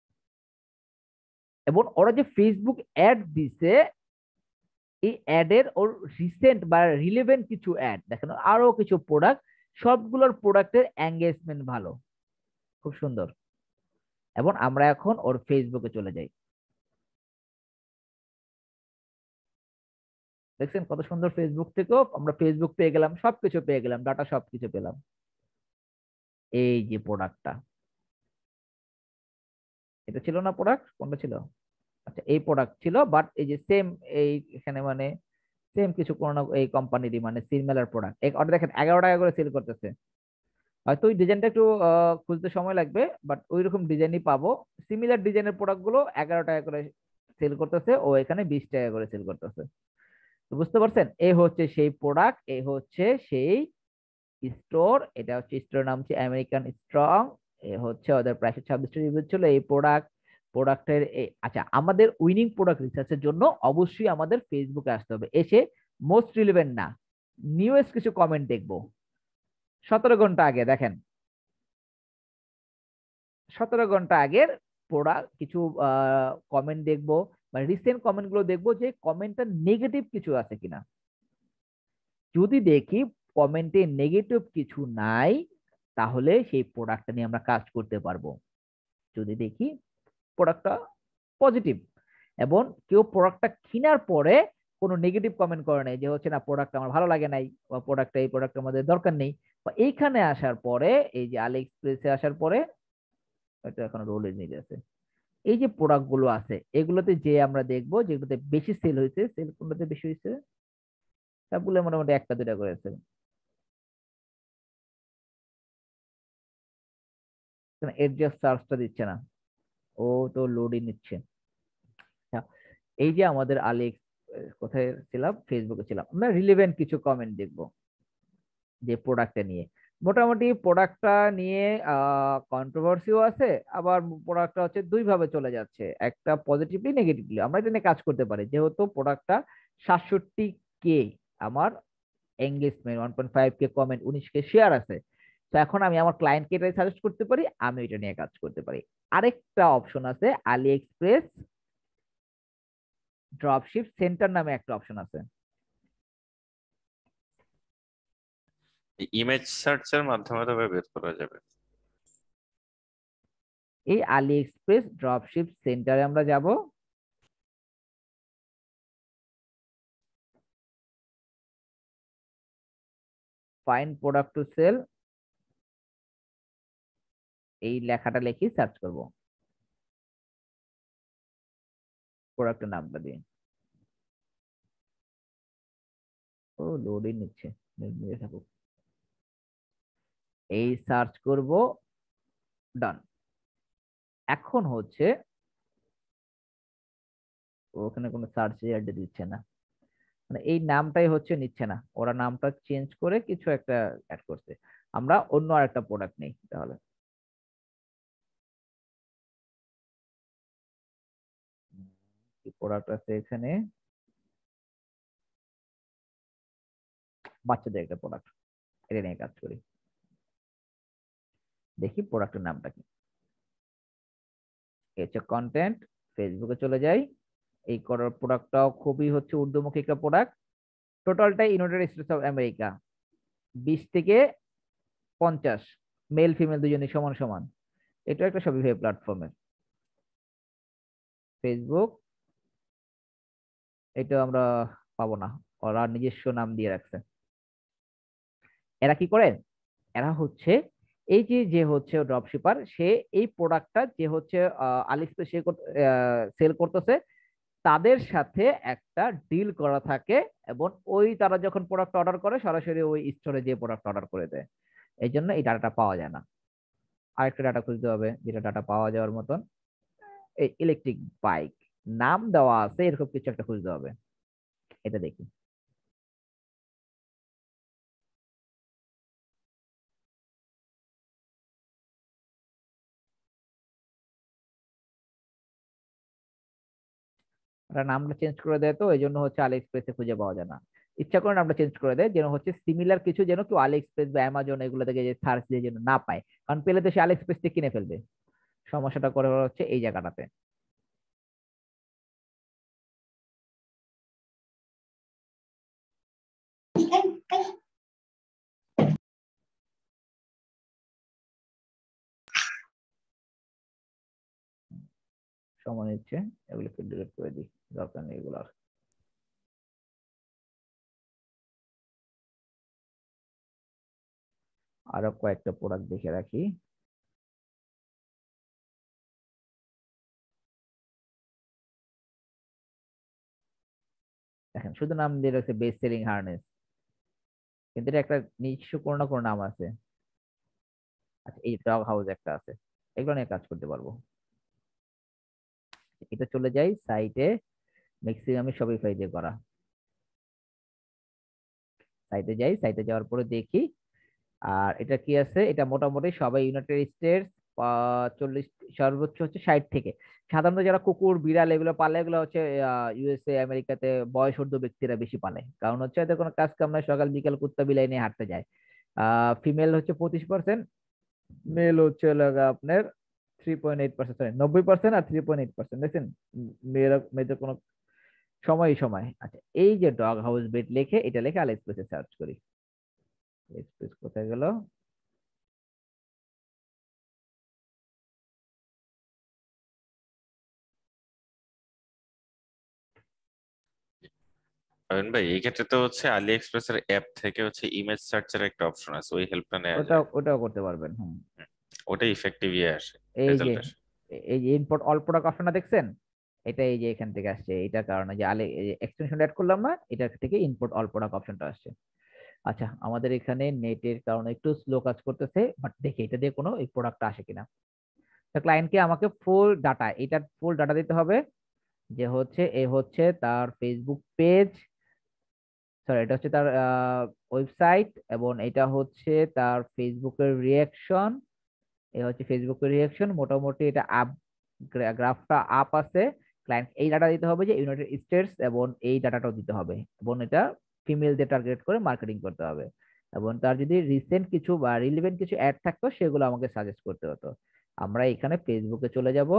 এবং ওরা যে ফেসবুক অ্যাড দিছে, এই অ্যাডের ওর রিসেন্ট বা রিলেভেন্ট কিছু অ্যাড দেখেন, আরো কিছু প্রোডাক্ট, সবগুলোর প্রোডাক্টের এঙ্গেজমেন্ট ভালো, খুব সুন্দর। এবং আমরা এখন ওর ফেসবুকে চলে যাই, দেখছেন কত সুন্দর। ফেসবুক থেকেও আমরা ফেসবুক পেয়ে গেলাম, সবকিছু পেয়ে গেলাম, ডাটা সবকিছু পেলাম। এই যে প্রোডাক্টটা, এটা ছিল না প্রোডাক্ট, কোনটা ছিল, আচ্ছা এই প্রোডাক্ট ছিল, বাট এই যে সেম এই এখানে মানে সেম কিছু কোনো না এই কোম্পানিরই মানে সিমিলার প্রোডাক্ট। ওটা দেখেন এগারো টাকা করে সেল করতেছে। হয়তো ওই ডিজাইনটা একটু আহ, খুঁজতে সময় লাগবে, বাট ওই রকম ডিজাইনই পাবো। সিমিলার ডিজাইনের প্রোডাক্ট গুলো এগারো টাকা করে সেল করতেছে, ও এখানে বিশ টাকা করে সেল করতেছে। তো বুঝতে পারছেন, এই হচ্ছে সেই প্রোডাক্ট, এই হচ্ছে সেই স্টোর। এটা হচ্ছে স্টোর নাম হচ্ছে আমেরিকান স্ট্রং। এ হচ্ছে ওদের প্রায় ছাব্বিশটা রিভিউ ছিল এই প্রোডাক্ট। প্রোডাক্টের আচ্ছা, আমাদের উইনিং প্রোডাক্ট রিসার্চের জন্য অবশ্যই আমাদের ফেসবুকে আসতে হবে। এসে মোস্ট রিলেভেন্ট না, নিউয়েস্ট কিছু কমেন্ট দেখবো। সতেরো ঘন্টা আগে দেখেন, সতেরো ঘন্টা আগের প্রোডাক্ট কিছু কমেন্ট দেখবো, মানে রিসেন্ট কমেন্ট গুলো দেখবো যে কমেন্টটা নেগেটিভ কিছু আছে কিনা। যদি দেখি কমেন্টে নেগেটিভ কিছু নাই, তাহলে সেই প্রোডাক্টটা নিয়ে আমরা কাজ করতে পারবো। যদি দেখি প্রোডাক্টটা পজিটিভ এবং কেউ প্রোডাক্টটা কেনার পরে কোনো নেগেটিভ কমেন্ট করে নাই যে হচ্ছে না প্রোডাক্ট আমার ভালো লাগে নাই বা প্রোডাক্টটা এই প্রোডাক্ট আমাদের দরকার নেই, বা এইখানে আসার পরে এই যে আলি এক্সপ্রেসে আসার পরে, এটা এখন রোল নিতে আছে, এই যে প্রোডাক্ট গুলো আছে এগুলোতে যে আমরা দেখবো যেগুলোতে বেশি সেল হয়েছে, সেল কোনটাতে বেশি হয়েছে, সবগুলো মোটামুটি একটা দুটা করেছে। এর যে সার্চটা দিচ্ছে না, ও তো লোডই নিচ্ছে। এই যে আমাদের আলি কোথায় ছিলাম, ফেসবুকে ছিলাম, আমরা রিলেভেন্ট কিছু কমেন্ট দেখবো যে প্রোডাক্টটা নিয়ে। মোটামুটি প্রোডাক্টটা নিয়ে আহ কন্ট্রোভার্সিও আছে, আবার প্রোডাক্টটা হচ্ছে দুই ভাবে চলে যাচ্ছে, একটা পজিটিভলি নেগেটিভলি। আমরা এটা নিয়ে কাজ করতে পারি, যেহেতু প্রোডাক্টটা সাতষট্টি কে আমার engagement, one point five K comment, উনিশ কে শেয়ার আছে। তো এখন আমি আমার ক্লায়েন্টকে এটাই সাজেস্ট করতে পারি, আমি এটা নিয়ে কাজ করতে পারি। আরেকটা অপশন আছে আলি এক্সপ্রেস ড্রপশিপ সেন্টার নামে একটা অপশন আছে। ইমেজ সার্চের মাধ্যমে তবে বের করা যাবে। এই আলি এক্সপ্রেস ড্রপশিপ সেন্টারে আমরা যাব, ফাইন্ড প্রোডাক্ট টু সেল, এই লেখাটা লিখে সার্চ করব প্রোডাক্টের নামটা দিয়ে। ও লোডিং নিচ্ছে, নিয়ে থাকুক। এই সার্চ করব, ডান। এখন হচ্ছে ওখানে কোনো সার্চ রেজাল্ট দিচ্ছে না, মানে এই নামটাই হচ্ছে নিচ্ছে না, ওরা নামটা চেঞ্জ করে কিছু একটা অ্যাড করছে। আমরা অন্য আরেকটা প্রোডাক্ট নেই তাহলে। কি প্রোডাক্ট আছে এখানে? বাচ্চাদের একটা প্রোডাক্ট, এটা নিয়ে কাজ করি। দেখি প্রোডাক্টের নামটা কি। হচ্ছে কন্টেন্ট, ফেসবুকে চলে যাই। এই করার প্রোডাক্টটাও খুবই হচ্ছে ঊর্ধ্বমুখী একটা প্রোডাক্ট। টোটালটাই ইউনাইটেড স্টেটস অফ আমেরিকা, বিশ থেকে পঞ্চাশ, মেল ফিমেল দুজনই সমান সমান। এটা একটা শপিফাই প্ল্যাটফর্মের ফেসবুক, এটা আমরা পাবো না, ওরা নিজস্ব নাম দিয়ে রাখছে। এরা কি করে? এরা হচ্ছে এই যে যে হচ্ছে ড্রপশিপার, সে এই প্রোডাক্টটা যে হচ্ছে আলিএক্সপ্রেস সে সেল করতেছে, তাদের সাথে একটা ডিল করা থাকে, এবং ওই তারা যখন প্রোডাক্ট অর্ডার করে সরাসরি ওই স্টোরে যে প্রোডাক্ট অর্ডার করে দেয়। এই জন্য এই ডাটাটা পাওয়া যায় না। আরেকটা ডাটা খুঁজতে হবে যেটা ডাটা পাওয়া যাওয়ার মতন। এই ইলেকট্রিক বাইক নাম দেওয়া আছে এরকম কিছু একটা খুঁজতে হবে, এটা দেখি। ওরা নামটা চেঞ্জ করে দেয়, তো এই জন্য হচ্ছে আলি এক্সপ্রেসে খুঁজে পাওয়া যায় না। ইচ্ছা করে নামটা চেঞ্জ করে দেয় যেন হচ্ছে সিমিলার কিছু যেন কেউ আলি এক্সপ্রেস বা অ্যামাজন এগুলো থেকে যে সার্চ দিয়ে যেন না পায়, কারণ পেলে তো সে আলি এক্সপ্রেস থেকে কিনে ফেলবে। সমস্যাটা করে হচ্ছে এই জায়গাটাতে। সময় নিচ্ছে, এগুলোকে ডিলিট করে দিই, দরকার নেই এগুলোর। আরো কয়েকটা প্রোডাক্ট দেখে রাখি। দেখেন শুধু নাম দিয়ে রাখছে বেস্ট সেলিং হারনেস, কিন্তু এটা একটা নিজস্ব কোনো না কোনো নাম আছে। আচ্ছা এই ডগ হাউস একটা আছে, এগুলো নিয়ে কাজ করতে পারবো। এটা চলে যাই সাইটে, ম্যাক্সিমামই শপিফাই দিয়ে করা। সাইটে যাই, সাইটে যাওয়ার পরে দেখি আর এটা কি আছে। এটা মোটামুটি সবাই ইউনাইটেড স্টেটস, চল্লিশ সর্বোচ্চ হচ্ছে ষাট থেকে। সাধারণত যারা কুকুর বিড়াল এগুলো পালে এগুলো হচ্ছে ইউএসএ আমেরিকাতে বয়সোর্ধ ব্যক্তিরা বেশি পালে, কারণ হচ্ছে এদের কোনো কাজ কাম নাই, সকাল বিকাল কুত্তা বিলাই নিয়ে হাঁটতে যায়। আহ ফিমেল হচ্ছে পঁচিশ পার্সেন্ট, মেল হচ্ছে লাগা আপনার three point eight percent sorry নব্বই পার্সেন্ট আর থ্রি পয়েন্ট এইট পার্সেন্ট দেখছেন। মেয়েরা মেয়েদের কোনো সময় সময়। আচ্ছা এই যে ডগ হাউস বেড লিখে এটা লিখে আলি এক্সপ্রেসে সার্চ করি। এক্সপ্রেস কোথায় গেল? অয়ন ভাই এই ক্ষেত্রে তো হচ্ছে আলি এক্সপ্রেস এর অ্যাপ থেকে হচ্ছে ইমেজ সার্চের একটা অপশন আছে, ওই হেল্পটা নেওয়া ওটা যায়। ওটাও করতে পারবেন। হুম ওটা ইফেক্টিভ ইয়ে আসে, এই যে রেজাল্ট আসে। এই যে ইম্পোর্ট অল প্রোডাক্ট অপশনটা দেখছেন, এটা এই যে এখান থেকে আসছে, এটার কারণে যে আলে এক্সটেনশন অ্যাড করলাম না, এটা থেকে ইম্পোর্ট অল প্রোডাক্ট অপশনটা আসছে। আচ্ছা আমাদের এখানে নেটের কারণে একটু স্লো কাজ করতেছে, বাট দেখি এটা দিয়ে কোনো এই প্রোডাক্ট আসে কিনা। তো ক্লায়েন্টকে আমাকে ফুল ডাটা, এটার ফুল ডাটা দিতে হবে, যে হচ্ছে এ হচ্ছে তার ফেসবুক পেজ, সরি এটা হচ্ছে তার ওয়েবসাইট, এবং এটা হচ্ছে তার ফেসবুকের রিয়াকশন। এ হচ্ছে ফেসবুকের রিয়াকশন, মোটামুটি এটা আপ, গ্রাফটা আপ আছে। ক্লায়েন্ট এই ডাটা দিতে হবে যে ইউনাইটেড স্টেটস, এবং এই ডাটাটাও দিতে হবে, এবং এটা ফিমেলদের টার্গেট করে মার্কেটিং করতে হবে, এবং তার যদি রিসেন্ট কিছু বা রিলেভেন্ট কিছু অ্যাড থাকতো সেগুলো আমাকে সাজেস্ট করতে হতো। আমরা এখানে ফেসবুকে চলে যাব,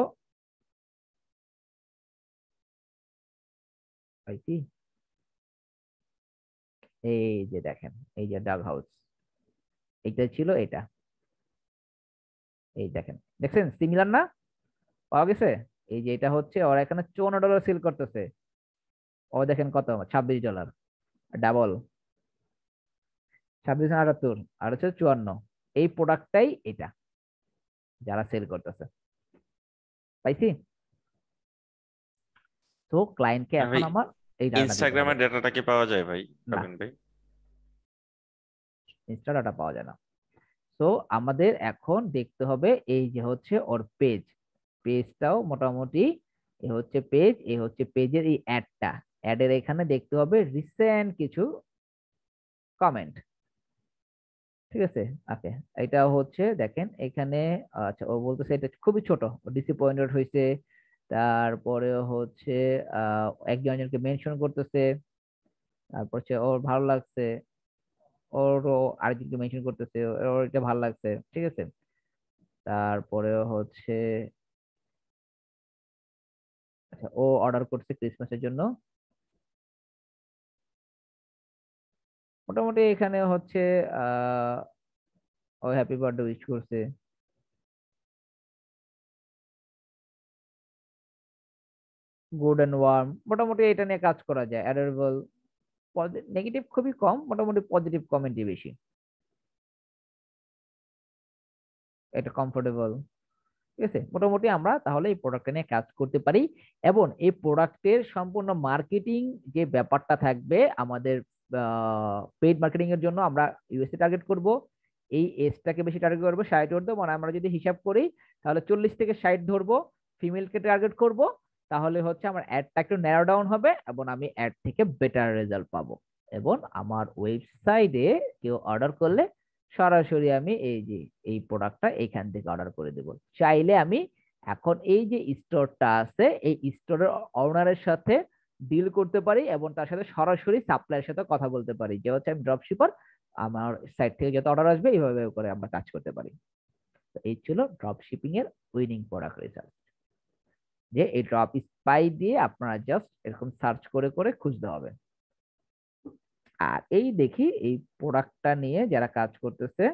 পাইছি। এই যে দেখেন এই যে ডাগ হাউস, এইটা ছিল এটা, এই দেখেন দেখছেন সিমিলার না, পাওয়া গেছে। এই যে এটা হচ্ছে ওরা এখানে চুয়ান্ন ডলার সেল করতেছে, ও দেখেন কত ছাব্বিশ ডলার, ডাবল ছাব্বিশ আটাত্তর আর হচ্ছে চুয়ান্ন। এই প্রোডাক্টটাই এটা যারা সেল করতেছে, পাইছি। তো ক্লায়েন্টকে আর এখন ভাই আমার এই ডাটা দিতে ইনস্টাগ্রামের হবে। ডাটাটা কি পাওয়া যায় ভাই? না রবিন ভাই ইনস্টা ডাটা পাওয়া যায় না। তো আমাদের এখন দেখতে হবে এই যে হচ্ছে ওর পেজ, পেজটাও মোটামুটি এ হচ্ছে পেজ, এ হচ্ছে পেজের এই অ্যাডটা, অ্যাডের এখানে দেখতে হবে রিসেন্ট কিছু কমেন্ট, ঠিক আছে। ওকে, এটা হচ্ছে দেখেন এখানে, আচ্ছা ও বলতেছে এটা খুবই ছোট, ডিসঅ্যাপয়েন্টেড হয়েছে, তারপরে হচ্ছে আহ একজন একজনকে মেনশন করতেছে, তারপর হচ্ছে ওর ভালো লাগছে, ওরও আরেকজনকে মেনশন করতেছে, ওর এটা ভালো লাগছে, ঠিক আছে। তারপরে হচ্ছে আচ্ছা ও অর্ডার করছে ক্রিসমাসের জন্য, মোটামুটি এখানে হচ্ছে আহ ও হ্যাপি বার্থডে উইশ করছে, গুড এন্ড ওয়ার্ম, মোটামুটি এটা নিয়ে কাজ করা যায়। অ্যাডোরেবল, নেগেটিভ খুবই কম, মোটামুটি পজিটিভ কমেন্টই বেশি। এটা কমফোর্টেবল, ঠিক আছে। মোটামুটি আমরা তাহলে এই প্রোডাক্টটা নিয়ে কাজ করতে পারি, এবং এই প্রোডাক্টের সম্পূর্ণ মার্কেটিং যে ব্যাপারটা থাকবে আমাদের পেইড মার্কেটিং এর জন্য আমরা ইউএসএ টার্গেট করব, এই এজটাকে বেশি টার্গেট করবো, ষাট ধরবো, মানে আমরা যদি হিসাব করি তাহলে চল্লিশ থেকে ষাট ধরবো, ফিমেলকে টার্গেট করব, তাহলে হচ্ছে আমার অ্যাডটা একটু ন্যারো ডাউন হবে এবং আমি অ্যাড থেকে বেটার রেজাল্ট পাবো, এবং আমার ওয়েবসাইটে কেউ অর্ডার করলে সরাসরি আমি এই যে এই প্রোডাক্টটা এইখান থেকে অর্ডার করে দেব। চাইলে আমি এখন এই যে স্টোরটা আছে এই স্টোরের ওনারের সাথে ডিল করতে পারি এবং তার সাথে সরাসরি সাপ্লাইয়ের সাথে কথা বলতে পারি যে হচ্ছে আমি ড্রপ শিপার, আমার সাইট থেকে যত অর্ডার আসবে এইভাবে করে আমরা কাজ করতে পারি। তো এই ছিল ড্রপ শিপিং এর উইনিং প্রোডাক্ট রিসার্চ, যে এই ড্রপ স্পাই দিয়ে আপনারা জাস্ট এরকম সার্চ করে করে খুঁজতে হবে। আর এই দেখি এই প্রোডাক্টটা নিয়ে যারা কাজ করতেছে,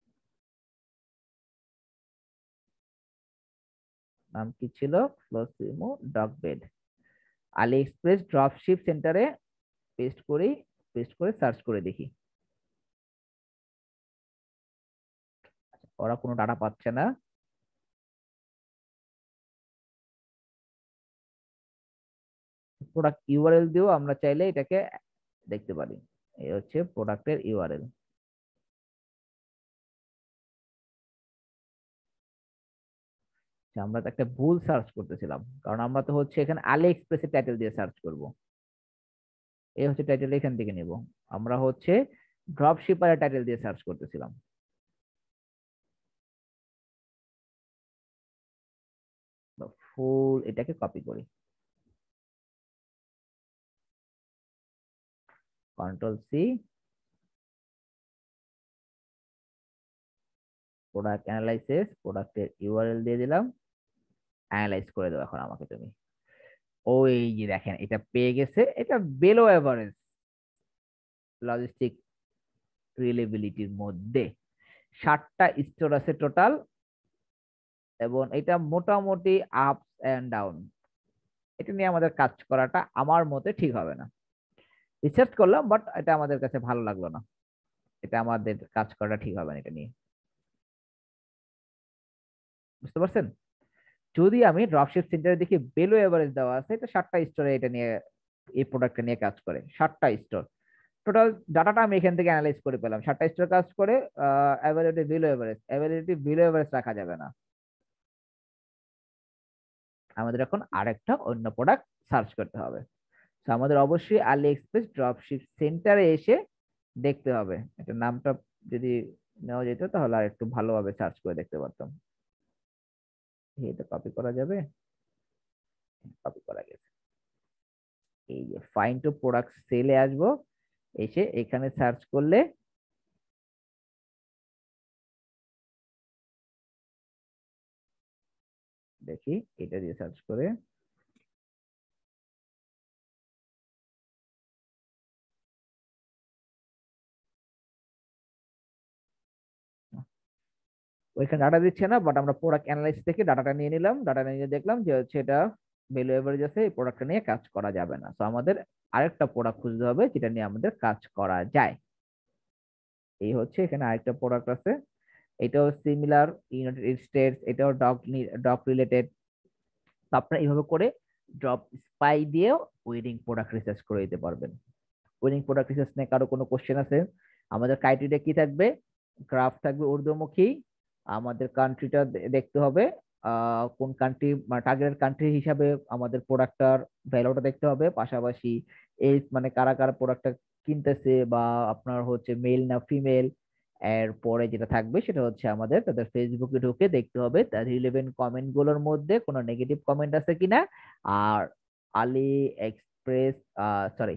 নাম কি ছিল, ফ্লোসিমো dog bed, AliExpress dropship সেন্টারে পেস্ট করি, পেস্ট করে সার্চ করে দেখি, ওরা কোনো ডাটা পাচ্ছে না। প্রোডাক্ট ইউআরএল দিয়েও আমরা চাইলে এটাকে দেখতে পারি, এই হচ্ছে প্রোডাক্টের ইউআরএল। আমরা তো একটা ভুল সার্চ করতেছিলাম, কারণ আমরা তো হচ্ছে এখানে আলি এক্সপ্রেসের টাইটেল দিয়ে সার্চ করব, এই হচ্ছে টাইটেল এখান থেকে নিব, আমরা হচ্ছে ড্রপ শিপারের টাইটেল দিয়ে সার্চ করতেছিলাম। ফুল এটাকে কপি করি, কন্ট্রোল সি, প্রোডাক্ট অ্যানালাইসিস, প্রোডাক্টের ইউআরএল দিয়ে দিলাম, অ্যানালাইজ করে দাও এখন আমাকে তুমি। ওই যে দেখেন এটা পেয়ে গেছে, এটা বেলো এভারেজ লজিস্টিক রিলেবিলিটির মধ্যে ষাটটা স্টোর আছে টোটাল, এবং এটা মোটামুটি আপস এন্ড ডাউন, এটা নিয়ে আমাদের কাজ করাটা আমার মতে ঠিক হবে না। রিসার্চ করলাম বাট এটা আমাদের কাছে ভালো লাগলো না, এটা আমাদের কাজ করাটা ঠিক হবে না এটা নিয়ে, বুঝতে পারছেন। যদি আমি ড্রপশিপ সেন্টারে দেখি বেলো এভারেজ দেওয়া আছে, এটা ষাটটা স্টোরে এটা নিয়ে এই প্রোডাক্টটা নিয়ে কাজ করে, ষাটটা স্টোর টোটাল ডাটাটা আমি এখান থেকে অ্যানালাইজ করে পেলাম, ষাটটা স্টোর কাজ করে, average below average, average below average রাখা যাবে না, আমাদের এখন আরেকটা অন্য প্রোডাক্ট সার্চ করতে হবে। তো আমাদের অবশ্যই আলি এক্সপ্রেস ড্রপশিপ সেন্টারে এসে দেখতে হবে, এটা নামটা যদি নেওয়া যেত তাহলে আর একটু ভালোভাবে সার্চ করে দেখতে পারতাম। এটা কপি করা যাবে, কপি করা গেছে। এই যে ফাইন্ড টু প্রোডাক্ট সেলে আসবো, এসে এখানে সার্চ করলে দেখি এটা দিয়ে সার্চ করে ওইখানে ডাটা দিচ্ছে না, বাট আমরা প্রোডাক্ট অ্যানালাইসিস থেকে ডাটাটা নিয়ে নিলাম, ডাটা নিয়ে দেখলাম যে হচ্ছে এটা ভ্যালু এভারেজ আছে, এই প্রোডাক্টটা নিয়ে কাজ করা যাবে না। তো আমাদের আরেকটা প্রোডাক্ট খুঁজতে হবে যেটা নিয়ে আমাদের কাজ করা যায়। এই হচ্ছে এখানে আরেকটা প্রোডাক্ট আছে, এটাও সিমিলার, ইউনাইটেড স্টেটস, এটাও ডগ ডগ রিলেটেড। তো আপনারা এইভাবে করে ড্রপ স্পাই দিয়েও উইনিং প্রোডাক্ট রিসার্চ করে দিতে পারবেন। উইনিং প্রোডাক্ট রিসার্চ নিয়ে কারো কোনো কোশ্চেন আছে? আমাদের ক্রাইটেরিয়া কি থাকবে? গ্রাফ থাকবে ঊর্ধ্বমুখী, আমাদের কান্ট্রিটা দেখতে হবে, আহ, কোন কান্ট্রি টার্গেটেড কান্ট্রি হিসাবে আমাদের প্রোডাক্টটার ভ্যালুটা দেখতে হবে, পাশাপাশি এজ মানে কারা কারা প্রোডাক্টটা কিনতেছে বা আপনার হচ্ছে মেল না ফিমেল। এরপরে যেটা থাকবে সেটা হচ্ছে আমাদের তাদের ফেসবুকে ঢুকে দেখতে হবে তার রিলেভেন্ট কমেন্ট গুলোর মধ্যে কোনো নেগেটিভ কমেন্ট আছে কিনা। আর AliExpress sorry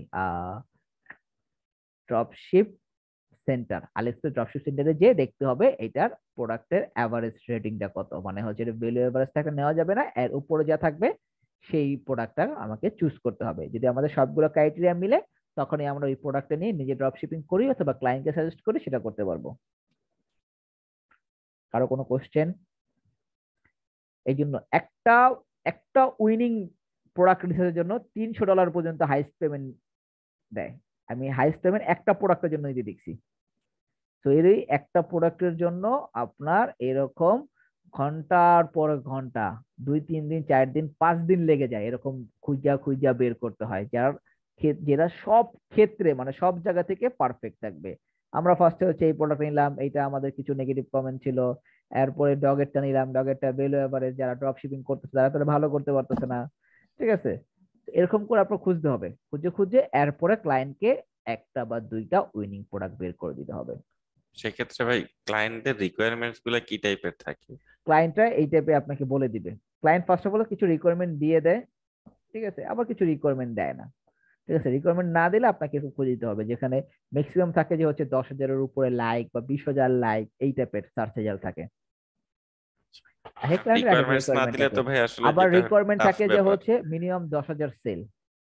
dropship centre, AliExpress dropship সেন্টারে যে দেখতে হবে এটার প্রোডাক্টের অ্যাভারেজ রেটিংটা কত, মানে হচ্ছে ভ্যালু এভারেজ টাকা নেওয়া যাবে না, এর উপরে যা থাকবে সেই প্রোডাক্টটা আমাকে চুজ করতে হবে। যদি আমাদের সবগুলো ক্রাইটেরিয়া মিলে তখনই আমরা ওই প্রোডাক্টটা নিয়ে নিজে ড্রপ শিপিং করি অথবা ক্লায়েন্টকে সাজেস্ট করি সেটা করতে পারবো। কারো কোনো কোশ্চেন? এই জন্য একটা একটা উইনিং প্রোডাক্ট রিসার্চের জন্য তিনশো ডলার পর্যন্ত হাইস্ট পেমেন্ট দেয়। আমি হাইস্ট পেমেন্ট একটা প্রোডাক্টের জন্য দিয়ে দেখছি। তো এর একটা প্রোডাক্টের জন্য আপনার এরকম ঘন্টার পর ঘন্টা দুই তিন দিন চার দিন পাঁচ দিন লেগে যায়, এরকম খুঁজা খুঁজা বের করতে হয় যার যেটা সব ক্ষেত্রে মানে সব জায়গা থেকে পারফেক্ট থাকবে। আমরা ফার্স্টে হচ্ছে এই প্রোডাক্ট নিলাম, এইটা আমাদের কিছু নেগেটিভ কমেন্ট ছিল, এরপরে ডগেরটা নিলাম, ডগেরটা ভ্যালু এভারেজ যারা ড্রপ শিপিং করতেছে তারা তারা ভালো করতে পারতেছে না, ঠিক আছে। এরকম করে আপনার খুঁজতে হবে, খুঁজে খুঁজে এরপরে ক্লায়েন্টকে একটা বা দুইটা উইনিং প্রোডাক্ট বের করে দিতে হবে। সেক্ষেত্রে ভাই ক্লায়েন্টের রিকোয়ারমেন্টস গুলো কি টাইপের থাকে? ক্লায়েন্টরা এই টাইপে আপনাকে বলে দিবে। ক্লায়েন্ট ফার্স্ট অফ অল কিছু রিকোয়ারমেন্ট দিয়ে দেয়, ঠিক আছে, আবার কিছু রিকোয়ারমেন্ট দেয় না, ঠিক আছে। রিকোয়ারমেন্ট না দিলে আপনাকে একটু খুঁজে দিতে হবে, যেখানে ম্যাক্সিমাম থাকে যে হচ্ছে দশ হাজারের উপরে লাইক বা বিশ হাজার লাইক এই টাইপের সার্চ রেজাল্ট থাকে। রিকোয়ারমেন্টস না দিলে তো ভাই আসলে আবার যেটা রিকোয়ারমেন্ট tough থাকে যে ব্যাপার। হচ্ছে মিনিমাম দশ হাজার সেল।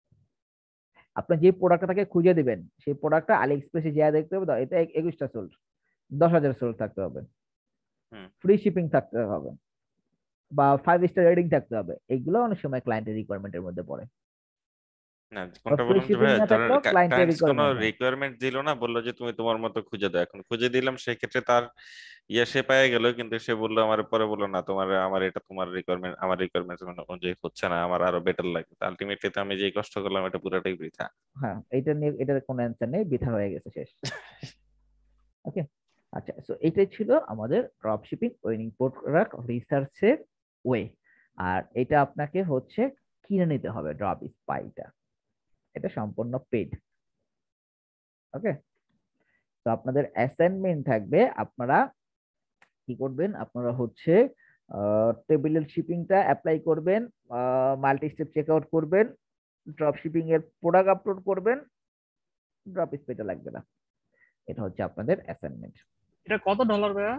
আপনি যে প্রোডাক্টটা তাকে খুঁজে দিবেন সেই প্রোডাক্টটা আলি এক্সপ্রেসে যা দেখতে হবে এটা একুশটা সোল্ড, দশ হাজার সোল্ড থাকতে হবে, হুম। ফ্রি শিপিং থাকতে হবে বা ফাইভ স্টার রেটিং থাকতে হবে। এগুলো অনেক সময় ক্লায়েন্টের রিকোয়ারমেন্টের মধ্যে পড়ে। না কোনটা ফ্রি বললাম যে শিপিং ভাই না ধরেন থাকলেও ক্লায়েন্টের ক্লায়েন্টস কোনো রিকোয়ারমেন্ট হয়। রিকোয়ারমেন্ট দিল না, বললো যে তুমি তোমার মতো খুঁজে দাও। এখন খুঁজে দিলাম, সেই ক্ষেত্রে তার ইয়ে সে পেয়ে গেল, কিন্তু সে বললো আমার পরে বললো না তোমার আমার এটা তোমার রিকোয়ারমেন্ট আমার রিকোয়ারমেন্ট অনুযায়ী হচ্ছে না, আমার আরো বেটার লাগে। আলটিমেটলি তো আমি যে কষ্ট করলাম এটা পুরোটাই বৃথা। হ্যাঁ, এটা নিয়ে এটার কোনো অ্যান্সার নেই, বৃথা হয়ে গেছে, শেষ। ওকে, আচ্ছা, সো এটাই ছিল আমাদের ড্রপ শিপিং উইনিং প্রোডাক্ট রিসার্চের ওয়ে। আর এটা আপনাকে হচ্ছে কিনে নিতে হবে ড্রপ স্পাইটা, এটা সম্পূর্ণ পেড। ওকে, তো আপনাদের অ্যাসাইনমেন্ট থাকবে, আপনারা কি করবেন, আপনারা হচ্ছে টেবিলের শিপিংটা অ্যাপ্লাই করবেন, মাল্টি স্টেপ চেক আউট করবেন, ড্রপ শিপিং এর প্রোডাক্ট আপলোড করবেন, ড্রপ স্পাইটা লাগবে না। এটা হচ্ছে আপনাদের অ্যাসাইনমেন্ট। এটা কত ডলার ভাইয়া?